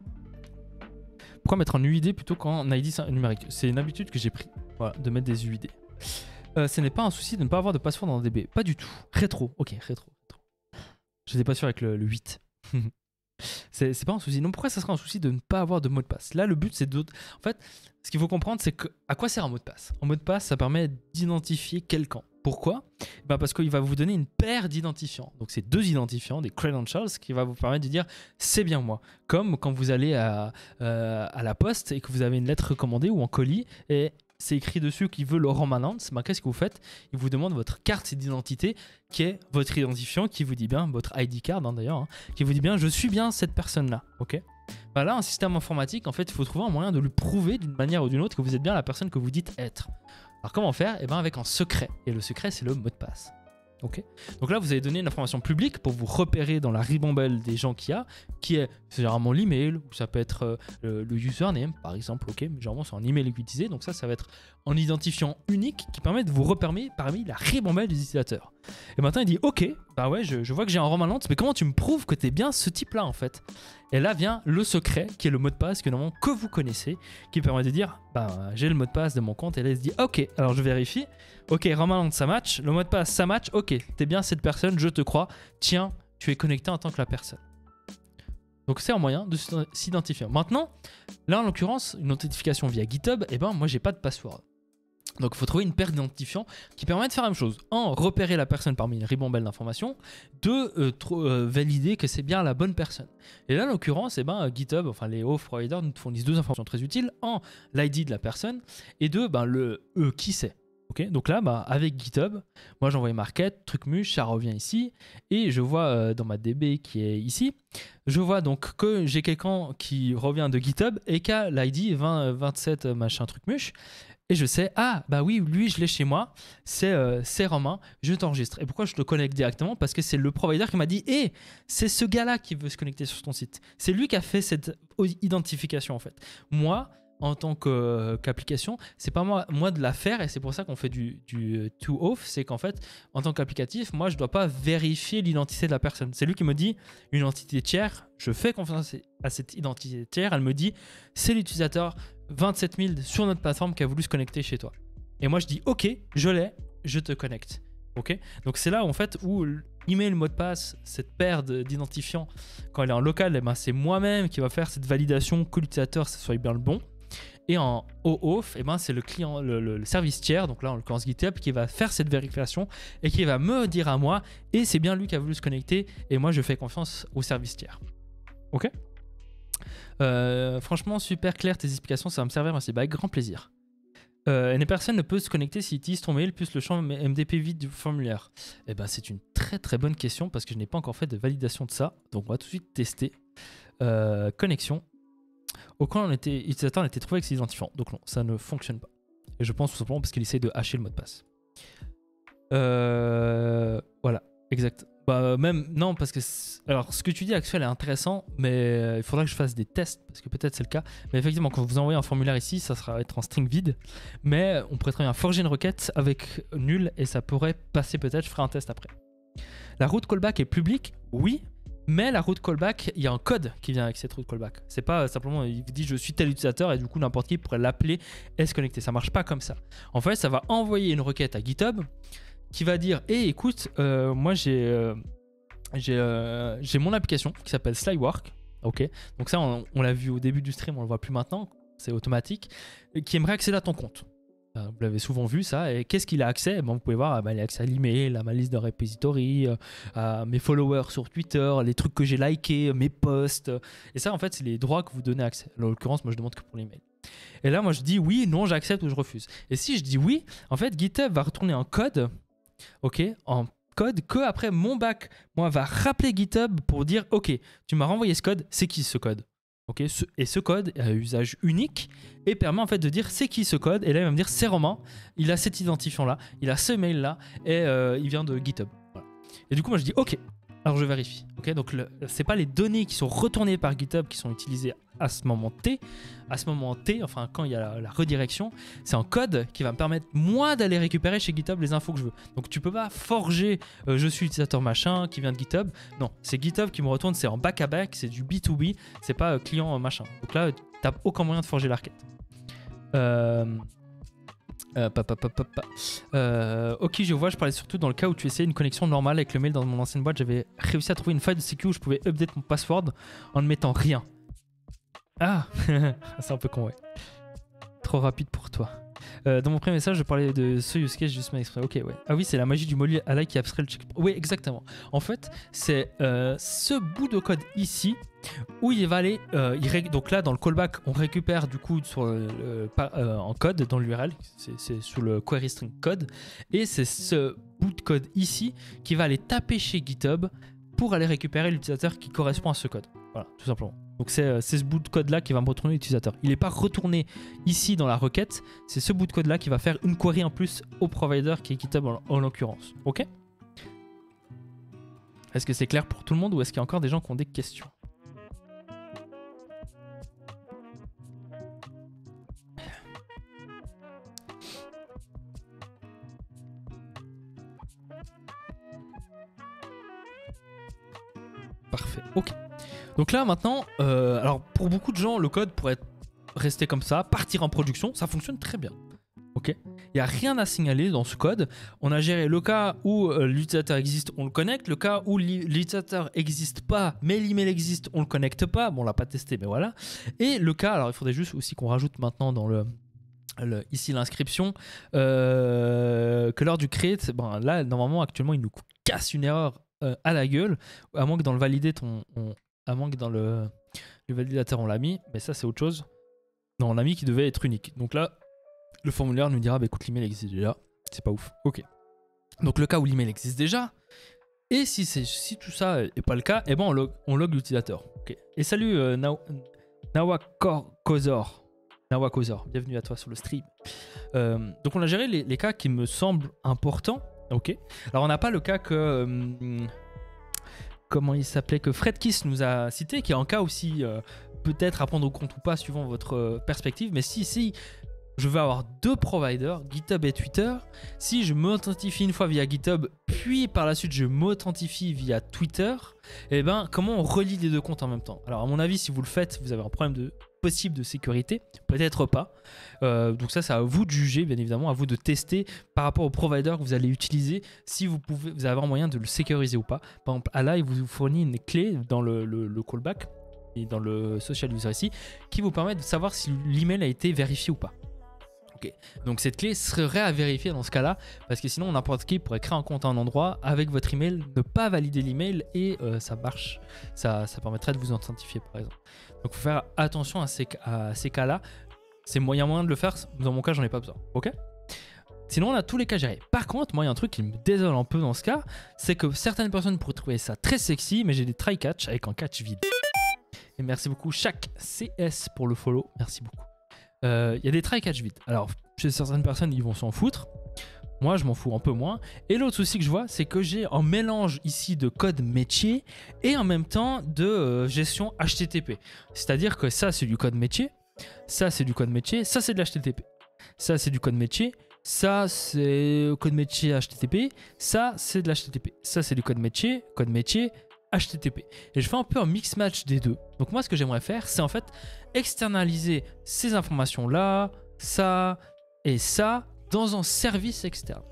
Pourquoi mettre un U I D plutôt qu'en I D numérique? C'est une habitude que j'ai pris, voilà, de mettre des U I D. Euh, ce n'est pas un souci de ne pas avoir de password dans D B. Pas du tout. Rétro. Ok, rétro. rétro. Je n'étais pas sûr avec le, le huit. C'est pas un souci. Non, pourquoi ça serait un souci de ne pas avoir de mot de passe? Là, le but, c'est de... En fait, ce qu'il faut comprendre, c'est que à quoi sert un mot de passe? Un mot de passe, ça permet d'identifier quelqu'un. Pourquoi? Ben parce qu'il va vous donner une paire d'identifiants. Donc, c'est deux identifiants, des credentials, qui va vous permettre de dire c'est bien moi. Comme quand vous allez à, euh, à la poste et que vous avez une lettre recommandée ou un colis et c'est écrit dessus qu'il veut Laurent Manantz, ben, qu'est-ce que vous faites? Il vous demande votre carte d'identité qui est votre identifiant, qui vous dit bien, votre I D card hein, d'ailleurs, hein, qui vous dit bien je suis bien cette personne-là. Ok. Ben là, un système informatique, en fait, il faut trouver un moyen de lui prouver d'une manière ou d'une autre que vous êtes bien la personne que vous dites être. Alors comment faire? Eh bien avec un secret. Et le secret, c'est le mot de passe. Ok. Donc là, vous avez donné une information publique pour vous repérer dans la ribambelle des gens qu'il y a, qui est généralement l'email, ou ça peut être euh, le, le username, par exemple. Ok, mais généralement, c'est un email utilisé. Donc ça, ça va être un identifiant unique qui permet de vous repérer parmi la ribambelle des utilisateurs. Et maintenant, il dit ok, bah ouais, je, je vois que j'ai un Romain Lantz, mais comment tu me prouves que t'es bien ce type-là en fait? Et là vient le secret, qui est le mot de passe que normalement que vous connaissez, qui permet de dire bah j'ai le mot de passe de mon compte. Et là, il se dit ok, alors je vérifie. Ok, Romain Lantz, ça match. Le mot de passe, ça match. Ok, t'es bien cette personne, je te crois. Tiens, tu es connecté en tant que la personne. Donc c'est un moyen de s'identifier. Maintenant, là en l'occurrence, une authentification via GitHub, et ben moi j'ai pas de password. Donc il faut trouver une paire d'identifiants qui permet de faire la même chose. Un, repérer la personne parmi une ribambelle d'informations. Deux, euh, euh, valider que c'est bien la bonne personne. Et là en l'occurrence, eh ben, GitHub, enfin les auth providers nous fournissent deux informations très utiles. Un, l'I D de la personne. Et deux, ben, le euh, qui c'est. Ok, donc là, bah, avec GitHub, moi j'envoie ma requête, truc muche, ça revient ici, et je vois euh, dans ma D B qui est ici, je vois donc que j'ai quelqu'un qui revient de GitHub et qui a l'I D vingt, vingt-sept machin truc muche, et je sais, ah bah oui, lui je l'ai chez moi, c'est euh, c'est Romain, je t'enregistre. Et pourquoi je te connecte directement? Parce que c'est le provider qui m'a dit, hé, c'est ce gars-là qui veut se connecter sur ton site. C'est lui qui a fait cette identification en fait. Moi, en tant que, qu'application, c'est pas moi, moi de la faire, et c'est pour ça qu'on fait du, du two auth, c'est qu'en fait, en tant qu'applicatif, moi je dois pas vérifier l'identité de la personne. C'est lui qui me dit une entité tiers, je fais confiance à cette identité tiers, elle me dit c'est l'utilisateur vingt-sept mille sur notre plateforme qui a voulu se connecter chez toi. Et moi je dis ok, je l'ai, je te connecte. Ok, donc c'est là en fait où email, mot de passe, cette paire d'identifiants, quand elle est en local, eh ben, c'est moi-même qui va faire cette validation que l'utilisateur soit bien le bon. Et en O auth, eh ben, c'est le client, le, le, le service tiers, donc là en l'occurrence GitHub, qui va faire cette vérification et qui va me dire à moi, et c'est bien lui qui a voulu se connecter, et moi je fais confiance au service tiers. Ok, euh, franchement, super clair tes explications, ça va me servir, merci, bah, avec grand plaisir. Euh, une personne ne peut se connecter s'il utilise ton mail plus le champ M D P vide du formulaire. Eh ben, c'est une très très bonne question parce que je n'ai pas encore fait de validation de ça, donc on va tout de suite tester. Euh, connexion. Aucun utilisateur n'a été trouvé avec ses identifiants. Donc non, ça ne fonctionne pas. Et je pense tout simplement parce qu'il essaye de hacher le mot de passe. Euh, voilà, exact. Bah, même, non, parce que... Alors, ce que tu dis, Axel, est intéressant, mais il faudra que je fasse des tests, parce que peut-être c'est le cas. Mais effectivement, quand vous envoyez un formulaire ici, ça sera être en string vide. Mais on pourrait très bien forger une requête avec nul, et ça pourrait passer peut-être. Je ferai un test après. La route callback est publique, oui. Mais la route callback, il y a un code qui vient avec cette route callback. C'est pas simplement, il dit je suis tel utilisateur et du coup n'importe qui pourrait l'appeler et se connecter. Ça marche pas comme ça. En fait, ça va envoyer une requête à GitHub qui va dire hé, hey, écoute, euh, moi j'ai euh, j'ai euh, j'ai mon application qui s'appelle Slywork. Ok. Donc ça, on, on l'a vu au début du stream, on le voit plus maintenant. C'est automatique. Qui aimerait accéder à ton compte. Vous l'avez souvent vu ça, et qu'est-ce qu'il a accès? Bon, vous pouvez voir, bah, il a accès à l'email, à ma liste de repository, à mes followers sur Twitter, les trucs que j'ai likés, mes posts. Et ça, en fait, c'est les droits que vous donnez accès. En l'occurrence, moi, je demande que pour l'email. Et là, moi, je dis oui, non, j'accepte ou je refuse. Et si je dis oui, en fait, GitHub va retourner un code, ok, en code que après mon back, moi, va rappeler GitHub pour dire ok, tu m'as renvoyé ce code, c'est qui ce code? Okay, et ce code a un usage unique et permet en fait de dire c'est qui ce code, et là il va me dire c'est Romain, il a cet identifiant là, il a ce mail là et euh, il vient de GitHub. Voilà. Et du coup moi je dis ok, alors je vérifie. Okay, donc c'est pas les données qui sont retournées par GitHub qui sont utilisées à ce moment T, à ce moment T, enfin quand il y a la, la redirection, c'est un code qui va me permettre moi d'aller récupérer chez GitHub les infos que je veux. Donc tu peux pas forger euh, je suis utilisateur machin qui vient de GitHub. Non, c'est GitHub qui me retourne, c'est en back à back, c'est du B to B, c'est pas euh, client euh, machin. Donc là, t'as aucun moyen de forger la requête. Euh... Euh, pa, pa, pa, pa, pa. Euh, ok, je vois, je parlais surtout dans le cas où tu essayais une connexion normale avec le mail dans mon ancienne boîte. J'avais réussi à trouver une faille de sécu où je pouvais update mon password en ne mettant rien. Ah, c'est un peu con, ouais. Trop rapide pour toi. Euh, dans mon premier message, je parlais de ce use case juste exprès. Ok, ouais. Ah oui, c'est la magie du module A L I qui abstrait le check. Oui, exactement. En fait, c'est euh, ce bout de code ici où il va aller. Euh, il ré... Donc là, dans le callback, on récupère du coup sur le, le, euh, en code dans l'U R L. C'est sous le query string code. Et c'est ce bout de code ici qui va aller taper chez GitHub pour aller récupérer l'utilisateur qui correspond à ce code. Voilà, tout simplement. Donc c'est ce bout de code là qui va me retourner l'utilisateur. Il n'est pas retourné ici dans la requête, c'est ce bout de code là qui va faire une query en plus au provider qui est GitHub en, en l'occurrence. Ok? Est-ce que c'est clair pour tout le monde ou est-ce qu'il y a encore des gens qui ont des questions? Parfait, ok. Donc là maintenant, euh, alors pour beaucoup de gens, le code pourrait rester comme ça, partir en production, ça fonctionne très bien. Ok, il n'y a rien à signaler dans ce code. On a géré le cas où euh, l'utilisateur existe, on le connecte. Le cas où l'utilisateur n'existe pas, mais l'email existe, on le connecte pas. Bon, on l'a pas testé, mais voilà. Et le cas, alors il faudrait juste aussi qu'on rajoute maintenant dans le, le ici l'inscription euh, que lors du create, bon, là normalement actuellement il nous casse une erreur euh, à la gueule, à moins que dans le valider ton, on, à moins que dans le, le validateur on l'a mis, mais ça c'est autre chose. Non, on l'a mis qui devait être unique. Donc là, le formulaire nous dira bah, écoute, l'email existe déjà. C'est pas ouf. Ok. Donc le cas où l'email existe déjà. Et si, si tout ça n'est pas le cas, eh ben on log, on log l'utilisateur. Okay. Et salut euh, Nawakozor. Nawakozor, bienvenue à toi sur le stream. Euh, donc on a géré les, les cas qui me semblent importants. Ok. Alors on n'a pas le cas que... Euh, comment il s'appelait, que Fred Kiss nous a cité, qui est un cas aussi euh, peut-être à prendre au compte ou pas suivant votre euh, perspective. Mais si, si je veux avoir deux providers, GitHub et Twitter, si je m'authentifie une fois via GitHub, puis par la suite je m'authentifie via Twitter, eh ben comment on relie les deux comptes en même temps? Alors à mon avis, si vous le faites, vous avez un problème de possible de sécurité, peut-être pas. Euh, donc ça, c'est à vous de juger, bien évidemment, à vous de tester par rapport au provider que vous allez utiliser, si vous pouvez, vous avez un moyen de le sécuriser ou pas. Par exemple, Ala, il vous fournit une clé dans le, le, le callback et dans le social user ici, qui vous permet de savoir si l'email a été vérifié ou pas. Okay. Donc cette clé serait à vérifier dans ce cas-là, parce que sinon n'importe qui pourrait créer un compte à un endroit avec votre email, ne pas valider l'email et euh, ça marche, ça, ça permettrait de vous authentifier par exemple. Donc il faut faire attention à ces, à ces cas-là. C'est moyen moyen de le faire. Dans mon cas, j'en ai pas besoin. Ok. Sinon, on a tous les cas gérés. Par contre, moi, il y a un truc qui me désole un peu dans ce cas, c'est que certaines personnes pourraient trouver ça très sexy, mais j'ai des try catch avec un catch vide. Et merci beaucoup chaque C S pour le follow. Merci beaucoup. Il euh, y a des try catch vides. Alors, chez certaines personnes, ils vont s'en foutre. Moi, je m'en fous un peu moins. Et l'autre souci que je vois, c'est que j'ai un mélange ici de code métier et en même temps de euh, gestion H T T P. C'est-à-dire que ça, c'est du code métier. Ça, c'est du code métier. Ça, c'est de l'H T T P. Ça, c'est du code métier. Ça, c'est code métier H T T P. Ça, c'est de l'H T T P. Ça, c'est du code métier, code métier, H T T P. Et je fais un peu un mix match des deux. Donc moi, ce que j'aimerais faire, c'est en fait externaliser ces informations-là, ça et ça, dans un service externe.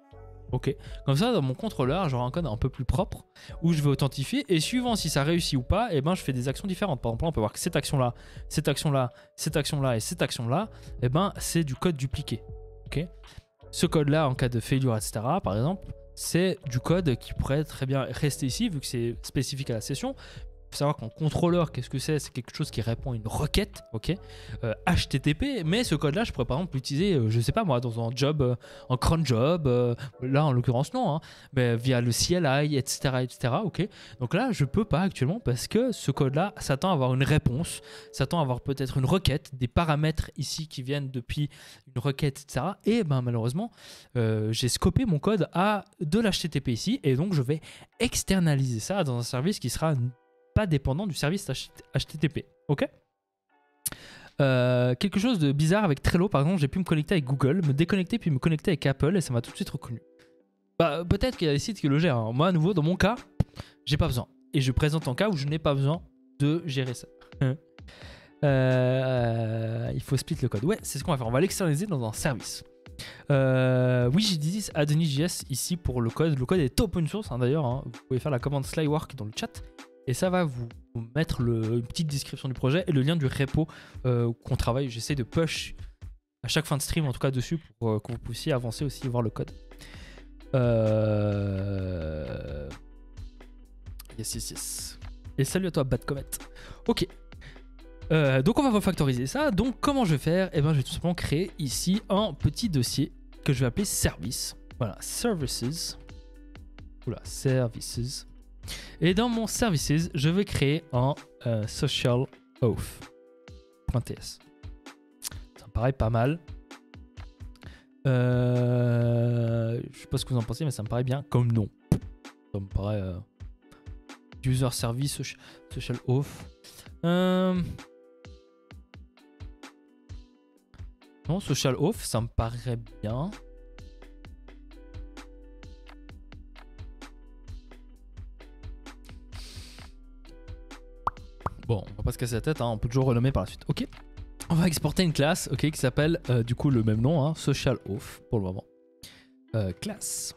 Ok. Comme ça, dans mon contrôleur, j'aurai un code un peu plus propre où je vais authentifier et suivant si ça réussit ou pas, eh ben, je fais des actions différentes. Par exemple, on peut voir que cette action-là, cette action-là, cette action-là et cette action-là, eh ben, c'est du code dupliqué. Ok. Ce code-là, en cas de failure, et cetera, par exemple, c'est du code qui pourrait très bien rester ici vu que c'est spécifique à la session. Il faut savoir qu'en contrôleur, qu'est-ce que c'est? C'est quelque chose qui répond à une requête, ok, euh, H T T P, mais ce code-là, je pourrais par exemple l'utiliser, euh, je sais pas moi, dans un job, euh, en cron job, euh, là en l'occurrence non, hein, mais via le C L I, et cetera, et cetera, ok. Donc là, je peux pas actuellement parce que ce code-là s'attend à avoir une réponse, s'attend à avoir peut-être une requête, des paramètres ici qui viennent depuis une requête, et cetera. Et ben malheureusement, euh, j'ai scopé mon code à de l'H T T P ici, et donc je vais externaliser ça dans un service qui sera pas dépendant du service H T T P. Ok. Euh, quelque chose de bizarre avec Trello, par exemple, j'ai pu me connecter avec Google, me déconnecter puis me connecter avec Apple et ça m'a tout de suite reconnu. Bah, peut-être qu'il y a des sites qui le gèrent. Hein. Moi, à nouveau, dans mon cas, j'ai pas besoin. Et je présente un cas où je n'ai pas besoin de gérer ça. euh, il faut split le code. Ouais, c'est ce qu'on va faire. On va l'externaliser dans un service. Euh, oui, j'ai dit Adonis.js ici pour le code. Le code est open source hein, d'ailleurs. Hein. Vous pouvez faire la commande slywork dans le chat. Et ça va vous mettre le, une petite description du projet et le lien du repo euh, qu'on travaille. J'essaie de push à chaque fin de stream, en tout cas dessus, pour euh, que vous puissiez avancer aussi et voir le code. Euh... Yes, yes, yes. Et salut à toi, Bad Comet. Ok. Euh, donc on va refactoriser ça. Donc comment je vais faire? Eh ben, je vais tout simplement créer ici un petit dossier que je vais appeler service. Voilà, services. Oula, services. Et dans mon services, je vais créer un euh, social auth.ts. Ça me paraît pas mal. Euh, je sais pas ce que vous en pensez, mais ça me paraît bien comme nom. Ça me paraît euh, user service social auth. Euh, non, social auth, ça me paraît bien. Bon, on va pas se casser la tête, hein, on peut toujours renommer par la suite. Ok. On va exporter une classe okay, qui s'appelle euh, du coup le même nom, hein, social auth pour le moment. Euh, classe.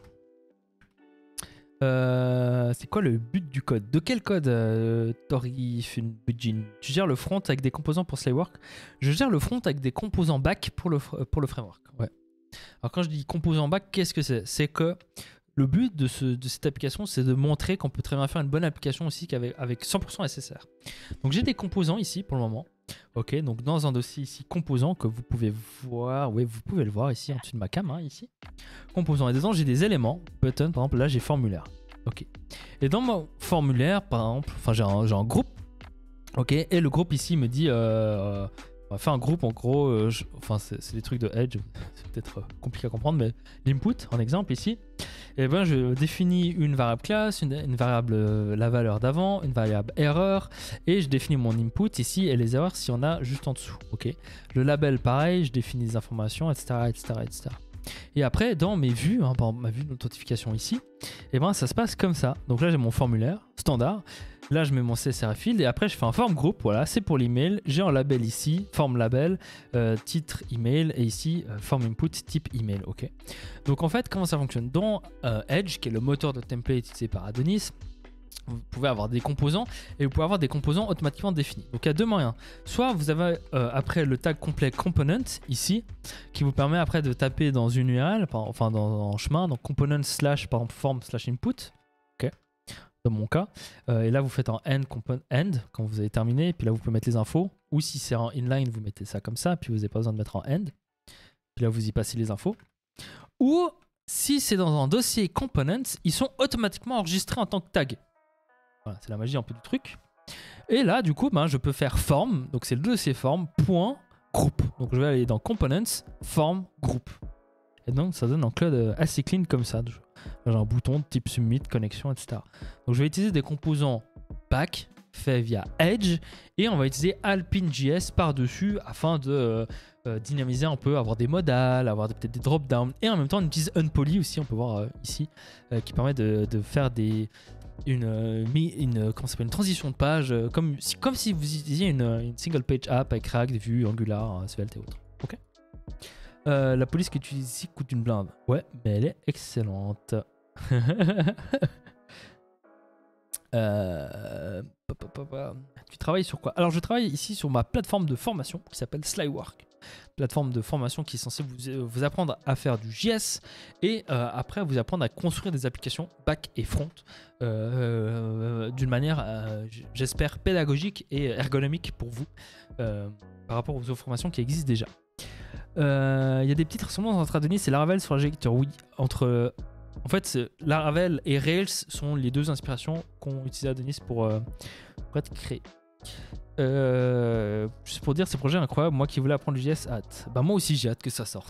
Euh, c'est quoi le but du code? De quel code, euh, Tori Funbujin? Tu gères le front avec des composants pour Slywork? Je gère le front avec des composants back pour le, pour le framework. Ouais. Alors quand je dis composants back, qu'est-ce que c'est? C'est que le but de, ce, de cette application, c'est de montrer qu'on peut très bien faire une bonne application aussi avec, avec cent pour cent S S R. Donc j'ai des composants ici pour le moment Ok, donc dans un dossier ici, composants, que vous pouvez voir, oui, vous pouvez le voir ici, en dessous de ma cam, hein, ici. Composants, et dedans, j'ai des éléments, button, par exemple, là, j'ai formulaire. Ok. Et dans mon formulaire, par exemple, enfin, j'ai un, j'ai un groupe, ok, et le groupe ici me dit, euh, on va faire un groupe, en gros, euh, je, enfin, c'est des trucs de Edge, c'est peut-être compliqué à comprendre, mais l'input, en exemple, ici, et ben je définis une variable classe, une, une variable euh, la valeur d'avant, une variable erreur, et je définis mon input ici et les erreurs s'il y en a juste en dessous. Ok. Le label pareil, je définis les informations, et cetera, et cetera, et cetera. Et après dans mes vues, hein, par exemple, ma vue d'authentification ici, et ben ça se passe comme ça. Donc là j'ai mon formulaire standard. Là, je mets mon C S R field et après, je fais un form group. Voilà, c'est pour l'email. J'ai un label ici, form label, euh, titre email et ici, euh, form input type email. Ok. Donc en fait, comment ça fonctionne? Dans euh, Edge, qui est le moteur de template utilisé par Adonis, vous pouvez avoir des composants et vous pouvez avoir des composants automatiquement définis. Donc il y a deux moyens. Soit vous avez euh, après le tag complet component ici, qui vous permet après de taper dans une U R L, enfin dans un chemin, donc component slash par exemple form slash input. Ok. Dans mon cas, euh, et là vous faites un end, end quand vous avez terminé, et puis là vous pouvez mettre les infos, ou si c'est en inline vous mettez ça comme ça, puis vous n'avez pas besoin de mettre en end, puis là vous y passez les infos, ou si c'est dans un dossier components, ils sont automatiquement enregistrés en tant que tag. Voilà, c'est la magie un peu du truc. Et là du coup ben, je peux faire form, donc c'est le dossier form, point group, donc je vais aller dans components, form, group, et donc ça donne un code assez clean comme ça. J'ai un bouton de type submit, connexion, et cetera. Donc je vais utiliser des composants back faits via Edge et on va utiliser Alpine.js par-dessus afin de euh, euh, dynamiser un peu, avoir des modals, avoir peut-être des drop-downs et en même temps on utilise Unpoly aussi, on peut voir euh, ici, euh, qui permet de, de faire des, une, euh, une, comment ça s'appelle, une transition de page euh, comme, si, comme si vous utilisiez une, une single page app avec React, Vue, Angular, Svelte et autres. Ok. Euh, la police que tu utilises ici coûte une blinde. Ouais, mais elle est excellente. euh, pa, pa, pa, pa. Tu travailles sur quoi? Alors, je travaille ici sur ma plateforme de formation qui s'appelle Slywork. Plateforme de formation qui est censée vous, vous apprendre à faire du J S et euh, après vous apprendre à construire des applications back et front euh, euh, d'une manière, euh, j'espère, pédagogique et ergonomique pour vous euh, par rapport aux autres formations qui existent déjà. Il euh, y a des petites ressemblances entre Adonis et Laravel sur l'injecteur. Oui, entre. En fait, Laravel et Rails sont les deux inspirations qu'ont utilisé Adonis pour, euh, pour être créés. Euh, juste pour dire, ce projet est incroyable. Moi qui voulais apprendre du J S, hâte. Bah, moi aussi, j'ai hâte que ça sorte.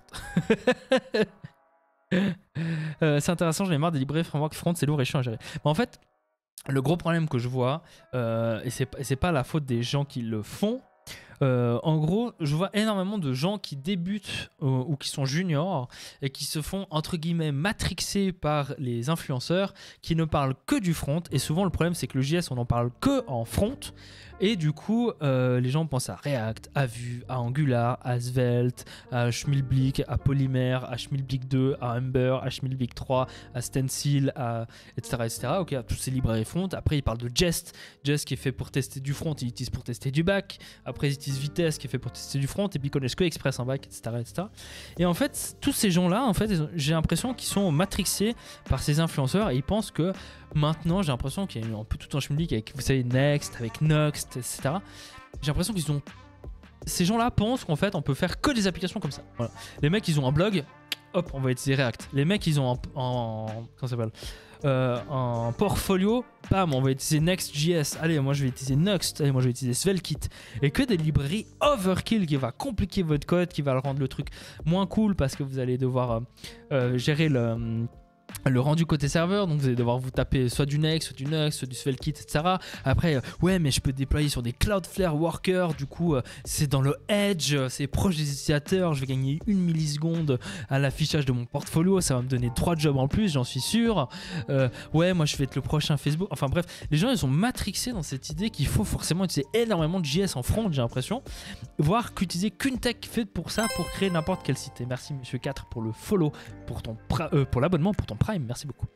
euh, c'est intéressant, j'en ai marre des librairies framework front, c'est lourd et chiant à gérer. Mais en fait, le gros problème que je vois, euh, et c'est pas la faute des gens qui le font. Euh, en gros, je vois énormément de gens qui débutent euh, ou qui sont juniors et qui se font entre guillemets matrixer par les influenceurs qui ne parlent que du front. Et souvent, le problème, c'est que le J S, on n'en parle que en front. Et du coup, euh, les gens pensent à React, à Vue, à Angular, à Svelte, à Schmilblick, à Polymer, à Schmilblick deux, à Ember, à Schmilblick trois, à Stencil, à et cetera et cetera. Ok, à tous ces librairies front. Après, ils parlent de Jest, Jest qui est fait pour tester du front, ils utilisent pour tester du back. Après, ils utilisent Vitesse qui est fait pour tester du front, et puis ils connaissent que Express en back, et cetera, et cetera. Et en fait, tous ces gens-là, en fait, j'ai l'impression qu'ils sont matrixés par ces influenceurs et ils pensent que maintenant, j'ai l'impression qu'il y a un peu tout un schmilblick avec, vous savez, Next, avec Nuxt, et cetera. J'ai l'impression qu'ils ont. Ces gens-là pensent qu'en fait, on peut faire que des applications comme ça. Voilà. Les mecs, ils ont un blog, hop, on va utiliser React. Les mecs, ils ont un. un comment ça s'appelle euh, un portfolio, bam, on va utiliser Next.js. Allez, moi je vais utiliser Nuxt. Allez, moi je vais utiliser SvelteKit. Et que des librairies overkill qui va compliquer votre code, qui va le rendre le truc moins cool parce que vous allez devoir euh, euh, gérer le. le rendu côté serveur, donc vous allez devoir vous taper soit du Next, soit du Nuxt, soit du SvelteKit, et cetera. Après, euh, ouais, mais je peux déployer sur des Cloudflare workers, du coup, euh, c'est dans le Edge, c'est proche des utilisateurs, je vais gagner une milliseconde à l'affichage de mon portfolio, ça va me donner trois jobs en plus, j'en suis sûr. Euh, ouais, moi je vais être le prochain Facebook. Enfin bref, les gens ils sont matrixés dans cette idée qu'il faut forcément utiliser énormément de J S en front, j'ai l'impression, voire qu'utiliser qu'une tech faite pour ça, pour créer n'importe quel site. Et merci Monsieur quatre pour le follow, pour ton euh, pour l'abonnement, pour ton Prime, merci beaucoup.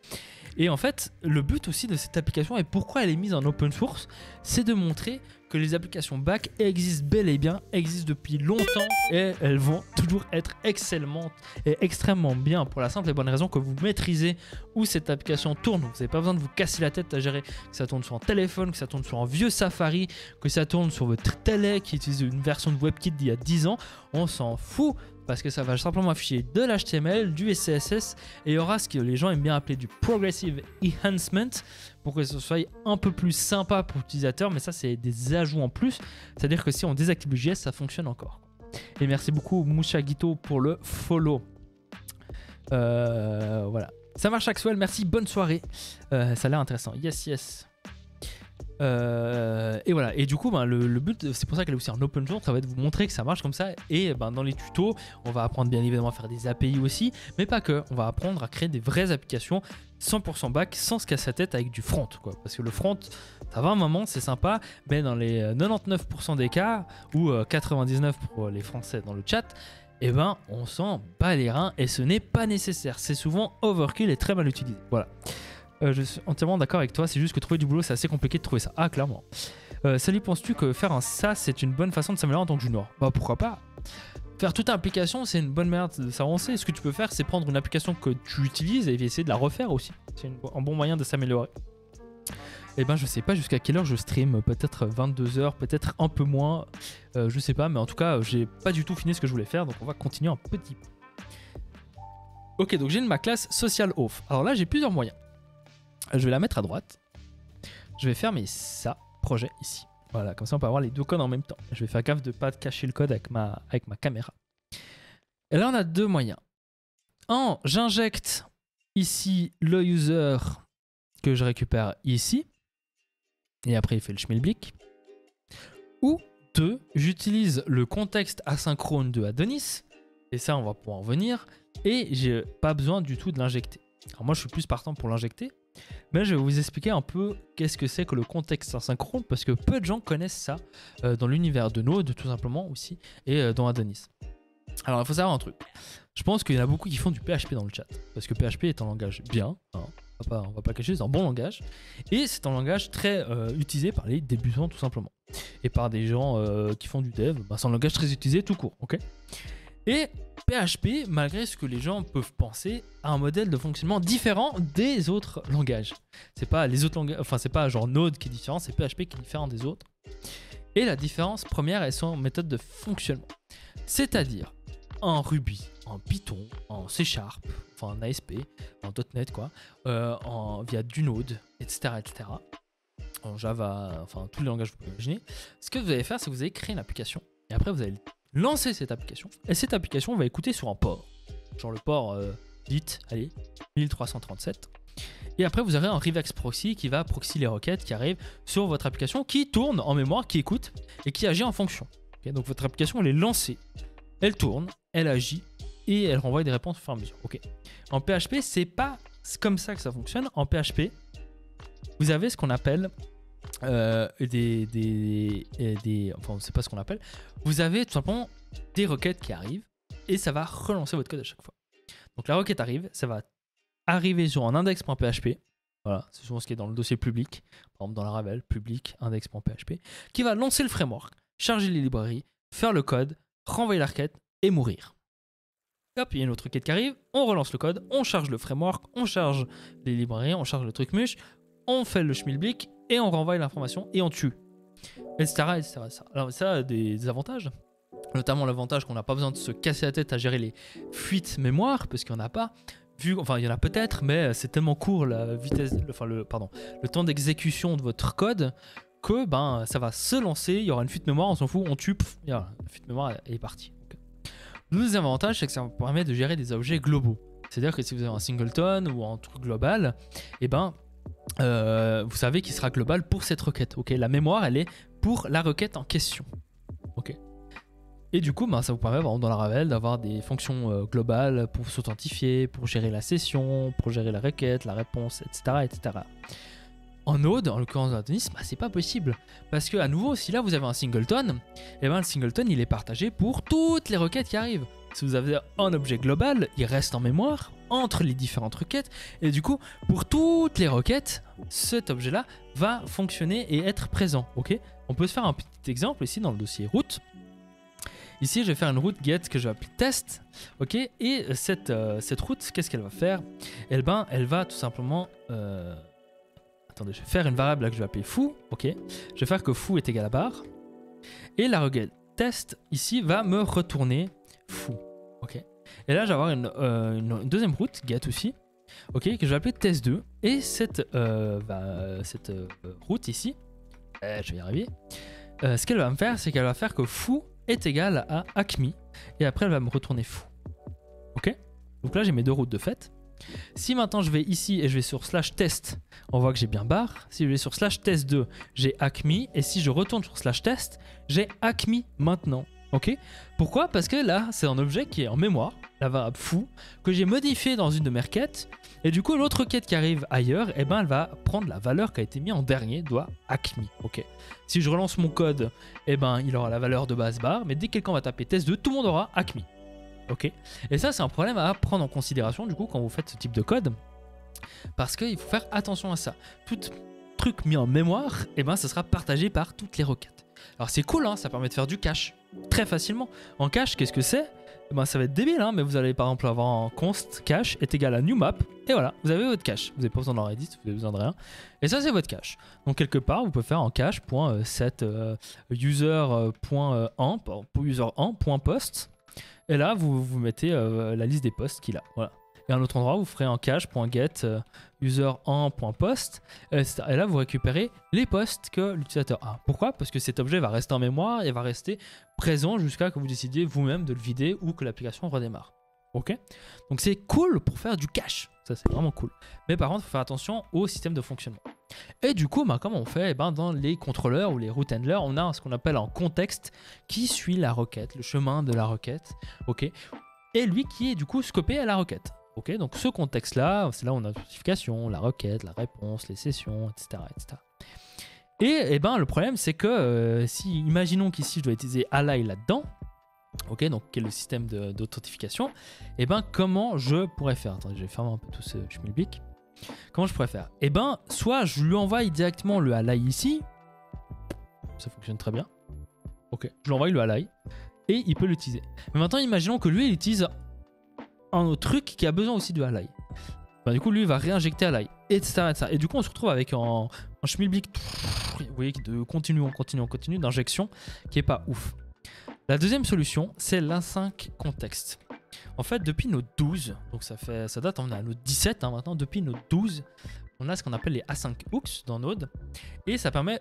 Et en fait, le but aussi de cette application et pourquoi elle est mise en open source, c'est de montrer que les applications back existent bel et bien, existent depuis longtemps et elles vont toujours être excellemment et extrêmement bien pour la simple et bonne raison que vous maîtrisez où cette application tourne. Vous n'avez pas besoin de vous casser la tête à gérer que ça tourne sur un téléphone, que ça tourne sur un vieux Safari, que ça tourne sur votre télé qui utilise une version de WebKit d'il y a dix ans. On s'en fout parce que ça va simplement afficher de l'H T M L, du C S S et il y aura ce que les gens aiment bien appeler du Progressive Enhancement pour que ce soit un peu plus sympa pour l'utilisateur, mais ça c'est des ajouts en plus, c'est-à-dire que si on désactive le J S, ça fonctionne encore. Et merci beaucoup Mouchagito pour le follow. Euh, voilà. Ça marche Axwell, merci, bonne soirée. Euh, ça a l'air intéressant. Yes, yes. Euh, et voilà, et du coup ben, le, le but, c'est pour ça qu'elle est aussi en open source, ça va être de vous montrer que ça marche comme ça. Et ben, dans les tutos on va apprendre bien évidemment à faire des A P I aussi, mais pas que, on va apprendre à créer des vraies applications cent pour cent back sans se casser la tête avec du front quoi. Parce que le front ça va un moment, c'est sympa, mais dans les quatre-vingt-dix-neuf pour cent des cas, ou quatre-vingt-dix-neuf pour cent pour les français dans le chat, et eh ben on s'en bat les reins et ce n'est pas nécessaire, c'est souvent overkill et très mal utilisé. Voilà. Euh, je suis entièrement d'accord avec toi, c'est juste que trouver du boulot c'est assez compliqué de trouver ça. Ah clairement. Euh, Sally, penses-tu que faire un SaaS c'est une bonne façon de s'améliorer en tant que junior? Bah pourquoi pas. Faire toute application c'est une bonne manière de s'avancer. Ce que tu peux faire c'est prendre une application que tu utilises et essayer de la refaire aussi. C'est une, un bon moyen de s'améliorer. Et ben je sais pas jusqu'à quelle heure je stream, peut-être vingt-deux heures, peut-être un peu moins, euh, je sais pas, mais en tout cas j'ai pas du tout fini ce que je voulais faire, donc on va continuer un petit peu. Ok, donc j'ai ma classe social off. Alors là j'ai plusieurs moyens. Je vais la mettre à droite. Je vais fermer ça, projet ici. Voilà, comme ça on peut avoir les deux codes en même temps. Je vais faire gaffe de ne pas cacher le code avec ma, avec ma caméra. Et là on a deux moyens. Un, j'injecte ici le user que je récupère ici. Et après il fait le schmilblick. Ou deux, j'utilise le contexte asynchrone de Adonis. Et ça on va pouvoir en venir. Et j'ai pas besoin du tout de l'injecter. Alors moi je suis plus partant pour l'injecter. Mais je vais vous expliquer un peu qu'est-ce que c'est que le contexte asynchrone parce que peu de gens connaissent ça euh, dans l'univers de Node tout simplement aussi et euh, dans Adonis. Alors il faut savoir un truc. Je pense qu'il y en a beaucoup qui font du P H P dans le chat parce que P H P est un langage bien, hein, on va pas, on va pas cacher, c'est un bon langage et c'est un langage très euh, utilisé par les débutants tout simplement et par des gens euh, qui font du dev. Bah, c'est un langage très utilisé tout court, ok. Et P H P, malgré ce que les gens peuvent penser, a un modèle de fonctionnement différent des autres langages. C'est pas les autres langages, enfin c'est pas genre Node qui est différent, c'est P H P qui est différent des autres. Et la différence première est son méthode de fonctionnement. C'est-à-dire en Ruby, en Python, en C Sharp, enfin en A S P, en .NET quoi, euh, en, via du Node, et cetera, et cetera. En Java, enfin tous les langages que vous pouvez imaginer. Ce que vous allez faire, c'est que vous allez créer une application et après vous allez lancer cette application et cette application va écouter sur un port, genre le port euh, dit, allez, mille trois cent trente-sept. Et après vous aurez un Revex Proxy qui va proxy les requêtes qui arrivent sur votre application, qui tourne en mémoire, qui écoute et qui agit en fonction. Okay, donc votre application elle est lancée, elle tourne, elle agit et elle renvoie des réponses au fur et à mesure. Okay. En P H P c'est pas comme ça que ça fonctionne. En P H P vous avez ce qu'on appelle Euh, des, des, des enfin c'est pas ce qu'on appelle, vous avez tout simplement des requêtes qui arrivent et ça va relancer votre code à chaque fois. Donc la requête arrive, ça va arriver sur un index.php, voilà, c'est souvent ce qui est dans le dossier public, par exemple dans la Ravel, public index.php, qui va lancer le framework, charger les librairies, faire le code, renvoyer la requête et mourir. Hop, il y a une autre requête qui arrive, on relance le code, on charge le framework, on charge les librairies, on charge le truc mush, on fait le schmilblick et on renvoie l'information et on tue, et cetera, et cetera, et cetera. Alors ça a des, des avantages, notamment l'avantage qu'on n'a pas besoin de se casser la tête à gérer les fuites mémoire, parce qu'il n'y en a pas, vu, enfin il y en a peut-être, mais c'est tellement court la vitesse, enfin le, pardon, le temps d'exécution de votre code, que ben ça va se lancer, il y aura une fuite mémoire, on s'en fout, on tue, pff, et voilà, la fuite mémoire est partie. Okay. Le deuxième avantage, c'est que ça vous permet de gérer des objets globaux. C'est-à-dire que si vous avez un singleton ou un truc global, et ben Euh, vous savez qu'il sera global pour cette requête. Okay, la mémoire, elle est pour la requête en question. Okay. Et du coup, ben, ça vous permet dans la Ravel d'avoir des fonctions euh, globales pour s'authentifier, pour gérer la session, pour gérer la requête, la réponse, et cetera, et cetera. En Node, en l'occurrence dans Adonis, bah, c'est pas possible. Parce que à nouveau, si là vous avez un singleton, et ben, le singleton il est partagé pour toutes les requêtes qui arrivent. Si vous avez un objet global, il reste en mémoire, entre les différentes requêtes. Et du coup, pour toutes les requêtes, cet objet-là va fonctionner et être présent. Ok, on peut se faire un petit exemple ici dans le dossier route. Ici, je vais faire une route get que je vais appeler test. Ok, et cette, euh, cette route, qu'est-ce qu'elle va faire? Eh ben, elle va tout simplement... Euh... Attendez, je vais faire une variable là que je vais appeler foo. Ok, je vais faire que foo est égal à barre. Et la requête test ici va me retourner foo. Ok. Et là, je vais avoir une, euh, une deuxième route, get aussi, ok, que je vais appeler test deux. Et cette, euh, bah, cette euh, route ici, euh, je vais y arriver, euh, ce qu'elle va me faire, c'est qu'elle va faire que foo est égal à acme. Et après, elle va me retourner foo. Ok. Donc là, j'ai mes deux routes de fait. Si maintenant je vais ici et je vais sur slash test, on voit que j'ai bien barre. Si je vais sur slash test deux, j'ai acme. Et si je retourne sur slash test, j'ai acme maintenant. Ok. Pourquoi? Parce que là, c'est un objet qui est en mémoire, la variable foo, que j'ai modifié dans une de mes requêtes. Et du coup, l'autre requête qui arrive ailleurs, eh ben, elle va prendre la valeur qui a été mise en dernier, doit acme. Ok. Si je relance mon code, eh ben, il aura la valeur de base barre. Mais dès que quelqu'un va taper test deux, tout le monde aura acme. Ok. Et ça, c'est un problème à prendre en considération du coup quand vous faites ce type de code, parce qu'il faut faire attention à ça. Tout truc mis en mémoire, eh ben, ça sera partagé par toutes les requêtes. Alors c'est cool, hein, ça permet de faire du cache très facilement. En cache, qu'est-ce que c'est? Eh ben, ça va être débile, hein, mais vous allez par exemple avoir un const cache est égal à new map, et voilà, vous avez votre cache. Vous n'avez pas besoin d'en Redis, vous n'avez besoin de rien. Et ça, c'est votre cache. Donc quelque part, vous pouvez faire en cache.set euh, user.en pour user1.post. Et là, vous, vous mettez euh, la liste des posts qu'il a. Voilà. Et à un autre endroit, vous ferez en cache.get euh, user1.post. Et là, vous récupérez les posts que l'utilisateur a. Pourquoi? Parce que cet objet va rester en mémoire et va rester présent jusqu'à ce que vous décidiez vous-même de le vider ou que l'application redémarre. Ok? Donc c'est cool pour faire du cache. Ça, c'est vraiment cool. Mais par contre, il faut faire attention au système de fonctionnement. Et du coup, bah, comment on fait? Eh ben, dans les contrôleurs ou les route handlers, on a ce qu'on appelle un contexte qui suit la requête, le chemin de la requête. Ok. Et lui qui est du coup scopé à la requête. Ok. Donc ce contexte-là, c'est là où on a la notification, la requête, la réponse, les sessions, et cetera et cetera. Et, et ben, le problème, c'est que euh, si, imaginons qu'ici, je dois utiliser Ally là-dedans, ok, donc quel est le système d'authentification, et ben comment je pourrais faire? Attendez, je vais fermer un peu tout ce schmilblick. Comment je pourrais faire? Eh ben, soit je lui envoie directement le Ally ici, ça fonctionne très bien. Ok, je lui envoie le Ally et il peut l'utiliser. Mais maintenant, imaginons que lui, il utilise un autre truc qui a besoin aussi de Ally. Ben, du coup, lui, il va réinjecter Ally, et cetera, et cetera. Et du coup, on se retrouve avec un, un schmilblick, vous voyez, de continue, on continue, on continue, d'injection qui est pas ouf. La deuxième solution, c'est l'async contexte. En fait, depuis nos douze, donc ça, fait, ça date, on est à nos dix-sept hein, maintenant, depuis nos douze, on a ce qu'on appelle les async hooks dans Node, et ça permet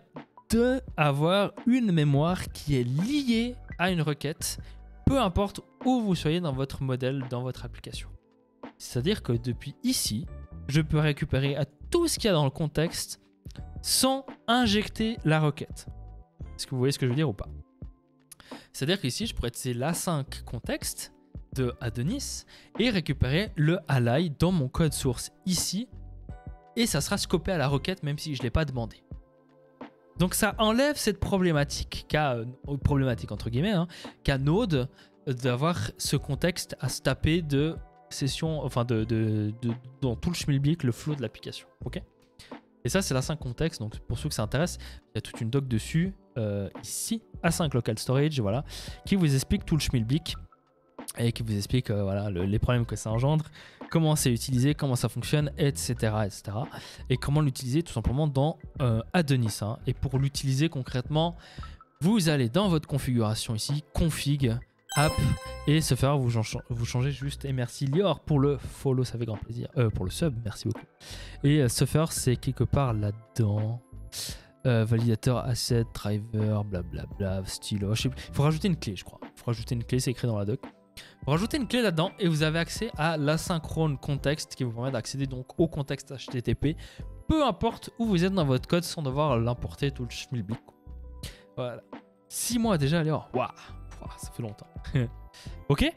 d'avoir une mémoire qui est liée à une requête, peu importe où vous soyez dans votre modèle, dans votre application. C'est-à-dire que depuis ici, je peux récupérer à tout ce qu'il y a dans le contexte sans injecter la requête. Est-ce que vous voyez ce que je veux dire ou pas? C'est-à-dire qu'ici, je pourrais utiliser l'async contexte de Adonis et récupérer le Ally dans mon code source ici, et ça sera scopé à la requête même si je ne l'ai pas demandé. Donc ça enlève cette problématique qu'a euh, problématique entre guillemets hein, qu'a Node d'avoir ce contexte à se taper de session, enfin de, de, de, de dans tout le schmilblick, le flow de l'application. Ok. Et ça, c'est l'async contexte. Donc, pour ceux que ça intéresse, il y a toute une doc dessus, euh, ici, async local storage, voilà, qui vous explique tout le schmilblick et qui vous explique euh, voilà, le, les problèmes que ça engendre, comment c'est utilisé, comment ça fonctionne, et cetera, et cetera. Et comment l'utiliser tout simplement dans euh, Adonis. Hein. Et pour l'utiliser concrètement, vous allez dans votre configuration ici, config, app, et ce faire vous, vous changez juste, et merci Lior pour le follow, ça fait grand plaisir, euh, pour le sub, merci beaucoup. Et euh, ce faire c'est quelque part là-dedans, euh, validateur, asset, driver, blablabla, stylo, il faut rajouter une clé je crois, il faut rajouter une clé, c'est écrit dans la doc. Vous rajoutez une clé là-dedans et vous avez accès à l'asynchrone contexte qui vous permet d'accéder donc au contexte H T T P, peu importe où vous êtes dans votre code sans devoir l'importer tout le schmilblick. Voilà. six mois déjà, allez, waouh, wow. Ça fait longtemps. Ok.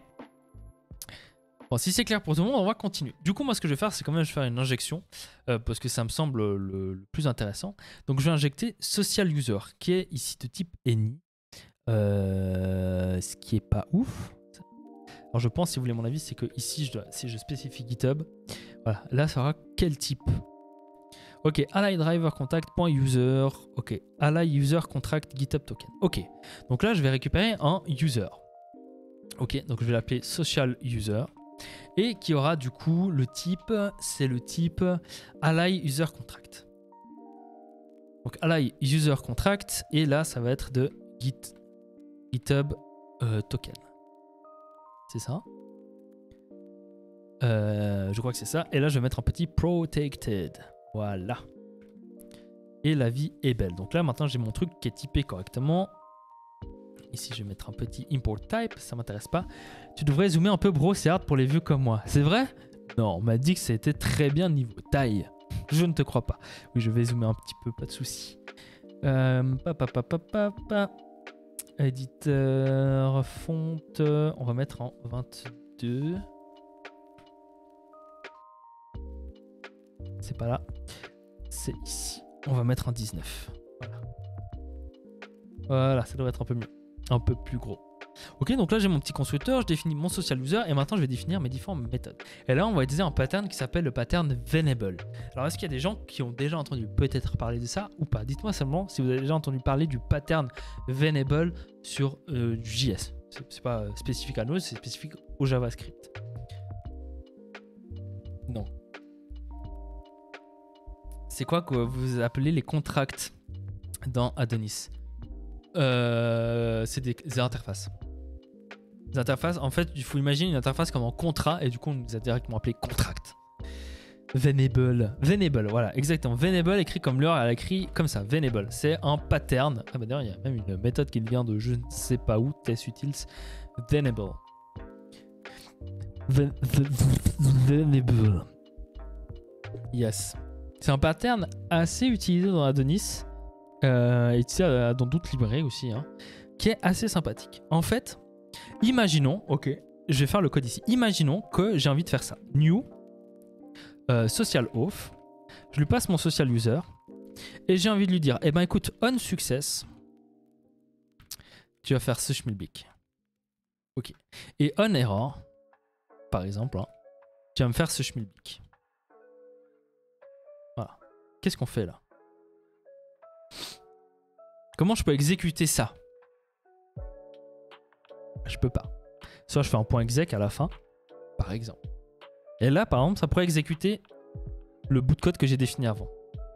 Bon, si c'est clair pour tout le monde, on va continuer. Du coup, moi, ce que je vais faire, c'est quand même je vais faire une injection euh, parce que ça me semble le, le plus intéressant. Donc, je vais injecter social user qui est ici de type any, euh, ce qui est pas ouf. Alors je pense, si vous voulez mon avis, c'est que ici, je dois, si je spécifie GitHub, voilà, là ça aura quel type? Ok, ally driver contact.user, ok, ally user contract GitHub token. Ok, donc là je vais récupérer un user. Ok, donc je vais l'appeler social user et qui aura du coup le type, c'est le type ally user contract. Donc ally user contract et là ça va être de git, GitHub euh, token. C'est ça euh, je crois que c'est ça. Et là, je vais mettre un petit protected. Voilà. Et la vie est belle. Donc là, maintenant, j'ai mon truc qui est typé correctement. Ici, je vais mettre un petit import type. Ça m'intéresse pas. Tu devrais zoomer un peu, bro. C'est hard pour les vieux comme moi. C'est vrai? Non, on m'a dit que c'était très bien niveau taille. Je ne te crois pas. Oui, je vais zoomer un petit peu. Pas de souci. Euh, pa, pa, pa, pa, pa, pa. Éditeur, fonte, on va mettre en vingt-deux. C'est pas là, c'est ici. On va mettre en dix-neuf. Voilà. Voilà, ça devrait être un peu mieux, un peu plus gros. Ok, donc là j'ai mon petit constructeur, je définis mon social user et maintenant je vais définir mes différentes méthodes. Et là on va utiliser un pattern qui s'appelle le pattern Venable. Alors est-ce qu'il y a des gens qui ont déjà entendu peut-être parler de ça ou pas? Dites-moi seulement si vous avez déjà entendu parler du pattern Venable sur euh, du J S. C'est pas spécifique à Node, c'est spécifique au JavaScript. Non. C'est quoi que vous appelez les contracts dans Adonis? euh, C'est des, des interfaces. Des interfaces, en fait, il faut imaginer une interface comme un contrat et du coup, on nous a directement appelé contract. Venable. Venable, voilà, exactement. Venable écrit comme l'heure, elle a écrit comme ça. Venable, c'est un pattern. Ah bah d'ailleurs, il y a même une méthode qui vient de je ne sais pas où, test utils. Venable. Ven Venable. Yes. C'est un pattern assez utilisé dans Adonis euh, et euh, dans d'autres librairies aussi, hein, qui est assez sympathique. En fait, imaginons, ok, je vais faire le code ici. Imaginons que j'ai envie de faire ça. New, euh, social auth, je lui passe mon social user et j'ai envie de lui dire, eh ben écoute, on success, tu vas faire ce schmilblick. Ok. Et on error, par exemple, hein, tu vas me faire ce schmilblick. Voilà. Qu'est-ce qu'on fait là? Comment je peux exécuter ça? Je peux pas. Soit je fais un point exec à la fin, par exemple. Et là, par exemple, ça pourrait exécuter le bout de code que j'ai défini avant.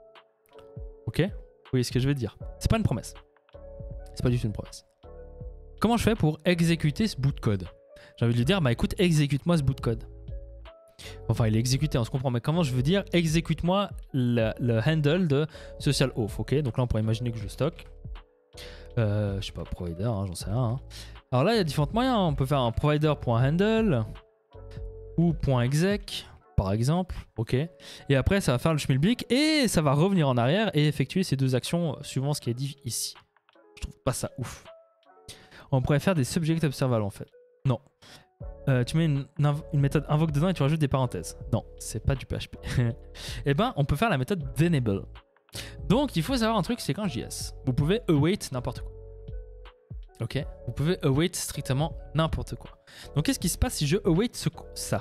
Ok? Vous voyez ce que je veux dire? C'est pas une promesse. C'est pas du tout une promesse. Comment je fais pour exécuter ce bout de code? J'ai envie de lui dire, bah écoute, exécute-moi ce bout de code. Enfin, il est exécuté, on se comprend, mais comment je veux dire exécute-moi le, le handle de social auth, ok? Donc là, on pourrait imaginer que je le stocke. Euh, je sais pas, provider, hein, j'en sais rien. Hein. Alors là, il y a différents moyens. On peut faire un provider.handle ou .exec, par exemple, ok? Et après, ça va faire le schmilblick et ça va revenir en arrière et effectuer ces deux actions suivant ce qui est dit ici. Je trouve pas ça ouf. On pourrait faire des subject observables, en fait. Non. Euh, tu mets une, une méthode invoke dedans et tu rajoutes des parenthèses. Non, c'est pas du P H P. Eh ben, on peut faire la méthode venable. Donc, il faut savoir un truc, c'est qu'en J S, vous pouvez await n'importe quoi. Ok? Vous pouvez await strictement n'importe quoi. Donc, qu'est-ce qui se passe si je await ce, ça?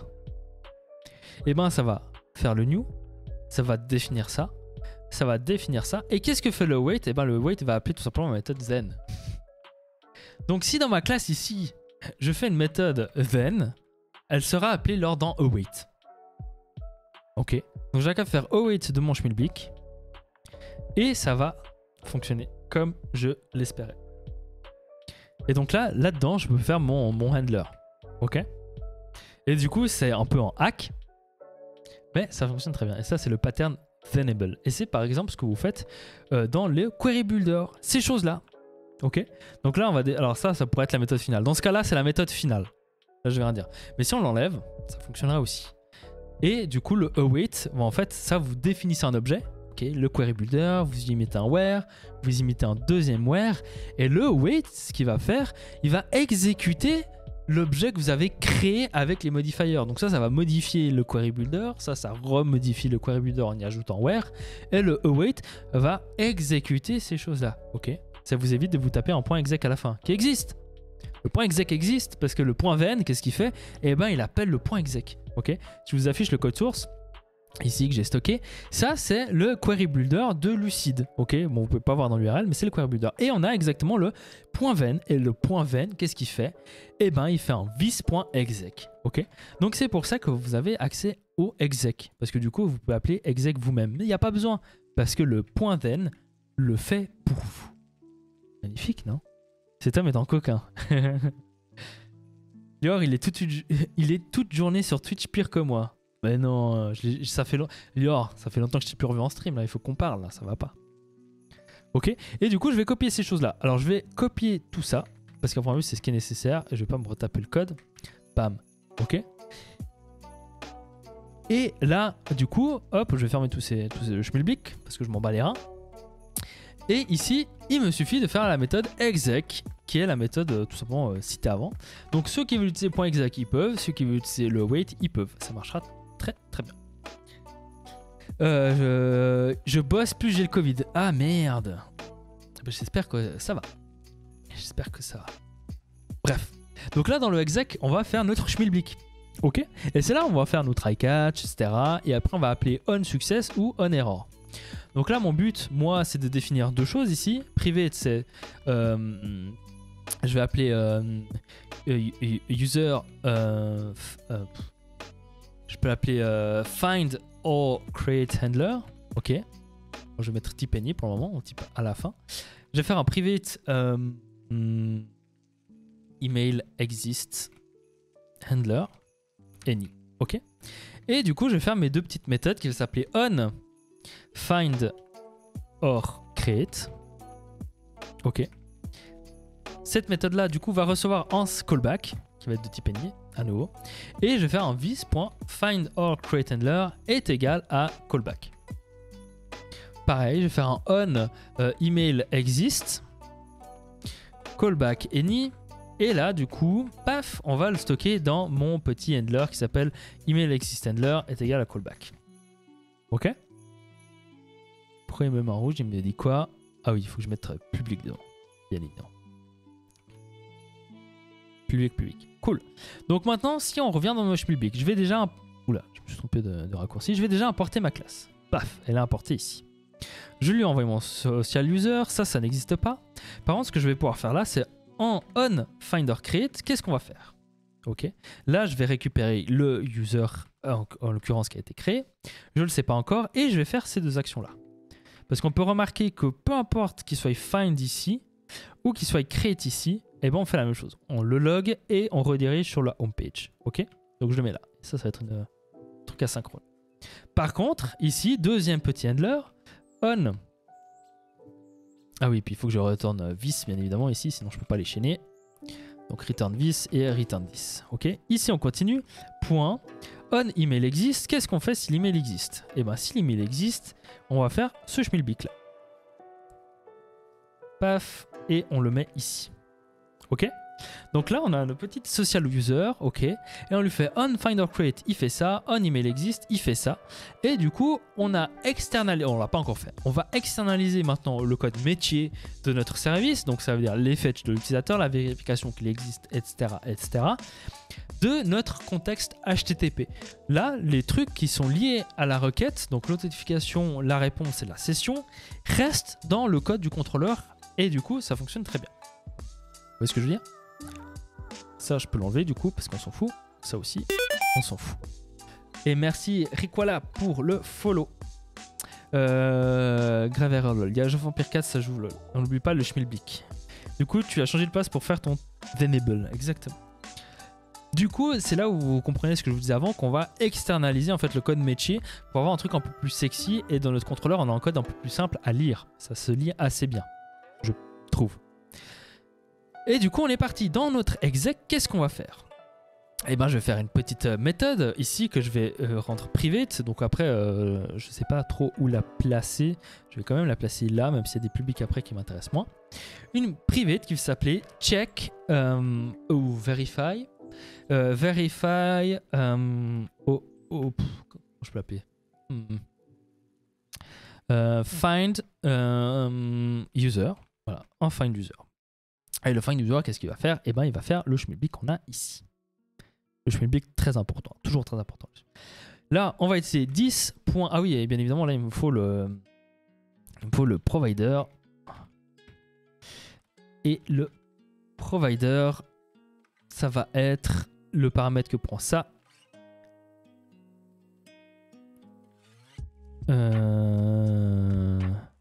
Eh ben, ça va faire le new, ça va définir ça, ça va définir ça. Et qu'est-ce que fait le await? Eh ben, le await va appeler tout simplement ma méthode then. Donc, si dans ma classe ici, je fais une méthode then, elle sera appelée lors dans await. Ok, donc j'ai qu'à faire await de mon schmilblick et ça va fonctionner comme je l'espérais. Et donc là, là-dedans, je peux faire mon, mon handler. Ok. Et du coup, c'est un peu en hack, mais ça fonctionne très bien. Et ça, c'est le pattern venable. Et c'est par exemple ce que vous faites euh, dans le query builder. Ces choses-là. Ok, donc là on va dé... alors ça ça pourrait être la méthode finale. Dans ce cas là c'est la méthode finale. Là je vais rien dire. Mais si on l'enlève, ça fonctionnera aussi. Et du coup le await, bon, en fait ça vous définissez un objet. Ok, le query builder, vous y mettez un where, vous y mettez un deuxième where. Et le await, ce qu'il va faire, il va exécuter l'objet que vous avez créé avec les modifiers. Donc ça, ça va modifier le query builder. Ça, ça remodifie le query builder en y ajoutant where. Et le await va exécuter ces choses-là. Ok. Ça vous évite de vous taper un point exec à la fin, qui existe, Le point exec existe parce que le point vn, qu'est-ce qu'il fait? Eh ben, il appelle le point exec. Ok, je vous affiche le code source ici que j'ai stocké. Ça, c'est le query builder de Lucid. Ok, bon, vous pouvez pas voir dans l'U R L, mais c'est le query builder. Et on a exactement le point ven. Et le point ven, qu'est-ce qu'il fait? Eh ben, il fait un vis.exec. Ok, donc c'est pour ça que vous avez accès au exec. Parce que du coup, vous pouvez appeler exec vous-même. Mais il n'y a pas besoin. Parce que le point ven le fait pour vous. Magnifique, non? Cet homme est un coquin. Lior, il est toute, il est toute journée sur Twitch pire que moi. Mais non, je, ça fait long... Lior, ça fait longtemps que je t'ai plus revu en stream, là, il faut qu'on parle, là, ça va pas. Ok, et du coup, je vais copier ces choses-là. Alors, je vais copier tout ça, parce qu'en premier, c'est ce qui est nécessaire, et je vais pas me retaper le code. Bam, ok. Et là, du coup, hop, je vais fermer tous ces, tous ces schmilblick, parce que je m'en bats les reins. Et ici, il me suffit de faire la méthode exec, qui est la méthode euh, tout simplement euh, citée avant. Donc ceux qui veulent utiliser .exec, ils peuvent. Ceux qui veulent utiliser le wait, ils peuvent. Ça marchera très très bien. Euh, je, je bosse plus, j'ai le Covid. Ah merde. J'espère que ça va. J'espère que ça va. Bref. Donc là, dans le exec, on va faire notre schmilblick. Ok. Et c'est là où on va faire nos try-catch, et cetera. Et après, on va appeler onSuccess ou onError. Donc là, mon but, moi, c'est de définir deux choses ici. Private, c'est... Euh, je vais appeler euh, user... Euh, euh, je peux l'appeler euh, find or create handler. Ok. Je vais mettre type any pour le moment, on type à la fin. Je vais faire un private euh, email exist handler any. Ok. Et du coup, je vais faire mes deux petites méthodes qui vont s'appeler on find or create. Ok. Cette méthode là du coup va recevoir un callback qui va être de type any à nouveau. Et je vais faire un vis.find or create handler est égal à callback. Pareil, je vais faire un on euh, email exist callback any. Et là du coup, paf, on va le stocker dans mon petit handler qui s'appelle email exist handler est égal à callback. Ok. Pourquoi il me met en rouge? Il me dit quoi? Ah oui, il faut que je mette public devant. Bien évidemment. Public, public. Cool. Donc maintenant, si on revient dans nos public, je vais déjà... Oula, je me suis trompé de, de raccourci. Je vais déjà importer ma classe. Paf, elle est importée ici. Je lui envoie mon social user. Ça, ça n'existe pas. Par contre, ce que je vais pouvoir faire là, c'est en on find or create. Qu'est-ce qu'on va faire? Ok. Là, je vais récupérer le user, en, en l'occurrence, qui a été créé. Je ne le sais pas encore. Et je vais faire ces deux actions-là. Parce qu'on peut remarquer que peu importe qu'il soit find ici ou qu'il soit create ici, eh ben on fait la même chose. On le log et on redirige sur la home page. Ok? Donc je le mets là. Ça, ça va être un truc asynchrone. Par contre, ici, deuxième petit handler, on. Ah oui, puis il faut que je retourne vis, bien évidemment, ici, sinon je ne peux pas les chaîner. Donc return vis et return vis. Ok? Ici, on continue. Point. On email existe. Qu'est-ce qu'on fait si l'email existe? Eh bien, si l'email existe, on va faire ce schmilblick là. Paf. Et on le met ici. Ok? Donc là, on a notre petite social user, ok, et on lui fait on find or create, il fait ça, on email exist, il fait ça, et du coup, on a externalisé, on l'a pas encore fait, on va externaliser maintenant le code métier de notre service, donc ça veut dire les fetch de l'utilisateur, la vérification qu'il existe, et cetera, et cetera, de notre contexte H T T P. Là, les trucs qui sont liés à la requête, donc l'authentification, la réponse et la session, restent dans le code du contrôleur, et du coup, ça fonctionne très bien. Vous voyez ce que je veux dire? Ça, je peux l'enlever du coup parce qu'on s'en fout. Ça aussi, on s'en fout. Et merci Rikwala pour le follow. Euh, grave erreur lol. Il y a Jean Vampire quatre, ça joue lol. On n'oublie pas le schmilblick. Du coup, tu as changé de place pour faire ton Venable. Exactement. Du coup, c'est là où vous comprenez ce que je vous disais avant, qu'on va externaliser en fait le code métier pour avoir un truc un peu plus sexy. Et dans notre contrôleur, on a un code un peu plus simple à lire. Ça se lit assez bien, je trouve. Et du coup, on est parti dans notre exec. Qu'est-ce qu'on va faire? Eh ben, je vais faire une petite méthode ici que je vais euh, rendre private. Donc après, euh, je ne sais pas trop où la placer. Je vais quand même la placer là, même s'il y a des publics après qui m'intéressent moins. Une private qui va s'appeler check euh, ou verify. Euh, verify. Euh, oh, oh, pff, comment je peux l'appeler? hmm. euh, Find euh, user. Voilà, un find user. Et le find user, qu'est-ce qu'il va faire? Eh ben, il va faire le schmilblick qu'on a ici. Le schmilblick très important, toujours très important. Là, on va essayer dix. Ah oui, et bien évidemment, là, il me faut le, il me faut le provider. Et le provider, ça va être le paramètre que prend ça. Euh...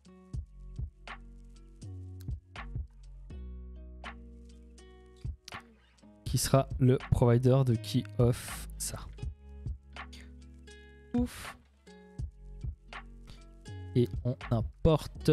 Qui sera le provider de key of ça. Ouf. Et on importe.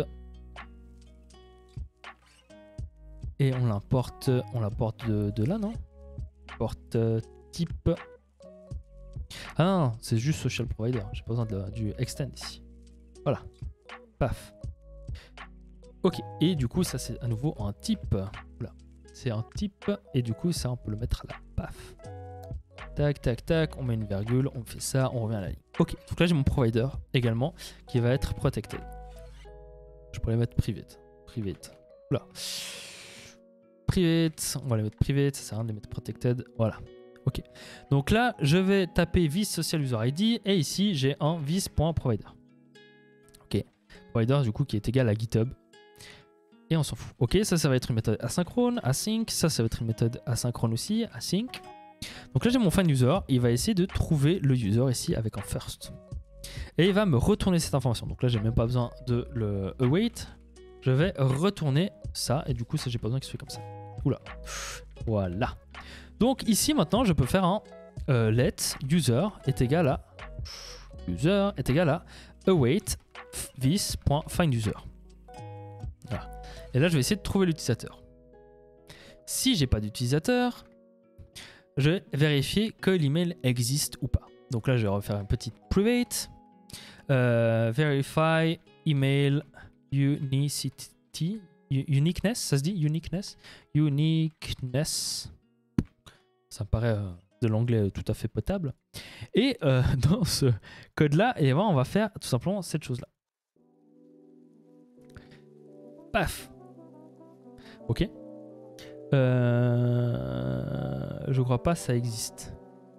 Et on l'importe. On l'importe de, de là, non? Porte type. Ah non, c'est juste social provider. J'ai pas besoin de, du extend ici. Voilà. Paf. Ok. Et du coup, ça c'est à nouveau un type. Voilà. C'est un type. Et du coup, ça on peut le mettre là. Paf. Tac, tac, tac. On met une virgule. On fait ça. On revient à la ligne. Ok. Donc là, j'ai mon provider également qui va être protected. Je pourrais mettre private. Private. Voilà. Private. On va les mettre private. Ça sert à rien de les mettre protected. Voilà. Ok, donc là je vais taper vis social user I D et ici j'ai un vis.provider. Ok, provider du coup qui est égal à GitHub et on s'en fout. Ok, ça ça va être une méthode asynchrone, async, ça ça va être une méthode asynchrone aussi, async. Donc là j'ai mon find user, il va essayer de trouver le user ici avec un first et il va me retourner cette information. Donc là j'ai même pas besoin de le await, je vais retourner ça et du coup ça j'ai pas besoin qu'il se fait comme ça. Oula, voilà. Donc ici maintenant je peux faire un euh, let user est égal à user est égal à await this.findUser. Voilà. Et là je vais essayer de trouver l'utilisateur. Si j'ai pas d'utilisateur, je vais vérifier que l'email existe ou pas. Donc là je vais refaire une petite private euh, verify email unicity uniqueness, ça se dit uniqueness uniqueness. Ça me paraît euh, de l'anglais tout à fait potable. Et euh, dans ce code-là, et ben, on va faire tout simplement cette chose-là. Paf. Ok. Euh, je crois pas que ça existe.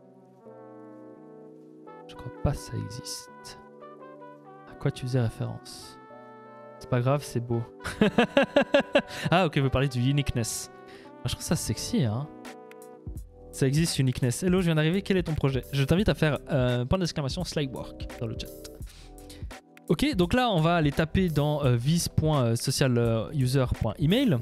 Je crois pas que ça existe. À quoi tu faisais référence? C'est pas grave, c'est beau. Ah ok, vous parlez du uniqueness. Je trouve ça sexy, hein. Ça existe, uniqueness. Hello, je viens d'arriver, quel est ton projet? Je t'invite à faire euh, point d'exclamation slidework dans le chat. Ok, donc là, on va aller taper dans euh, vis.socialuser.email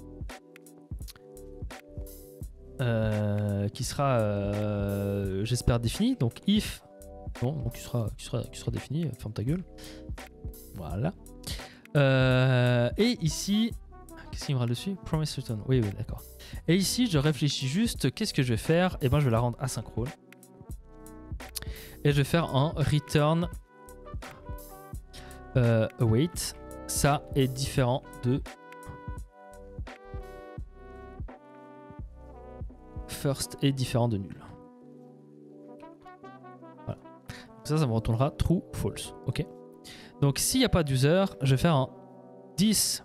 euh, qui sera, euh, j'espère, défini. Donc if, bon, donc qui sera, qui sera, qui sera défini, ferme ta gueule. Voilà. Euh, et ici, qu'est-ce qu'il y aura dessus? Promise return. Oui, oui, d'accord. Et ici, je réfléchis juste, qu'est-ce que je vais faire? Et eh ben, je vais la rendre asynchrone. Et je vais faire un return euh, await. Ça est différent de first est différent de nul. Voilà. Donc ça, ça me retournera true, false. Ok. Donc s'il n'y a pas d'user, je vais faire un dix.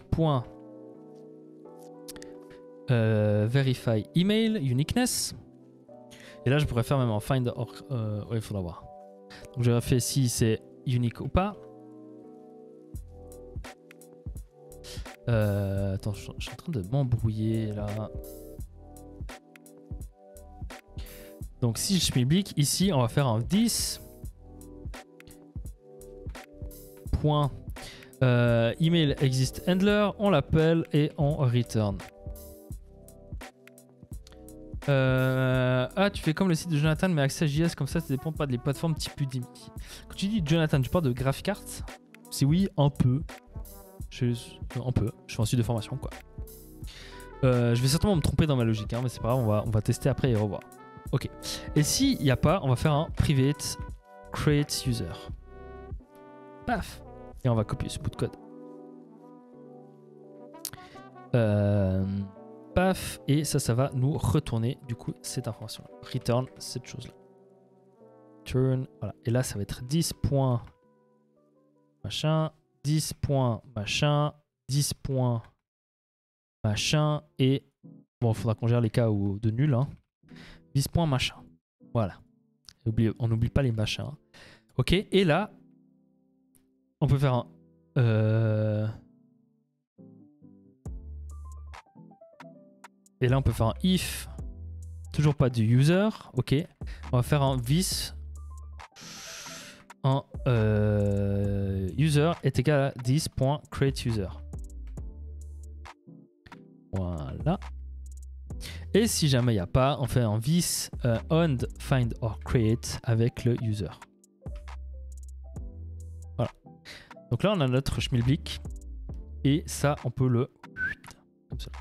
Euh, verify email uniqueness et là je pourrais faire même un find or euh, ouais, il faudra voir. Donc je vérifie si c'est unique ou pas. Euh, attends, je, je suis en train de m'embrouiller là. Donc si je publie ici, on va faire un dix. Point, euh, email exist handler, on l'appelle et on return. Euh, ah, tu fais comme le site de Jonathan, mais Access.js, comme ça, ça dépend pas des plateformes type Udemy. Quand tu dis Jonathan, tu parles de GraphicArt? Si oui, un peu. Je, un peu. Je fais un site de formation, quoi. Euh, je vais certainement me tromper dans ma logique, hein, mais c'est pas grave, on va, on va tester après et revoir. Ok. Et s'il n'y a pas, on va faire un private create user. Paf. Et on va copier ce bout de code. Euh... Paf, et ça, ça va nous retourner du coup cette information. Return cette chose-là. Turn, voilà. Et là, ça va être dix. Machin, dix. Machin, dix. machin et bon, il faudra qu'on gère les cas où, de nul. Hein. vis.machin. Voilà. Oublie, on n'oublie pas les machins. Ok, et là, on peut faire un. Euh... Et là, on peut faire un if. Toujours pas du user. Ok. On va faire un vis. Un euh, user est égal à this.createUser. Voilà. Et si jamais il n'y a pas, on fait un vis euh, on find or create avec le user. Voilà. Donc là, on a notre schmilblick. Et ça, on peut le... Comme ça.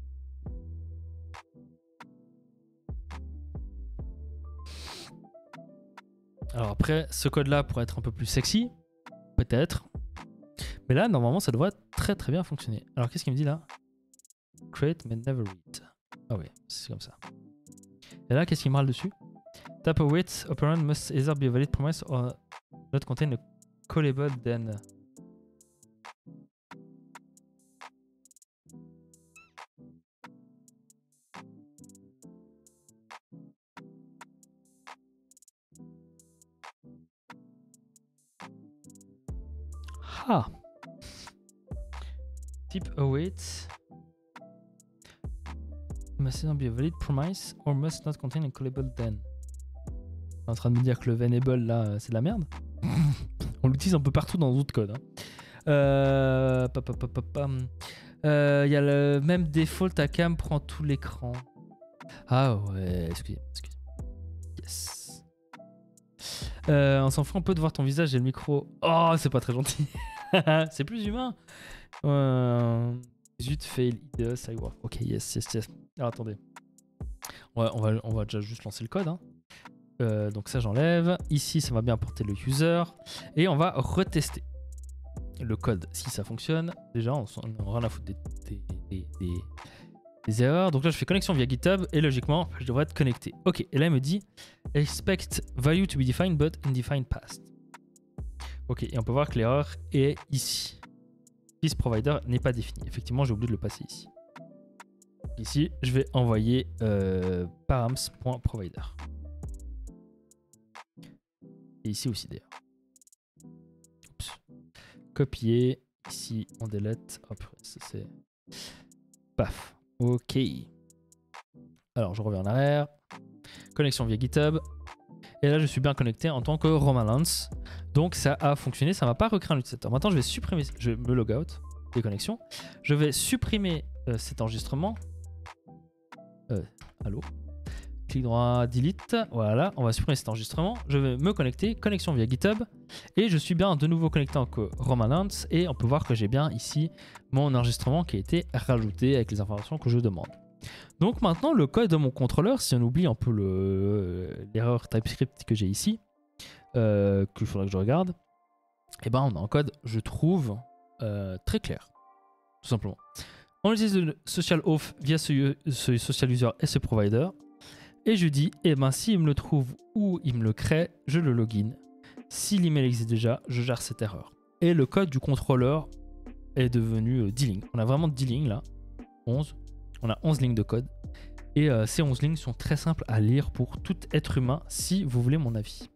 Alors après, ce code-là pourrait être un peu plus sexy. Peut-être. Mais là, normalement, ça devrait très très bien fonctionner. Alors, qu'est-ce qu'il me dit là? Create mais never read. Ah oui, c'est comme ça. Et là, qu'est-ce qu'il me râle dessus? Type of wait operand must either be a valid promise or not contain a callable then. Ah! Type await must either be a valid promise or must not contain a callable then. On est en train de me dire que le venable là, c'est de la merde. On l'utilise un peu partout dans d'autres codes. Il hein. euh, euh, y a le même default à cam prend tout l'écran. Ah ouais, excusez-moi, excusez-moi. Yes. Euh, on s'en fout un peu de voir ton visage et le micro. Oh, c'est pas très gentil. C'est plus humain. Euh... Zut, fail, ideas, I work. Ok, yes, yes, yes. Alors attendez. On va, on va, on va déjà juste lancer le code. Hein. Euh, donc ça, j'enlève. Ici, ça va bien apporter le user. Et on va retester le code si ça fonctionne. Déjà, on n'a rien à foutre des, des, des, des, des erreurs. Donc là, je fais connexion via GitHub et logiquement, je devrais être connecté. Ok, et là, il me dit expect value to be defined but undefined past. Ok, et on peut voir que l'erreur est ici. This provider n'est pas défini. Effectivement, j'ai oublié de le passer ici. Ici, je vais envoyer euh, params.provider. Et ici aussi d'ailleurs. Copier. Ici, on delete. Hop, c'est... Paf. Ok. Alors, je reviens en arrière. Connexion via GitHub. Et là, je suis bien connecté en tant que Romain Lance. Donc, ça a fonctionné. Ça ne m'a pas recréé un utilisateur. Maintenant, je vais supprimer... Je me log out des connexions. Je vais supprimer euh, cet enregistrement. Euh, allô? Clic droit, delete. Voilà, on va supprimer cet enregistrement. Je vais me connecter, connexion via GitHub. Et je suis bien de nouveau connecté en que Romain Lance. Et on peut voir que j'ai bien ici mon enregistrement qui a été rajouté avec les informations que je demande. Donc maintenant, le code de mon contrôleur, si on oublie un peu l'erreur TypeScript que j'ai ici, euh, qu'il faudrait que je regarde, et ben on a un code, je trouve, euh, très clair. Tout simplement. On utilise le social auth via ce, ce social user et ce provider. Et je dis, eh ben, s'il me le trouve ou il me le crée, je le login. Si l'email existe déjà, je gère cette erreur. Et le code du contrôleur est devenu euh, dix lignes. On a vraiment dix lignes là, onze. On a onze lignes de code. Et euh, ces onze lignes sont très simples à lire pour tout être humain, si vous voulez mon avis.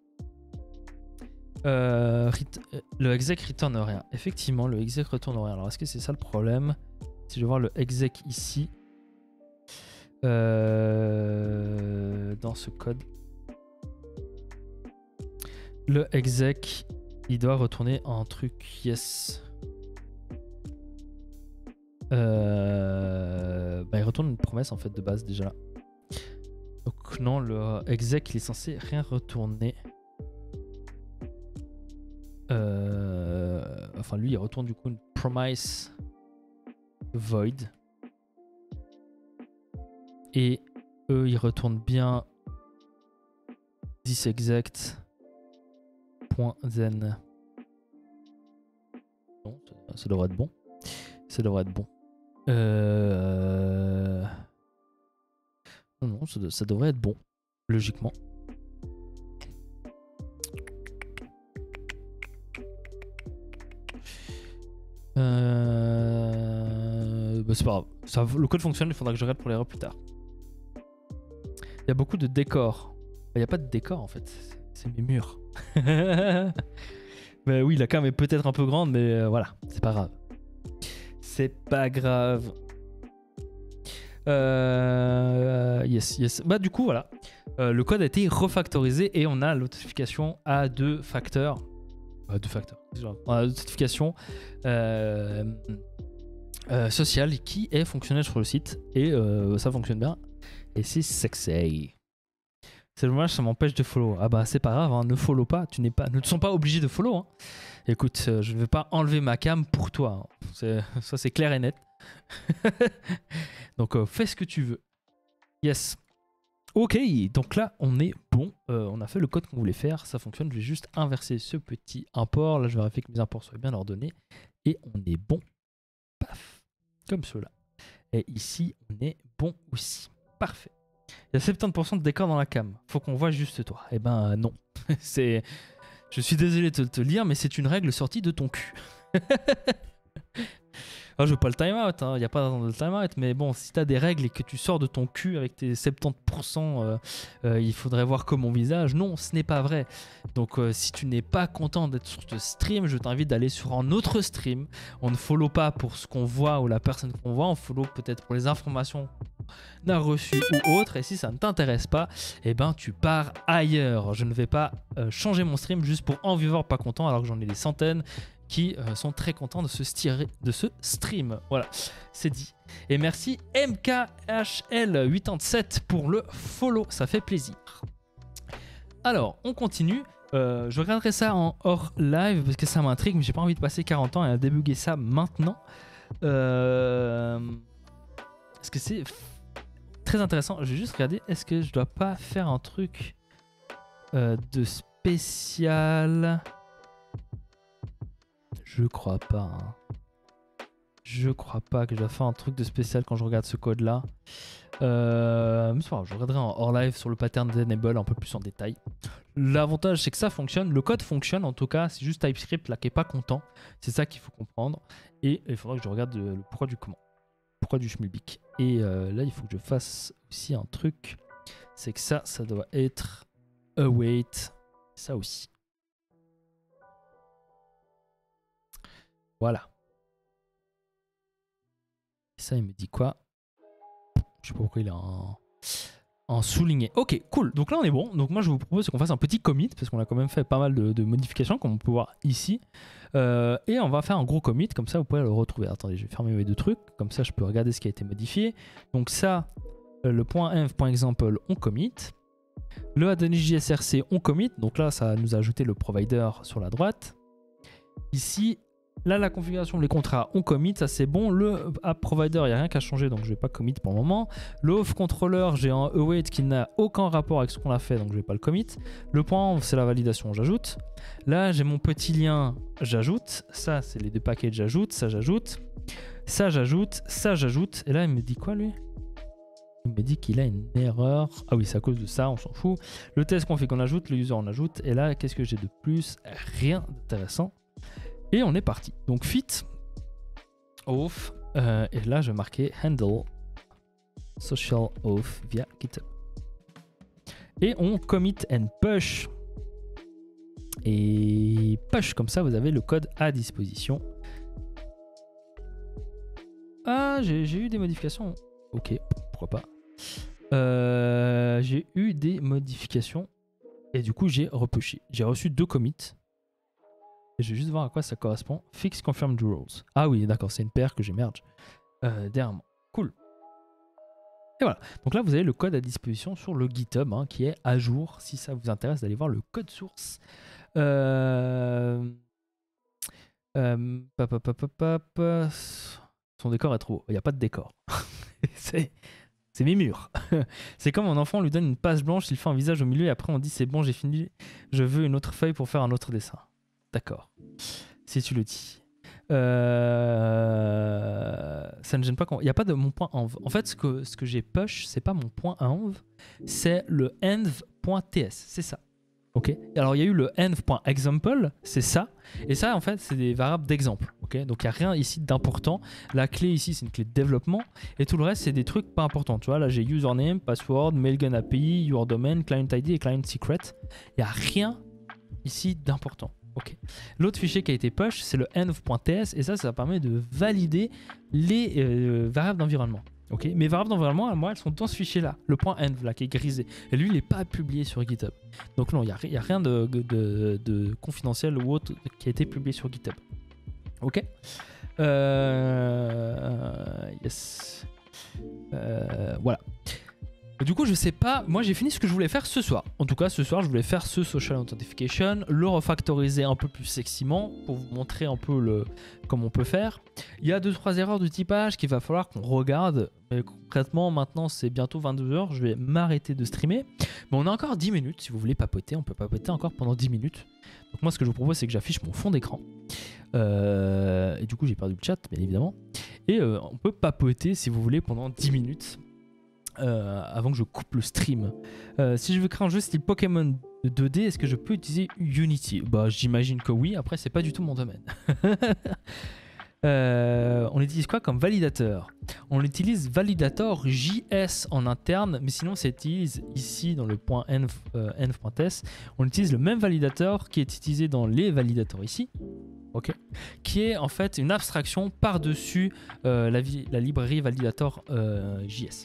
Euh, le exec return rien. Effectivement, le exec retourne rien. Alors, est-ce que c'est ça le problème? Si je vais voir le exec ici, euh, dans ce code, le exec, il doit retourner un truc yes. Euh, bah, il retourne une promesse en fait de base déjà. Donc non, le exec il est censé rien retourner. Euh, enfin lui il retourne du coup une promise void. Et eux ils retournent bien thisExect.then. Non, ça, ça devrait être bon. Ça devrait être bon. Euh... Non, non, ça, ça devrait être bon, logiquement. Euh... bah, c'est pas grave. Ça, le code fonctionne, il faudra que je regarde pour l'erreur plus tard. Il y a beaucoup de décors. Il n'y a pas de décor en fait, c'est mes murs. Mais oui, la cam est peut-être un peu grande, mais euh, voilà, c'est pas grave. C'est pas grave. Euh, yes, yes. Bah du coup, voilà. Euh, le code a été refactorisé et on a l'authentification à deux facteurs. Euh, deux facteurs. On a l'authentification euh, euh, sociale qui est fonctionnelle sur le site et euh, ça fonctionne bien. Et c'est sexy. C'est dommage, ça m'empêche de follow. Ah bah c'est pas grave, hein, ne follow pas, tu n'es pas, ne te sens pas obligé de follow. Hein. Écoute, euh, je ne vais pas enlever ma cam pour toi. Hein. Ça c'est clair et net. Donc euh, fais ce que tu veux. Yes. Ok, donc là on est bon. Euh, on a fait le code qu'on voulait faire, ça fonctionne. Je vais juste inverser ce petit import. Là je vais vérifier que mes imports soient bien ordonnés. Et on est bon. Paf. Comme cela. Et ici on est bon aussi. Parfait. Il y a soixante-dix pour cent de décor dans la cam. Faut qu'on voit juste toi. Eh ben non. C'est. Je suis désolé de te le dire, mais c'est une règle sortie de ton cul. Ah, je veux pas le timeout, il hein. n'y a pas de timeout, mais bon, si t'as des règles et que tu sors de ton cul avec tes soixante-dix pour cent, euh, euh, il faudrait voir que mon visage. Non, ce n'est pas vrai. Donc euh, si tu n'es pas content d'être sur ce stream, je t'invite d'aller sur un autre stream. On ne follow pas pour ce qu'on voit ou la personne qu'on voit, on follow peut-être pour les informations qu'on a reçues ou autres. Et si ça ne t'intéresse pas, eh ben tu pars ailleurs. Je ne vais pas euh, changer mon stream juste pour un viewer pas content alors que j'en ai des centaines qui euh, sont très contents de ce, stirer, de ce stream. Voilà, c'est dit. Et merci M K H L quatre-vingt-sept pour le follow, ça fait plaisir. Alors, on continue. Euh, je regarderai ça en hors live parce que ça m'intrigue, mais j'ai pas envie de passer quarante ans et à débugger ça maintenant. Euh... Est-ce que c'est très intéressant? Je vais juste regarder, est-ce que je dois pas faire un truc euh, de spécial? Je crois pas. Hein. Je crois pas que je dois faire un truc de spécial quand je regarde ce code là. Euh, mais c'est pas grave, je regarderai en hors live sur le pattern d'enable un peu plus en détail. L'avantage c'est que ça fonctionne, le code fonctionne en tout cas, c'est juste TypeScript là qui est pas content. C'est ça qu'il faut comprendre. Et il faudra que je regarde le pourquoi du comment. Pourquoi du schmilblick. Et euh, là il faut que je fasse aussi un truc. C'est que ça, ça doit être await. Ça aussi. Voilà. Et ça, il me dit quoi? Je sais pas pourquoi il est en, en souligné. Ok, cool. Donc là, on est bon. Donc moi, je vous propose qu'on fasse un petit commit parce qu'on a quand même fait pas mal de, de modifications, comme on peut voir ici. Euh, et on va faire un gros commit. Comme ça, vous pouvez le retrouver. Attendez, je vais fermer mes deux trucs. Comme ça, je peux regarder ce qui a été modifié. Donc ça, le .env.example, on commit. Le add.njsrc, on commit. Donc là, ça nous a ajouté le provider sur la droite. Ici, là, la configuration des contrats, on commit, ça c'est bon. Le app provider, il n'y a rien qu'à changer, donc je ne vais pas commit pour le moment. Le off controller, j'ai un await qui n'a aucun rapport avec ce qu'on a fait, donc je ne vais pas le commit. Le point c'est la validation, j'ajoute. Là, j'ai mon petit lien, j'ajoute. Ça, c'est les deux paquets, j'ajoute. Ça, j'ajoute. Ça, j'ajoute. Ça, j'ajoute. Et là, il me dit quoi, lui? Il me dit qu'il a une erreur. Ah oui, c'est à cause de ça, on s'en fout. Le test config, on ajoute. Le user, on ajoute. Et là, qu'est-ce que j'ai de plus? Rien d'intéressant. Et on est parti. Donc fit off. Euh, et là, je vais marquer handle social off via GitHub. Et on commit and push. Et push, comme ça, vous avez le code à disposition. Ah, j'ai eu des modifications. Ok, pourquoi pas. Euh, j'ai eu des modifications. Et du coup, j'ai repushé. J'ai reçu deux commits. Je vais juste voir à quoi ça correspond. Fix confirmed rules. Ah oui, d'accord, c'est une paire que j'ai merge euh, derrière moi. Cool. Et voilà. Donc là, vous avez le code à disposition sur le GitHub hein, qui est à jour. Si ça vous intéresse d'aller voir le code source. Euh... Euh... Pop, pop, pop, pop, pop. Son décor est trop beau. Il n'y a pas de décor. c'est... C'est mes murs. C'est comme un enfant, on lui donne une page blanche, il fait un visage au milieu et après on dit c'est bon, j'ai fini. Je veux une autre feuille pour faire un autre dessin. D'accord, si tu le dis. Euh... Ça ne gêne pas quand... Il n'y a pas de mon point env. En fait, ce que, ce que j'ai push, c'est pas mon point env, c'est le env.ts, c'est ça. Ok. Alors, il y a eu le env.example, c'est ça. Et ça, en fait, c'est des variables d'exemple. Ok. Ok, donc il n'y a rien ici d'important. La clé ici, c'est une clé de développement. Et tout le reste, c'est des trucs pas importants. Tu vois, là, j'ai username, password, mailgun A P I, your domain, client I D et client secret. Il n'y a rien ici d'important. Ok. L'autre fichier qui a été push, c'est le env.ts. Et ça, ça permet de valider les euh, variables d'environnement. Ok. Mes variables d'environnement, moi, elles sont dans ce fichier-là, le .env, là, qui est grisé. Et lui, il n'est pas publié sur GitHub. Donc non, il n'y a, a rien de, de, de confidentiel ou autre qui a été publié sur GitHub. Ok. Euh... Yes. Euh... Voilà. Du coup, je sais pas. Moi, j'ai fini ce que je voulais faire ce soir. En tout cas, ce soir, je voulais faire ce social authentication, le refactoriser un peu plus seximent pour vous montrer un peu le comment on peut faire. Il y a deux trois erreurs de typage qu'il va falloir qu'on regarde. Mais concrètement, maintenant, c'est bientôt vingt-deux heures. Je vais m'arrêter de streamer. Mais on a encore dix minutes. Si vous voulez papoter, on peut papoter encore pendant dix minutes. Donc moi, ce que je vous propose, c'est que j'affiche mon fond d'écran. Euh, et du coup, j'ai perdu le chat, bien évidemment. Et euh, on peut papoter, si vous voulez, pendant dix minutes. Euh, avant que je coupe le stream. Euh, si je veux créer un jeu style Pokémon deux D, est-ce que je peux utiliser Unity? Bah, j'imagine que oui. Après, c'est pas du tout mon domaine. euh, on utilise quoi comme validateur? On utilise Validator J S en interne, mais sinon, ça utilise ici dans le point env, euh, env.ts. On utilise le même validateur qui est utilisé dans les validateurs ici. Ok, qui est en fait une abstraction par-dessus euh, la, la librairie Validator euh, J S.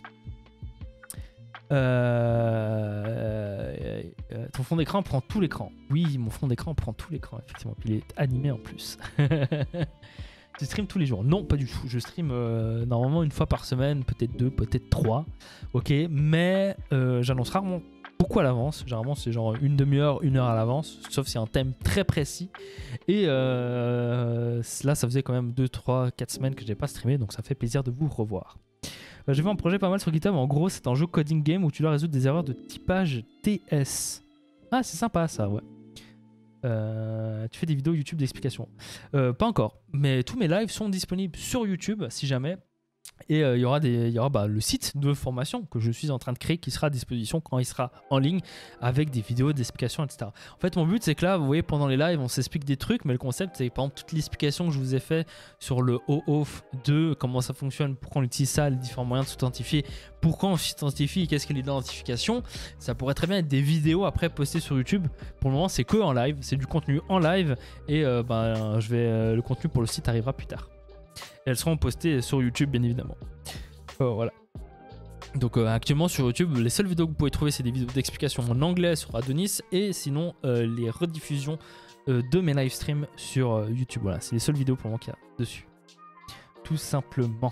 Euh, euh, ton fond d'écran prend tout l'écran. Oui, mon fond d'écran prend tout l'écran, effectivement. Puis il est animé en plus. Tu stream tous les jours? Non, pas du tout. Je stream euh, normalement une fois par semaine, peut-être deux, peut-être trois. Ok, mais euh, j'annonce rarement beaucoup à l'avance. Généralement, c'est genre une demi-heure, une heure à l'avance, sauf s'il y a un thème très précis. Et euh, là, ça faisait quand même deux, trois, quatre semaines que je n'ai pas streamé, donc ça fait plaisir de vous revoir. J'ai vu un projet pas mal sur GitHub. En gros, c'est un jeu coding game où tu dois résoudre des erreurs de typage T S. Ah, c'est sympa ça, ouais. Euh, tu fais des vidéos YouTube d'explications. Euh, pas encore, mais tous mes lives sont disponibles sur YouTube si jamais. Et il euh, y aura, des, y aura bah, le site de formation que je suis en train de créer qui sera à disposition quand il sera en ligne avec des vidéos d'explications, et cetera. En fait, mon but, c'est que là, vous voyez, pendant les lives, on s'explique des trucs, mais le concept, c'est par exemple toute l'explication que je vous ai fait sur le O Auth deux, comment ça fonctionne, pourquoi on utilise ça, les différents moyens de s'authentifier, pourquoi on s'identifie et qu'est-ce que l'identification. Ça pourrait très bien être des vidéos après postées sur YouTube. Pour le moment, c'est que en live, c'est du contenu en live et euh, bah, je vais, euh, le contenu pour le site arrivera plus tard. Et elles seront postées sur YouTube, bien évidemment. Oh, voilà. Donc euh, actuellement sur YouTube, les seules vidéos que vous pouvez trouver, c'est des vidéos d'explication en anglais sur Adonis et sinon euh, les rediffusions euh, de mes live streams sur euh, YouTube. Voilà, c'est les seules vidéos pour le moment qu'il y a dessus. Tout simplement.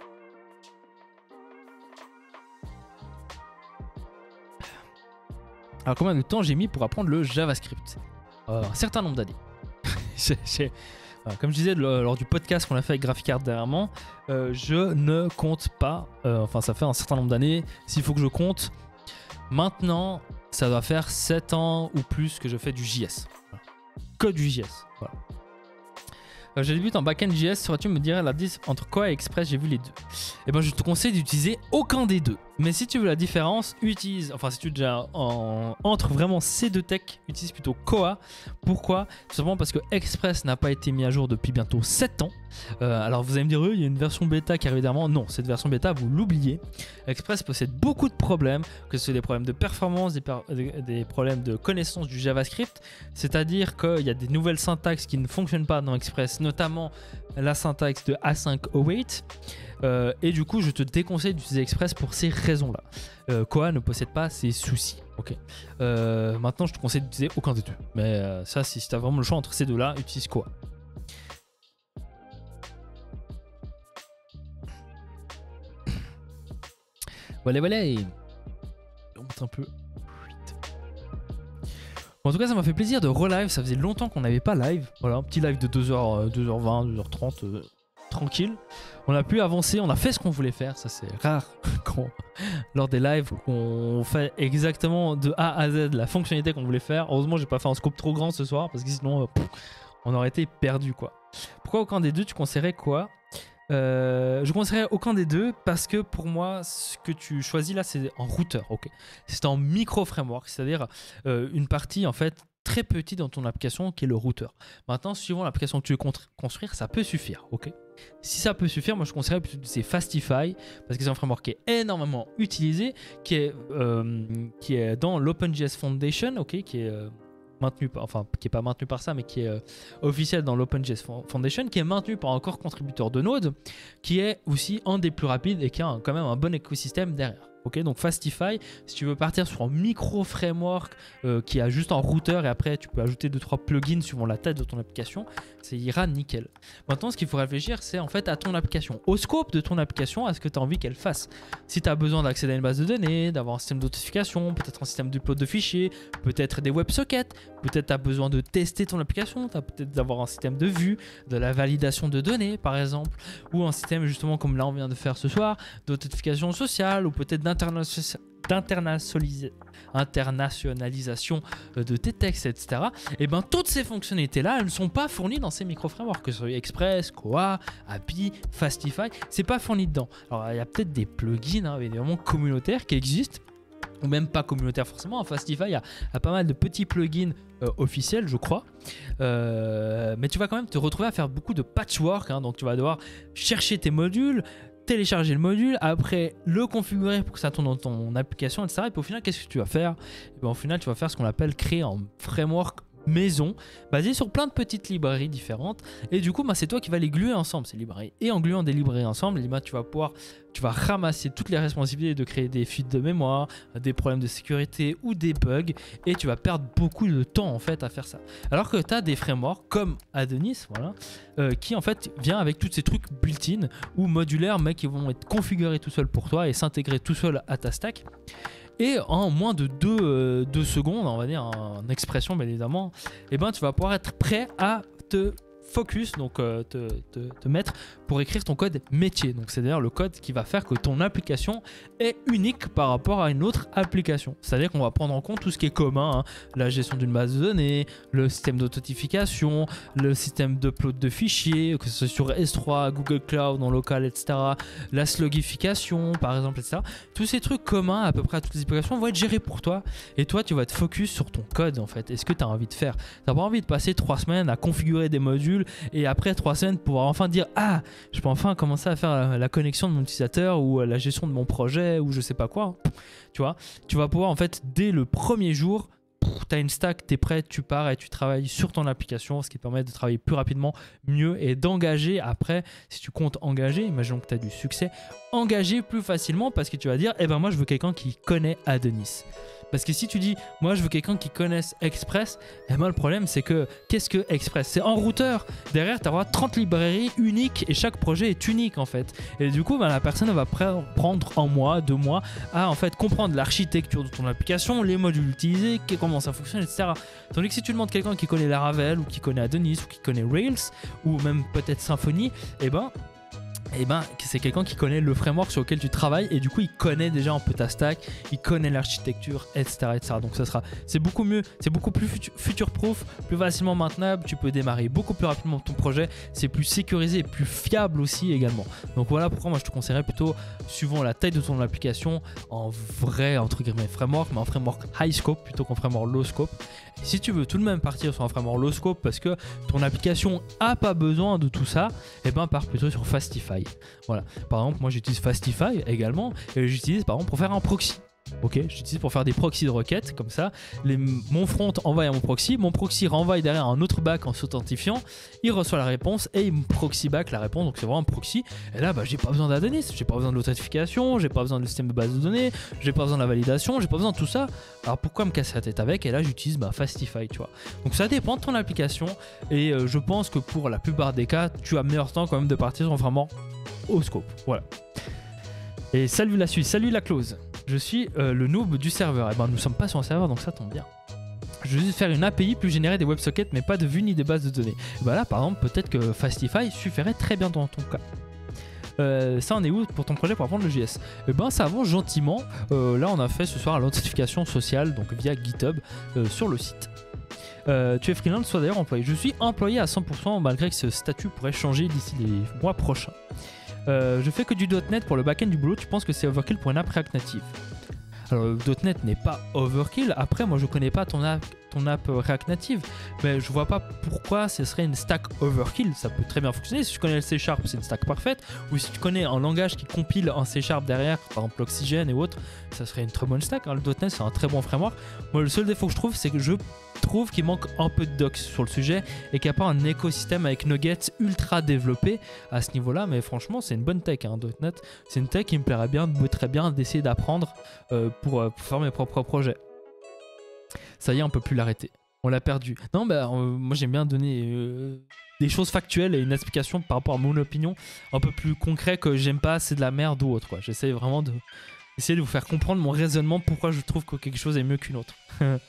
Alors combien de temps j'ai mis pour apprendre le JavaScript? euh, Un certain nombre d'années. j'ai... Voilà, comme je disais lors du podcast qu'on a fait avec Graphicart dernièrement, euh, je ne compte pas, euh, enfin ça fait un certain nombre d'années, s'il faut que je compte, maintenant ça doit faire sept ans ou plus que je fais du J S. Voilà. Que du J S. Voilà. Euh, j'ai débuté en backend J S, saurais-tu me dire la diff entre Koa et Express? J'ai vu les deux. Et ben je te conseille d'utiliser aucun des deux. Mais si tu veux la différence, utilise, enfin si tu es déjà en, entre vraiment ces deux techs, utilise plutôt Koa. Pourquoi? Tout simplement parce que Express n'a pas été mis à jour depuis bientôt sept ans. Euh, alors vous allez me dire, il y a une version bêta qui arrive dernièrement. Non, cette version bêta, vous l'oubliez. Express possède beaucoup de problèmes, que ce soit des problèmes de performance, des, des problèmes de connaissance du JavaScript. C'est-à-dire qu'il y a des nouvelles syntaxes qui ne fonctionnent pas dans Express, notamment la syntaxe de A cinq await. Euh, et du coup, je te déconseille d'utiliser Express pour ces raisons-là. Euh, Koa ne possède pas ces soucis. Ok. Euh, maintenant, je te conseille d'utiliser aucun des deux. Mais euh, ça, si, si tu as vraiment le choix entre ces deux-là, utilise Koa. Voilà, voilà. On monte un peu. Bon, en tout cas, ça m'a fait plaisir de relive. Ça faisait longtemps qu'on n'avait pas live. Voilà, un petit live de deux heures, deux heures vingt, deux heures trente. Euh, tranquille. On a pu avancer, on a fait ce qu'on voulait faire. Ça, c'est rare quand, lors des lives, on fait exactement de A à Z la fonctionnalité qu'on voulait faire. Heureusement, j'ai pas fait un scope trop grand ce soir parce que sinon, euh, pff, on aurait été perdu, quoi. Pourquoi aucun des deux? Tu conseillerais quoi? Euh, je conseillerais aucun des deux parce que pour moi, ce que tu choisis là, c'est en routeur. Ok, c'est en micro framework, c'est-à-dire euh, une partie en fait très petit dans ton application qui est le routeur. Maintenant, suivant l'application que tu veux construire, ça peut suffire. Ok. Si ça peut suffire, moi je conseillerais plutôt d'utiliser Fastify parce que c'est un framework qui est énormément utilisé, qui est, euh, qui est dans l'OpenJS Foundation, ok, qui est euh, maintenu par, enfin qui est pas maintenu par ça, mais qui est euh, officiel dans l'OpenJS Foundation, qui est maintenu par encore contributeur de Node, qui est aussi un des plus rapides et qui a un, quand même un bon écosystème derrière. Ok, donc Fastify, si tu veux partir sur un micro framework euh, qui a juste un routeur et après tu peux ajouter deux trois plugins suivant la taille de ton application, ça ira nickel. Maintenant, ce qu'il faut réfléchir, c'est en fait à ton application, au scope de ton application, à ce que tu as envie qu'elle fasse. Si tu as besoin d'accéder à une base de données, d'avoir un système d'authentification, peut-être un système d'upload de fichiers, peut-être des WebSockets, peut-être tu as besoin de tester ton application, tu as peut-être d'avoir un système de vue, de la validation de données par exemple, ou un système justement comme là on vient de faire ce soir, d'authentification sociale, ou peut-être d'internationalisation de tes textes, et cetera. Et bien toutes ces fonctionnalités-là, elles ne sont pas fournies dans ces micro-frameworks, que ce soit Express, Koa, A P I, Fastify, c'est pas fourni dedans. Alors il y a peut-être des plugins, hein, évidemment communautaires qui existent, ou même pas communautaires forcément. En Fastify, il y, y a pas mal de petits plugins euh, officiels, je crois. Euh, mais tu vas quand même te retrouver à faire beaucoup de patchwork, hein, donc tu vas devoir chercher tes modules, télécharger le module, après le configurer pour que ça tourne dans ton application, et cetera. Et puis au final, qu'est-ce que tu vas faire? Et bien, au final, tu vas faire ce qu'on appelle créer un framework maison basé sur plein de petites librairies différentes. Et du coup, bah, c'est toi qui vas les gluer ensemble, ces librairies. Et en gluant des librairies ensemble, bah, tu vas pouvoir tu vas ramasser toutes les responsabilités de créer des fuites de mémoire, des problèmes de sécurité ou des bugs, et tu vas perdre beaucoup de temps en fait à faire ça. Alors que tu as des frameworks comme Adonis, voilà, euh, qui en fait vient avec tous ces trucs built-in ou modulaires, mais qui vont être configurés tout seul pour toi et s'intégrer tout seul à ta stack. Et en moins de deux euh, secondes, on va dire en expression bien évidemment, et ben tu vas pouvoir être prêt à te focus, donc euh, te, te, te mettre pour écrire ton code métier. Donc c'est d'ailleurs le code qui va faire que ton application est unique par rapport à une autre application. C'est-à-dire qu'on va prendre en compte tout ce qui est commun, hein, la gestion d'une base de données, le système d'authentification, le système d'upload de fichiers, que ce soit sur S trois, Google Cloud, en local, et cetera. La slogification, par exemple, et cetera. Tous ces trucs communs à peu près à toutes les applications vont être gérés pour toi. Et toi, tu vas te focus sur ton code en fait. Est-ce que tu as envie de faire? Tu n'as pas envie de passer trois semaines à configurer des modules et après trois semaines pouvoir enfin dire ah je peux enfin commencer à faire la, la connexion de mon utilisateur ou la gestion de mon projet ou je sais pas quoi, tu vois. Tu vas pouvoir en fait dès le premier jour, tu as une stack, tu es prêt, tu pars et tu travailles sur ton application, ce qui te permet de travailler plus rapidement, mieux et d'engager après, si tu comptes engager, imaginons que tu as du succès, engager plus facilement parce que tu vas dire eh ben moi je veux quelqu'un qui connaît Adonis. Parce que si tu dis, moi je veux quelqu'un qui connaisse Express, et ben le problème c'est que, qu'est-ce que Express? C'est en routeur. Derrière, tu auras trente librairies uniques et chaque projet est unique en fait. Et du coup, ben, la personne va prendre un mois, deux mois à en fait comprendre l'architecture de ton application, les modules utilisés, comment ça fonctionne, et cetera. Tandis que si tu demandes quelqu'un qui connaît Laravel ou qui connaît Adonis ou qui connaît Rails ou même peut-être Symfony, et ben et ben c'est quelqu'un qui connaît le framework sur lequel tu travailles et du coup il connaît déjà un peu ta stack, il connaît l'architecture, etc., etc. Donc ça sera, c'est beaucoup mieux, c'est beaucoup plus future proof, plus facilement maintenable, tu peux démarrer beaucoup plus rapidement ton projet, c'est plus sécurisé et plus fiable aussi également. Donc voilà pourquoi moi je te conseillerais plutôt, suivant la taille de ton application, en vrai entre guillemets framework, mais en framework high scope plutôt qu'en framework low scope. Et si tu veux tout de même partir sur un framework low scope parce que ton application a pas besoin de tout ça, et ben pars plutôt sur Fastify. Voilà. Par exemple, moi j'utilise Fastify également et j'utilise par exemple pour faire un proxy. Ok, j'utilise pour faire des proxys de requêtes comme ça. Les, mon front envoie à mon proxy, mon proxy renvoie derrière un autre back en s'authentifiant. Il reçoit la réponse et il me proxy back la réponse. Donc c'est vraiment un proxy. Et là, bah, j'ai pas besoin d'Adonis, j'ai pas besoin de l'authentification, j'ai pas besoin du système de base de données, j'ai pas besoin de la validation, j'ai pas besoin de tout ça. Alors pourquoi me casser la tête avec? Et là, j'utilise bah, Fastify, tu vois. Donc ça dépend de ton application. Et euh, je pense que pour la plupart des cas, tu as meilleur temps quand même de partir sur vraiment au scope. Voilà. Et salut la Suisse, salut la clause. Je suis euh, le noob du serveur. Et ben nous sommes pas sur un serveur donc ça tombe bien. Je vais juste faire une A P I plus générer des WebSockets mais pas de vue ni des bases de données. Et ben là par exemple peut-être que Fastify suffirait très bien dans ton cas. Euh, ça en est où pour ton projet pour apprendre le J S? Et ben ça avance gentiment. Euh, là on a fait ce soir l'authentification sociale donc via GitHub euh, sur le site. Euh, tu es freelance, soit d'ailleurs employé. Je suis employé à cent pour cent malgré que ce statut pourrait changer d'ici les mois prochains. Euh, je fais que du .NET pour le backend du boulot. Tu penses que c'est overkill pour une app React Native? Alors le .NET n'est pas overkill. Après moi je connais pas ton, app, ton app React Native, mais je vois pas pourquoi ce serait une stack overkill. Ça peut très bien fonctionner. Si tu connais le C Sharp, c'est une stack parfaite. Ou si tu connais un langage qui compile en C Sharp derrière, par exemple Oxygen et autres, ça serait une très bonne stack. Hein. Le .NET, c'est un très bon framework. Moi, le seul défaut que je trouve, c'est que je trouve qu'il manque un peu de docs sur le sujet et qu'il n'y a pas un écosystème avec Nuggets ultra développé à ce niveau-là. Mais franchement, c'est une bonne tech, hein, .NET. C'est une tech qui me plairait bien, me très bien d'essayer d'apprendre euh, pour, euh, pour faire mes propres projets. Ça y est, on peut plus l'arrêter. On l'a perdu. Non, bah, euh, moi j'aime bien donner euh, des choses factuelles et une explication par rapport à mon opinion un peu plus concret que j'aime pas, c'est de la merde ou autre. J'essaie vraiment de essayer de vous faire comprendre mon raisonnement, pourquoi je trouve que quelque chose est mieux qu'une autre.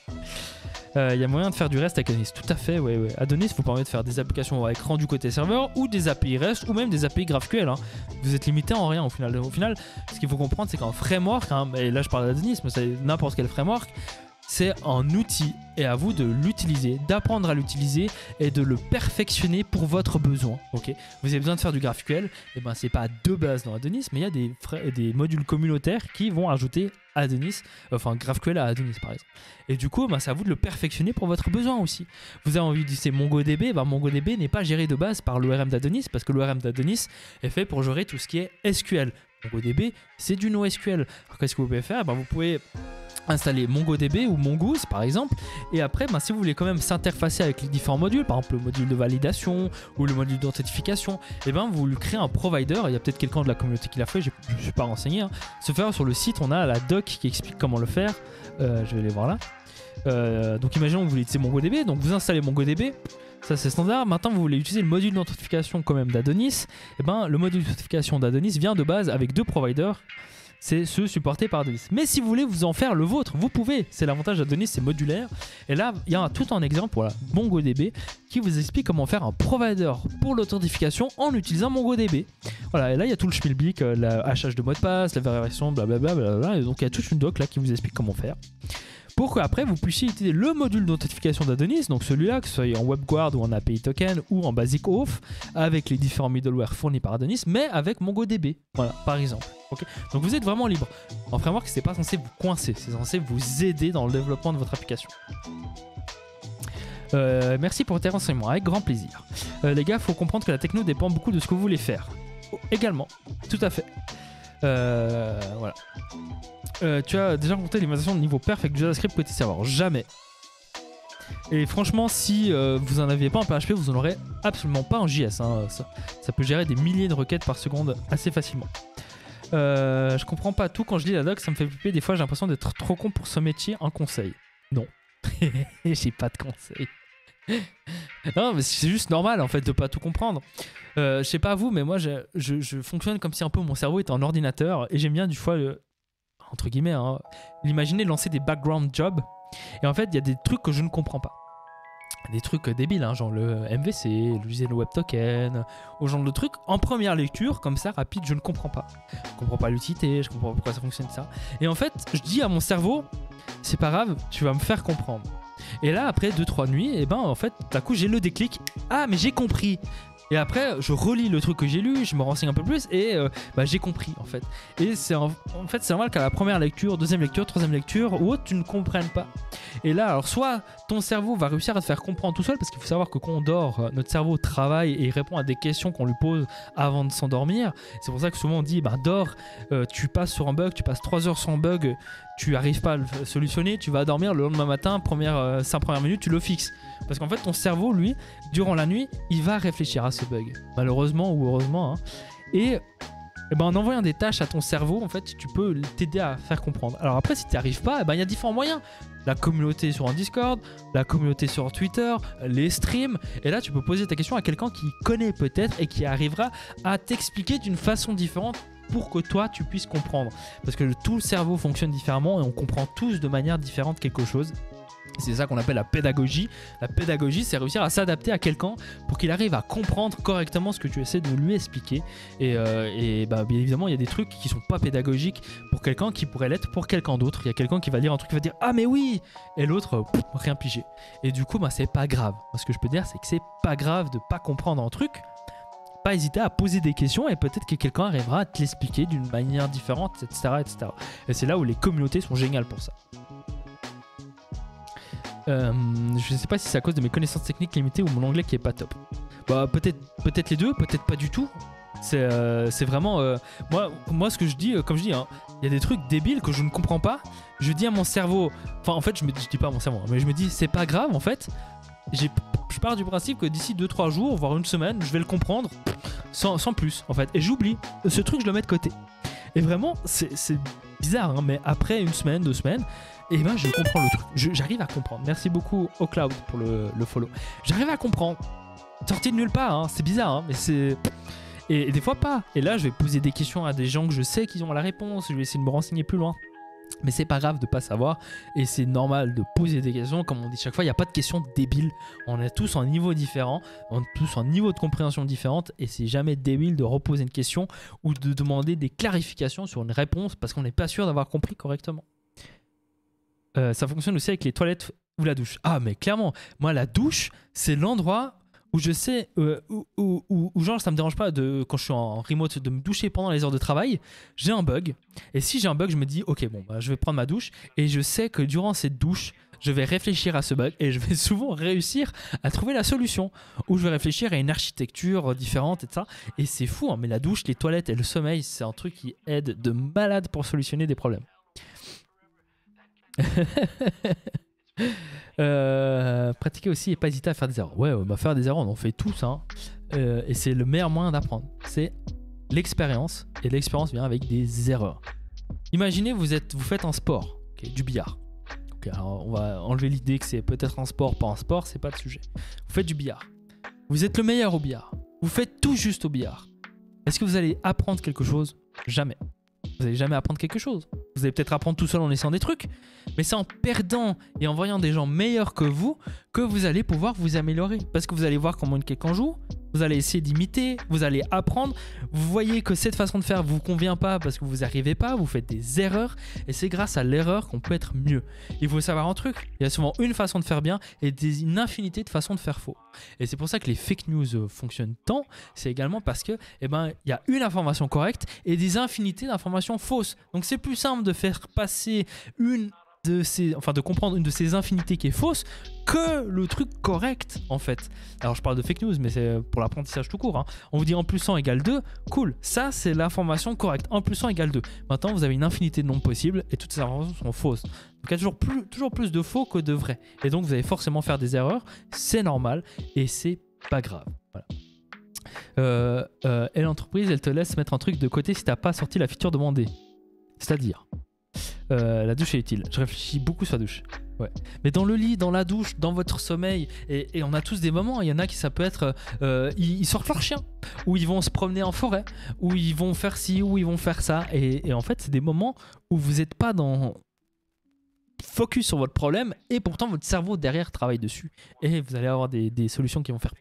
Il euh, y a moyen de faire du REST avec Adonis, tout à fait, ouais, ouais. Adonis vous permet de faire des applications à écran du côté serveur ou des A P I REST ou même des A P I GraphQL. Hein. Vous êtes limité en rien au final. Au final, ce qu'il faut comprendre, c'est qu'un framework, hein, et là je parle d'Adonis, mais c'est n'importe quel framework, c'est un outil et à vous de l'utiliser, d'apprendre à l'utiliser et de le perfectionner pour votre besoin. Okay, vous avez besoin de faire du GraphQL, et ben c'est pas de base dans Adonis, mais il y a des, des modules communautaires qui vont ajouter Adonis, enfin GraphQL à Adonis par exemple. Et du coup, ben, c'est à vous de le perfectionner pour votre besoin aussi. Vous avez envie d'utiliser MongoDB, ben MongoDB n'est pas géré de base par l'O R M d'Adonis parce que l'O R M d'Adonis est fait pour gérer tout ce qui est S Q L. MongoDB, c'est du NoSQL. Alors qu'est-ce que vous pouvez faire? Ben, vous pouvez installer MongoDB ou Mongoose par exemple, et après ben, si vous voulez quand même s'interfacer avec les différents modules, par exemple le module de validation ou le module d'authentification, et ben vous lui créez un provider. Il y a peut-être quelqu'un de la communauté qui l'a fait, je ne suis pas renseigné, hein. Ce faire sur le site, on a la doc qui explique comment le faire. Euh, je vais aller voir là. Euh, donc imaginons que vous voulez utiliser MongoDB, donc vous installez MongoDB, ça c'est standard. Maintenant vous voulez utiliser le module d'authentification quand même d'Adonis, et ben le module d'authentification d'Adonis vient de base avec deux providers. C'est ceux supportés par Adonis. Mais si vous voulez vous en faire le vôtre, vous pouvez. C'est l'avantage d'Adonis, c'est modulaire. Et là, il y a tout un exemple, voilà, MongoDB, qui vous explique comment faire un provider pour l'authentification en utilisant MongoDB. Voilà, et là, il y a tout le schmilblick, euh, la hachage de mot de passe, la vérification, blablabla. Blablabla, et donc, il y a toute une doc là qui vous explique comment faire. Pour qu'après, vous puissiez utiliser le module d'authentification d'Adonis, donc celui-là, que ce soit en WebGuard ou en A P I Token ou en Basic Auth, avec les différents middleware fournis par Adonis, mais avec MongoDB, voilà, par exemple. Okay, donc vous êtes vraiment libre. En framework, c'est pas censé vous coincer, c'est censé vous aider dans le développement de votre application. Euh, merci pour tes renseignements, avec grand plaisir. Euh, les gars, il faut comprendre que la techno dépend beaucoup de ce que vous voulez faire. Oh, également, tout à fait. Euh, voilà. Euh, tu as déjà compté l'imitation de niveau perf avec du JavaScript côté serveur? Jamais. Et franchement, si euh, vous en aviez pas en P H P, vous en aurez absolument pas en J S. Hein. Ça, ça peut gérer des milliers de requêtes par seconde assez facilement. Euh, je comprends pas tout quand je lis la doc, ça me fait flipper. Des fois, j'ai l'impression d'être trop con pour ce métier. Un conseil? Non. J'ai pas de conseil. Non, mais c'est juste normal en fait de pas tout comprendre. Euh, je sais pas vous, mais moi, je, je, je fonctionne comme si un peu mon cerveau était un ordinateur et j'aime bien du fois, le, entre guillemets, hein, l'imaginer lancer des background jobs. Et en fait, il y a des trucs que je ne comprends pas. Des trucs débiles, hein, genre le M V C, l'utiliser le web token, au genre de trucs en première lecture, comme ça, rapide, je ne comprends pas. Je comprends pas l'utilité, je comprends pas pourquoi ça fonctionne ça. Et en fait, je dis à mon cerveau, c'est pas grave, tu vas me faire comprendre. Et là, après deux trois nuits, et ben en fait, d'un coup, j'ai le déclic. Ah, mais j'ai compris. Et après, je relis le truc que j'ai lu, je me renseigne un peu plus et euh, bah, j'ai compris en fait. Et c'est en, en fait, c'est normal qu'à la première lecture, deuxième lecture, troisième lecture ou autre, tu ne comprennes pas. Et là, alors soit ton cerveau va réussir à te faire comprendre tout seul, parce qu'il faut savoir que quand on dort, notre cerveau travaille et il répond à des questions qu'on lui pose avant de s'endormir. C'est pour ça que souvent on dit, bah dors, euh, tu passes sur un bug, tu passes trois heures sur un bug, tu n'arrives pas à le solutionner, tu vas dormir, le lendemain matin, première, euh, cinq premières minutes, tu le fixes. Parce qu'en fait, ton cerveau, lui, durant la nuit, il va réfléchir à ce bug. Malheureusement ou heureusement. Hein. Et, et ben, en envoyant des tâches à ton cerveau, en fait, tu peux t'aider à faire comprendre. Alors après, si tu n'y arrives pas, il ben, y a différents moyens. La communauté sur un Discord, la communauté sur Twitter, les streams. Et là, tu peux poser ta question à quelqu'un qui connaît peut-être et qui arrivera à t'expliquer d'une façon différente pour que toi, tu puisses comprendre. Parce que tout le cerveau fonctionne différemment et on comprend tous de manière différente quelque chose. C'est ça qu'on appelle la pédagogie. La pédagogie, c'est réussir à s'adapter à quelqu'un pour qu'il arrive à comprendre correctement ce que tu essaies de lui expliquer. Et, euh, et bah, bien évidemment, il y a des trucs qui sont pas pédagogiques pour quelqu'un qui pourraient l'être pour quelqu'un d'autre. Il y a quelqu'un qui va lire un truc qui va dire « Ah mais oui !» et l'autre, euh, rien pigé. Et du coup, bah, c'est pas grave. Moi, ce que je peux dire, c'est que c'est pas grave de pas comprendre un truc. Pas hésiter à poser des questions et peut-être que quelqu'un arrivera à te l'expliquer d'une manière différente, et cetera et cetera. Et c'est là où les communautés sont géniales pour ça. Euh, je sais pas si c'est à cause de mes connaissances techniques limitées ou mon anglais qui est pas top. Bah peut-être peut-être les deux, peut-être pas du tout. C'est euh, c'est vraiment euh, moi moi ce que je dis, euh, comme je dis, il hein, y a des trucs débiles que je ne comprends pas. Je dis à mon cerveau, enfin en fait je me je dis pas à mon cerveau, mais je me dis c'est pas grave en fait. J'ai, je pars du principe que d'ici deux trois jours, voire une semaine, je vais le comprendre sans, sans plus en fait. Et j'oublie ce truc, je le mets de côté. Et vraiment c'est, c'est bizarre, hein, mais après une semaine, deux semaines, et ben je comprends le truc. Je, j'arrive à comprendre. Merci beaucoup au Cloud pour le, le follow. J'arrive à comprendre. Sorti de nulle part, hein, c'est bizarre, hein, mais c'est et, et des fois pas. Et là je vais poser des questions à des gens que je sais qui ont la réponse. Je vais essayer de me renseigner plus loin. Mais c'est pas grave de pas savoir et c'est normal de poser des questions. Comme on dit chaque fois, il n'y a pas de questions débiles. On est tous en niveau différent, on est tous en niveau de compréhension différente et c'est jamais débile de reposer une question ou de demander des clarifications sur une réponse parce qu'on n'est pas sûr d'avoir compris correctement. Euh, ça fonctionne aussi avec les toilettes ou la douche. Ah mais clairement, moi la douche, c'est l'endroit où je sais, euh, où, où, où, où genre ça me dérange pas de, quand je suis en remote de me doucher pendant les heures de travail, j'ai un bug. Et si j'ai un bug, je me dis ok bon bah, je vais prendre ma douche et je sais que durant cette douche, je vais réfléchir à ce bug et je vais souvent réussir à trouver la solution. Ou je vais réfléchir à une architecture différente et tout ça. Et c'est fou, hein, mais la douche, les toilettes et le sommeil, c'est un truc qui aide de malade pour solutionner des problèmes. Euh, pratiquer aussi et pas hésiter à faire des erreurs. Ouais, ouais bah faire des erreurs, on en fait tous, hein. Euh, et c'est le meilleur moyen d'apprendre. C'est l'expérience, et l'expérience vient avec des erreurs. Imaginez, vous êtes, vous faites un sport, okay, du billard. Okay, alors on va enlever l'idée que c'est peut-être un sport, pas un sport, c'est pas le sujet. Vous faites du billard. Vous êtes le meilleur au billard. Vous faites tout juste au billard. Est-ce que vous allez apprendre quelque chose? Jamais. Vous n'allez jamais apprendre quelque chose. Vous allez peut-être apprendre tout seul en essayant des trucs, mais c'est en perdant et en voyant des gens meilleurs que vous que vous allez pouvoir vous améliorer. Parce que vous allez voir comment quelqu'un joue, vous allez essayer d'imiter, vous allez apprendre. Vous voyez que cette façon de faire ne vous convient pas parce que vous n'arrivez pas, vous faites des erreurs, et c'est grâce à l'erreur qu'on peut être mieux. Il faut savoir un truc, il y a souvent une façon de faire bien et des, une infinité de façons de faire faux. Et c'est pour ça que les fake news euh, fonctionnent tant, c'est également parce que eh ben, y a une information correcte et des infinités d'informations fausses. Donc c'est plus simple de faire passer une de ces, enfin de comprendre une de ces infinités qui est fausse que le truc correct en fait. Alors je parle de fake news mais c'est pour l'apprentissage tout court, hein. On vous dit un plus un égale deux, cool, ça c'est l'information correcte, un plus un égale deux. Maintenant vous avez une infinité de nombres possibles et toutes ces informations sont fausses. Donc il y a toujours plus, toujours plus de faux que de vrais. Et donc vous allez forcément faire des erreurs, c'est normal et c'est pas grave. Voilà. Euh, euh, et l'entreprise elle te laisse mettre un truc de côté si t'as pas sorti la feature demandée. C'est-à-dire Euh, la douche est utile. Je réfléchis beaucoup sur la douche. Ouais. Mais dans le lit, dans la douche, dans votre sommeil, et, et on a tous des moments. Il y en a qui ça peut être, euh, ils, ils sortent leur chien, ou ils vont se promener en forêt, ou ils vont faire ci, ou ils vont faire ça. Et, et en fait, c'est des moments où vous n'êtes pas dans focus sur votre problème, et pourtant votre cerveau derrière travaille dessus. Et vous allez avoir des, des solutions qui vont faire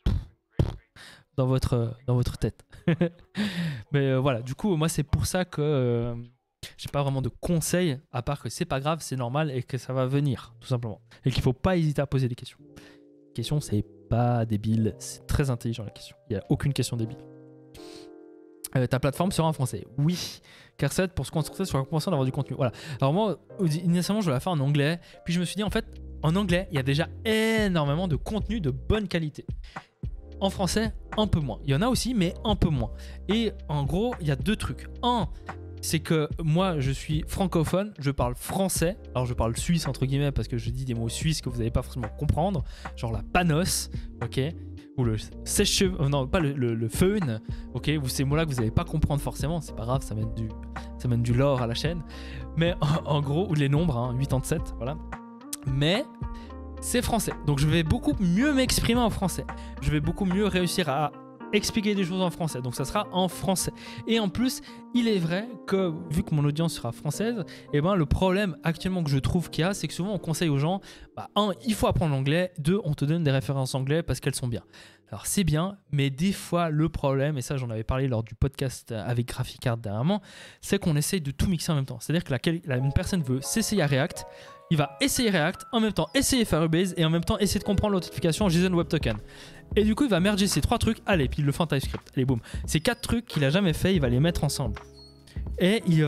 dans votre dans votre tête. Mais euh, voilà. Du coup, moi, c'est pour ça que euh, j'ai pas vraiment de conseils à part que c'est pas grave, c'est normal et que ça va venir tout simplement et qu'il faut pas hésiter à poser des questions. La question c'est pas débile, c'est très intelligent la question. Il y a aucune question débile. Euh, ta plateforme sera en français. Oui, car ça aide pour se concentrer sur la compréhension d'avoir du contenu. Voilà. Alors moi initialement je voulais la faire en anglais, puis je me suis dit en fait en anglais il y a déjà énormément de contenu de bonne qualité. En français un peu moins. Il y en a aussi mais un peu moins. Et en gros il y a deux trucs. Un, c'est que moi je suis francophone, je parle français, alors je parle suisse entre guillemets parce que je dis des mots suisses que vous n'allez pas forcément comprendre, genre la panos, ok, ou le sèche-cheveux, non pas le, le, le feun, ok, ou ces mots-là que vous n'allez pas comprendre forcément, c'est pas grave, ça mène du, ça mène du lore à la chaîne, mais en, en gros, ou les nombres, hein, quatre-vingt-dix-sept, voilà, mais c'est français, donc je vais beaucoup mieux m'exprimer en français, je vais beaucoup mieux réussir à expliquer des choses en français, donc ça sera en français. Et en plus, il est vrai que vu que mon audience sera française, et eh ben le problème actuellement que je trouve qu'il y a, c'est que souvent on conseille aux gens, bah, un, il faut apprendre l'anglais, deux, on te donne des références anglais parce qu'elles sont bien. Alors c'est bien, mais des fois le problème, et ça j'en avais parlé lors du podcast avec Graphicart dernièrement, c'est qu'on essaye de tout mixer en même temps. C'est-à-dire que la, la, une personne veut s'essayer à React, il va essayer React, en même temps essayer Firebase et en même temps essayer de comprendre l'authentification en JSON Web Token. Et du coup, il va merger ces trois trucs, allez, puis il le fait en TypeScript. Allez, boum. Ces quatre trucs qu'il a jamais fait, il va les mettre ensemble. Et il va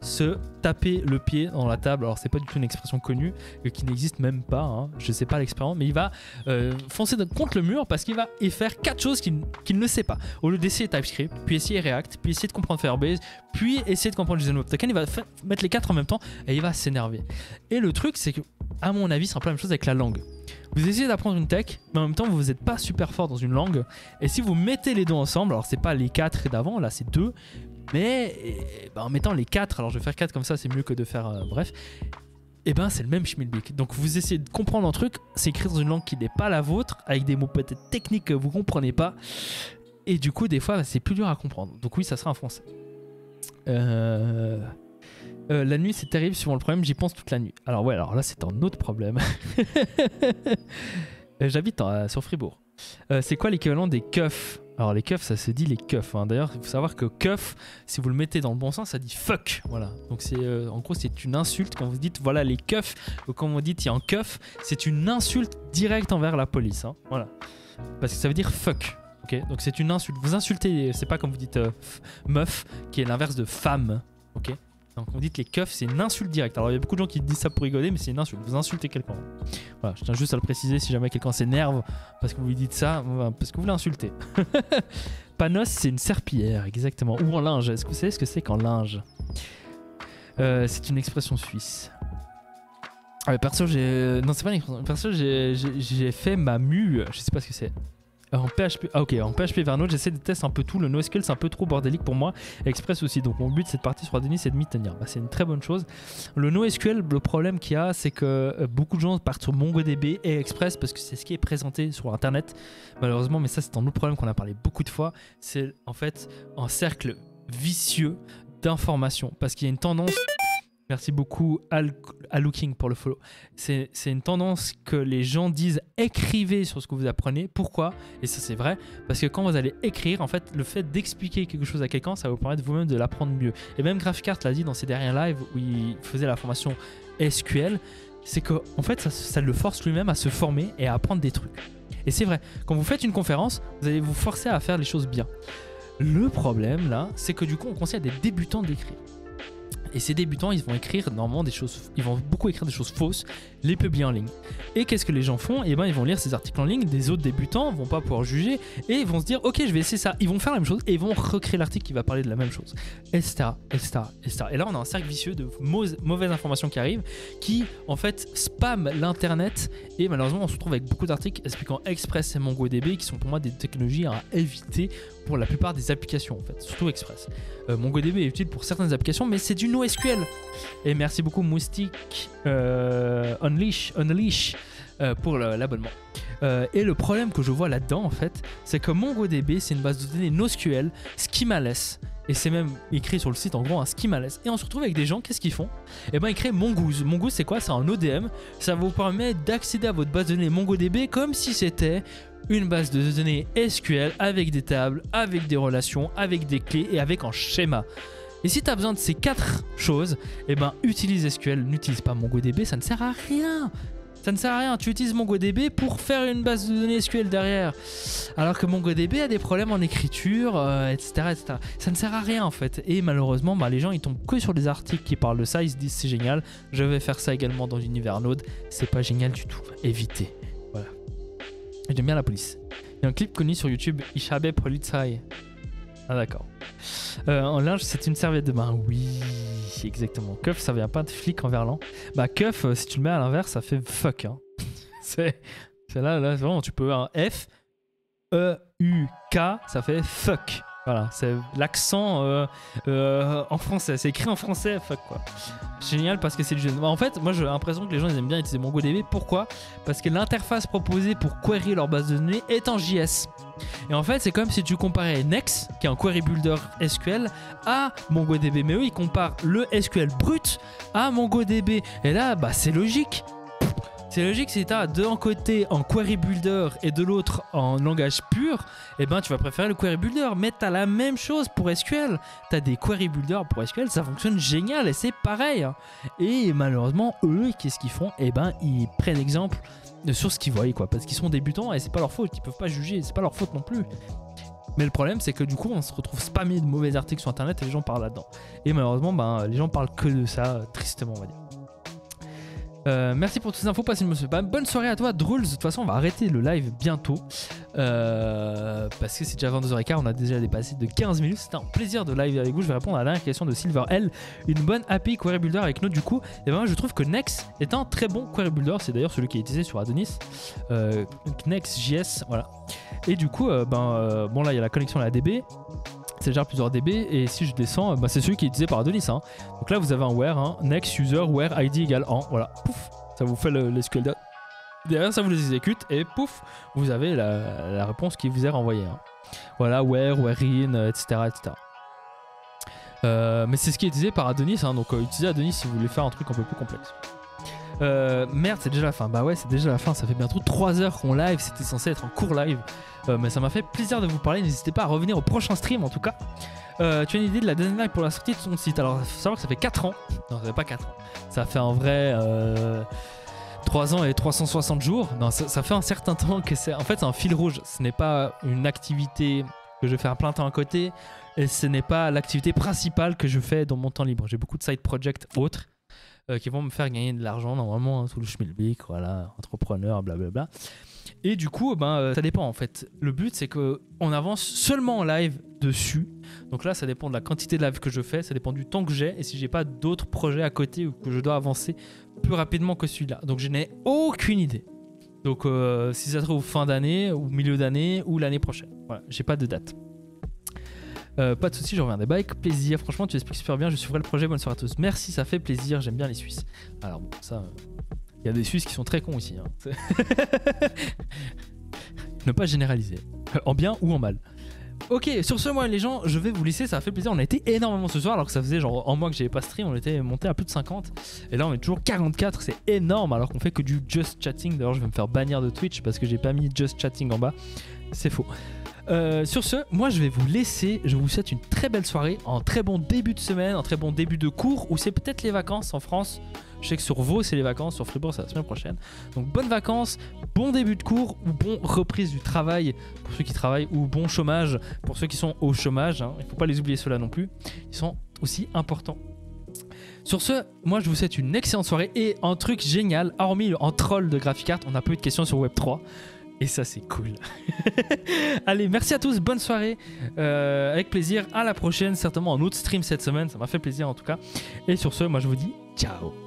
se taper le pied dans la table. Alors c'est pas du tout une expression connue euh, qui n'existe même pas, hein. Je sais pas l'expérience, mais il va euh, foncer contre le mur parce qu'il va y faire quatre choses qu'il qu'il ne sait pas. Au lieu d'essayer TypeScript, puis essayer React, puis essayer de comprendre Firebase, puis essayer de comprendre JSON Web Token, il va faire, mettre les quatre en même temps et il va s'énerver. Et le truc c'est que, à mon avis, c'est un peu la même chose avec la langue. Vous essayez d'apprendre une tech, mais en même temps vous n'êtes pas super fort dans une langue. Et si vous mettez les deux ensemble, alors c'est pas les quatre et d'avant, là c'est deux, mais et, bah, en mettant les quatre, alors je vais faire quatre comme ça, c'est mieux que de faire euh, bref. Et ben c'est le même schmilblick. Donc vous essayez de comprendre un truc, c'est écrit dans une langue qui n'est pas la vôtre, avec des mots peut-être techniques que vous comprenez pas. Et du coup des fois c'est plus dur à comprendre. Donc oui, ça sera en français. Euh... Euh, la nuit c'est terrible, suivant le problème, j'y pense toute la nuit. Alors ouais, alors là c'est un autre problème. J'habite euh, sur Fribourg. Euh, c'est quoi l'équivalent des keufs? Alors les keufs, ça se dit les keufs, hein. D'ailleurs il faut savoir que keuf, si vous le mettez dans le bon sens, ça dit fuck. Voilà. Donc c'est euh, en gros c'est une insulte quand vous dites voilà les keufs, ou quand vous dites il y a un keuf, c'est une insulte directe envers la police, hein. Voilà. Parce que ça veut dire fuck. Ok. Donc c'est une insulte. Vous insultez, c'est pas comme vous dites euh, meuf, qui est l'inverse de femme. Ok. Donc on dit que les keufs c'est une insulte directe. Alors il y a beaucoup de gens qui disent ça pour rigoler, mais c'est une insulte. Vous insultez quelqu'un. Voilà, je tiens juste à le préciser si jamais quelqu'un s'énerve parce que vous lui dites ça, parce que vous l'insultez. Panos c'est une serpillière, exactement. Ou en linge. Est-ce que vous savez ce que c'est qu'en linge? euh, C'est une expression suisse. Ah, perso j'ai... Non c'est pas une expression. Perso j'ai fait ma mue. Je sais pas ce que c'est. En P H P, ah ok, en P H P vers Node, j'essaie de tester un peu tout. Le NoSQL, c'est un peu trop bordélique pour moi. Express aussi. Donc, mon but, cette partie sur Denis, c'est de m'y tenir. Bah, c'est une très bonne chose. Le NoSQL, le problème qu'il y a, c'est que beaucoup de gens partent sur MongoDB et Express parce que c'est ce qui est présenté sur Internet. Malheureusement, mais ça, c'est un autre problème qu'on a parlé beaucoup de fois. C'est en fait un cercle vicieux d'informations parce qu'il y a une tendance. Merci beaucoup Al, Al Looking pour le follow. C'est une tendance que les gens disent écrivez sur ce que vous apprenez. Pourquoi? Et ça c'est vrai, parce que quand vous allez écrire, en fait, le fait d'expliquer quelque chose à quelqu'un, ça va vous permettre vous-même de l'apprendre mieux. Et même Graphicart l'a dit dans ses derniers lives où il faisait la formation S Q L, c'est que en fait ça, ça le force lui-même à se former et à apprendre des trucs. Et c'est vrai, quand vous faites une conférence, vous allez vous forcer à faire les choses bien. Le problème là, c'est que du coup on conseille à des débutants d'écrire. Et ces débutants, ils vont écrire normalement des choses, ils vont beaucoup écrire des choses fausses, les publier en ligne. Et qu'est-ce que les gens font? Eh ben, ils vont lire ces articles en ligne, des autres débutants vont pas pouvoir juger et ils vont se dire, ok, je vais essayer ça. Ils vont faire la même chose et ils vont recréer l'article qui va parler de la même chose, et cetera, et cetera, et cetera. Et là, on a un cercle vicieux de mauvaises informations qui arrivent, qui en fait spamment l'internet. Et malheureusement, on se retrouve avec beaucoup d'articles expliquant Express et MongoDB, qui sont pour moi des technologies à éviter pour la plupart des applications, en fait, surtout Express. Euh, MongoDB est utile pour certaines applications, mais c'est du NoSQL. Et merci beaucoup Moustique euh, Unleash, Unleash euh, pour l'abonnement. Euh, et le problème que je vois là-dedans, en fait, c'est que MongoDB, c'est une base de données NoSQL, schemaless. Et c'est même écrit sur le site en gros un schemaless. Et on se retrouve avec des gens, qu'est-ce qu'ils font? Eh ben ils créent Mongoose. Mongoose c'est quoi? C'est un O D M. Ça vous permet d'accéder à votre base de données MongoDB comme si c'était une base de données S Q L avec des tables, avec des relations, avec des clés et avec un schéma. Et si tu as besoin de ces quatre choses, eh ben utilise S Q L, n'utilise pas MongoDB, ça ne sert à rien. Ça ne sert à rien, tu utilises MongoDB pour faire une base de données S Q L derrière. Alors que MongoDB a des problèmes en écriture, euh, et cetera, et cetera. Ça ne sert à rien en fait. Et malheureusement, bah, les gens ils tombent que sur des articles qui parlent de ça, ils se disent c'est génial, je vais faire ça également dans l'univers Node. C'est pas génial du tout, évitez. Voilà. J'aime bien la police. Il y a un clip connu sur YouTube, Ishabe Polizei. Ah d'accord. Euh, en linge, c'est une serviette de bain. Oui, exactement. Keuf, ça vient pas de flic en verlan. Bah keuf, euh, si tu le mets à l'inverse, ça fait fuck. Hein. c'est là, là, vraiment, tu peux un F, E, U, K, ça fait fuck. Voilà, c'est l'accent euh, euh, en français. C'est écrit en français, fuck quoi. Génial parce que c'est du jeu. En fait, moi j'ai l'impression que les gens ils aiment bien utiliser MongoDB. Pourquoi? Parce que l'interface proposée pour query leur base de données est en J S. Et en fait, c'est comme si tu comparais Nex, qui est un query builder S Q L, à MongoDB. Mais eux, ils comparent le S Q L brut à MongoDB. Et là, bah, c'est logique. C'est logique, si tu as d'un côté en query builder et de l'autre en langage pur, eh ben tu vas préférer le query builder. Mais tu as la même chose pour S Q L. Tu as des query builders pour S Q L, ça fonctionne génial et c'est pareil. Et malheureusement, eux, qu'est-ce qu'ils font? Eh ben ils prennent exemple sur ce qu'ils voient, quoi, parce qu'ils sont débutants et c'est pas leur faute. Ils peuvent pas juger, c'est pas leur faute non plus. Mais le problème, c'est que du coup, on se retrouve spammé de mauvais articles sur internet et les gens parlent là-dedans. Et malheureusement, ben, les gens parlent que de ça, tristement, on va dire. Euh, merci pour toutes ces infos, passez une bonne soirée à toi, Drools. De toute façon, on va arrêter le live bientôt euh, parce que c'est déjà vingt-deux heures quinze, on a déjà dépassé de quinze minutes. C'était un plaisir de live avec vous. Je vais répondre à la dernière question de Silver L. Une bonne A P I Query Builder avec Node, du coup. Et ben moi, je trouve que Next est un très bon Query Builder. C'est d'ailleurs celui qui est utilisé sur Adonis, euh, Next.js, voilà. Et du coup, euh, ben euh, bon là, il y a la connexion à la D B. C'est déjà plusieurs D B et si je descends, bah c'est celui qui est utilisé par Adonis. Hein. Donc là vous avez un where, hein, next user where id égale un, voilà, pouf, ça vous fait le, le S Q L. Derrière ça vous les exécute et pouf, vous avez la, la réponse qui vous est renvoyée. Hein. Voilà, where, where in, et cetera et cetera. Euh, mais c'est ce qui est utilisé par Adonis, hein, donc euh, utilisez Adonis si vous voulez faire un truc un peu plus complexe. Euh, merde, c'est déjà la fin. Bah ouais, c'est déjà la fin. Ça fait bientôt trois heures qu'on live. C'était censé être un court live. Euh, mais ça m'a fait plaisir de vous parler. N'hésitez pas à revenir au prochain stream en tout cas. Euh, tu as une idée de la deadline pour la sortie de son site? Alors, il faut savoir que ça fait quatre ans. Non, ça fait pas quatre ans. Ça fait en vrai euh, trois ans et trois cent soixante jours. Non, ça, ça fait un certain temps que c'est. En fait, c'est un fil rouge. Ce n'est pas une activité que je fais à plein temps à côté. Et ce n'est pas l'activité principale que je fais dans mon temps libre. J'ai beaucoup de side projects autres. Euh, qui vont me faire gagner de l'argent normalement hein, sous le schmilblick, voilà, entrepreneur, blablabla. Et du coup, ben, euh, ça dépend en fait. Le but c'est qu'on avance seulement en live dessus. Donc là, ça dépend de la quantité de live que je fais, ça dépend du temps que j'ai et si j'ai pas d'autres projets à côté ou que je dois avancer plus rapidement que celui-là. Donc je n'ai aucune idée. Donc euh, si ça se trouve fin d'année ou milieu d'année ou l'année prochaine. Voilà, j'ai pas de date. Euh, pas de soucis, je reviens des bikes. Plaisir, franchement, tu expliques super bien. Je suivrai le projet. Bonne soirée à tous. Merci, ça fait plaisir. J'aime bien les Suisses. Alors, bon, ça. Il euh, y a des Suisses qui sont très cons ici. Hein. Ne pas généraliser. En bien ou en mal. Ok, sur ce, moi, les gens, je vais vous laisser. Ça a fait plaisir. On a été énormément ce soir, alors que ça faisait genre un mois que j'avais pas stream. On était monté à plus de cinquante. Et là, on est toujours quarante-quatre. C'est énorme, alors qu'on fait que du just chatting. D'ailleurs, je vais me faire bannir de Twitch parce que j'ai pas mis just chatting en bas. C'est faux. Euh, sur ce, moi je vais vous laisser. Je vous souhaite une très belle soirée, un très bon début de semaine, un très bon début de cours, ou c'est peut-être les vacances en France. Je sais que sur Vaud c'est les vacances, sur Fribourg c'est la semaine prochaine. Donc bonnes vacances, bon début de cours ou bon reprise du travail pour ceux qui travaillent, ou bon chômage pour ceux qui sont au chômage. Hein. Il ne faut pas les oublier ceux-là non plus. Ils sont aussi importants. Sur ce, moi je vous souhaite une excellente soirée et un truc génial, hormis un troll de GraphiCart, on a peu eu de questions sur Web trois. Et ça c'est cool. Allez, merci à tous, bonne soirée, euh, avec plaisir, à la prochaine, certainement un autre stream cette semaine, ça m'a fait plaisir en tout cas. Et sur ce, moi je vous dis ciao.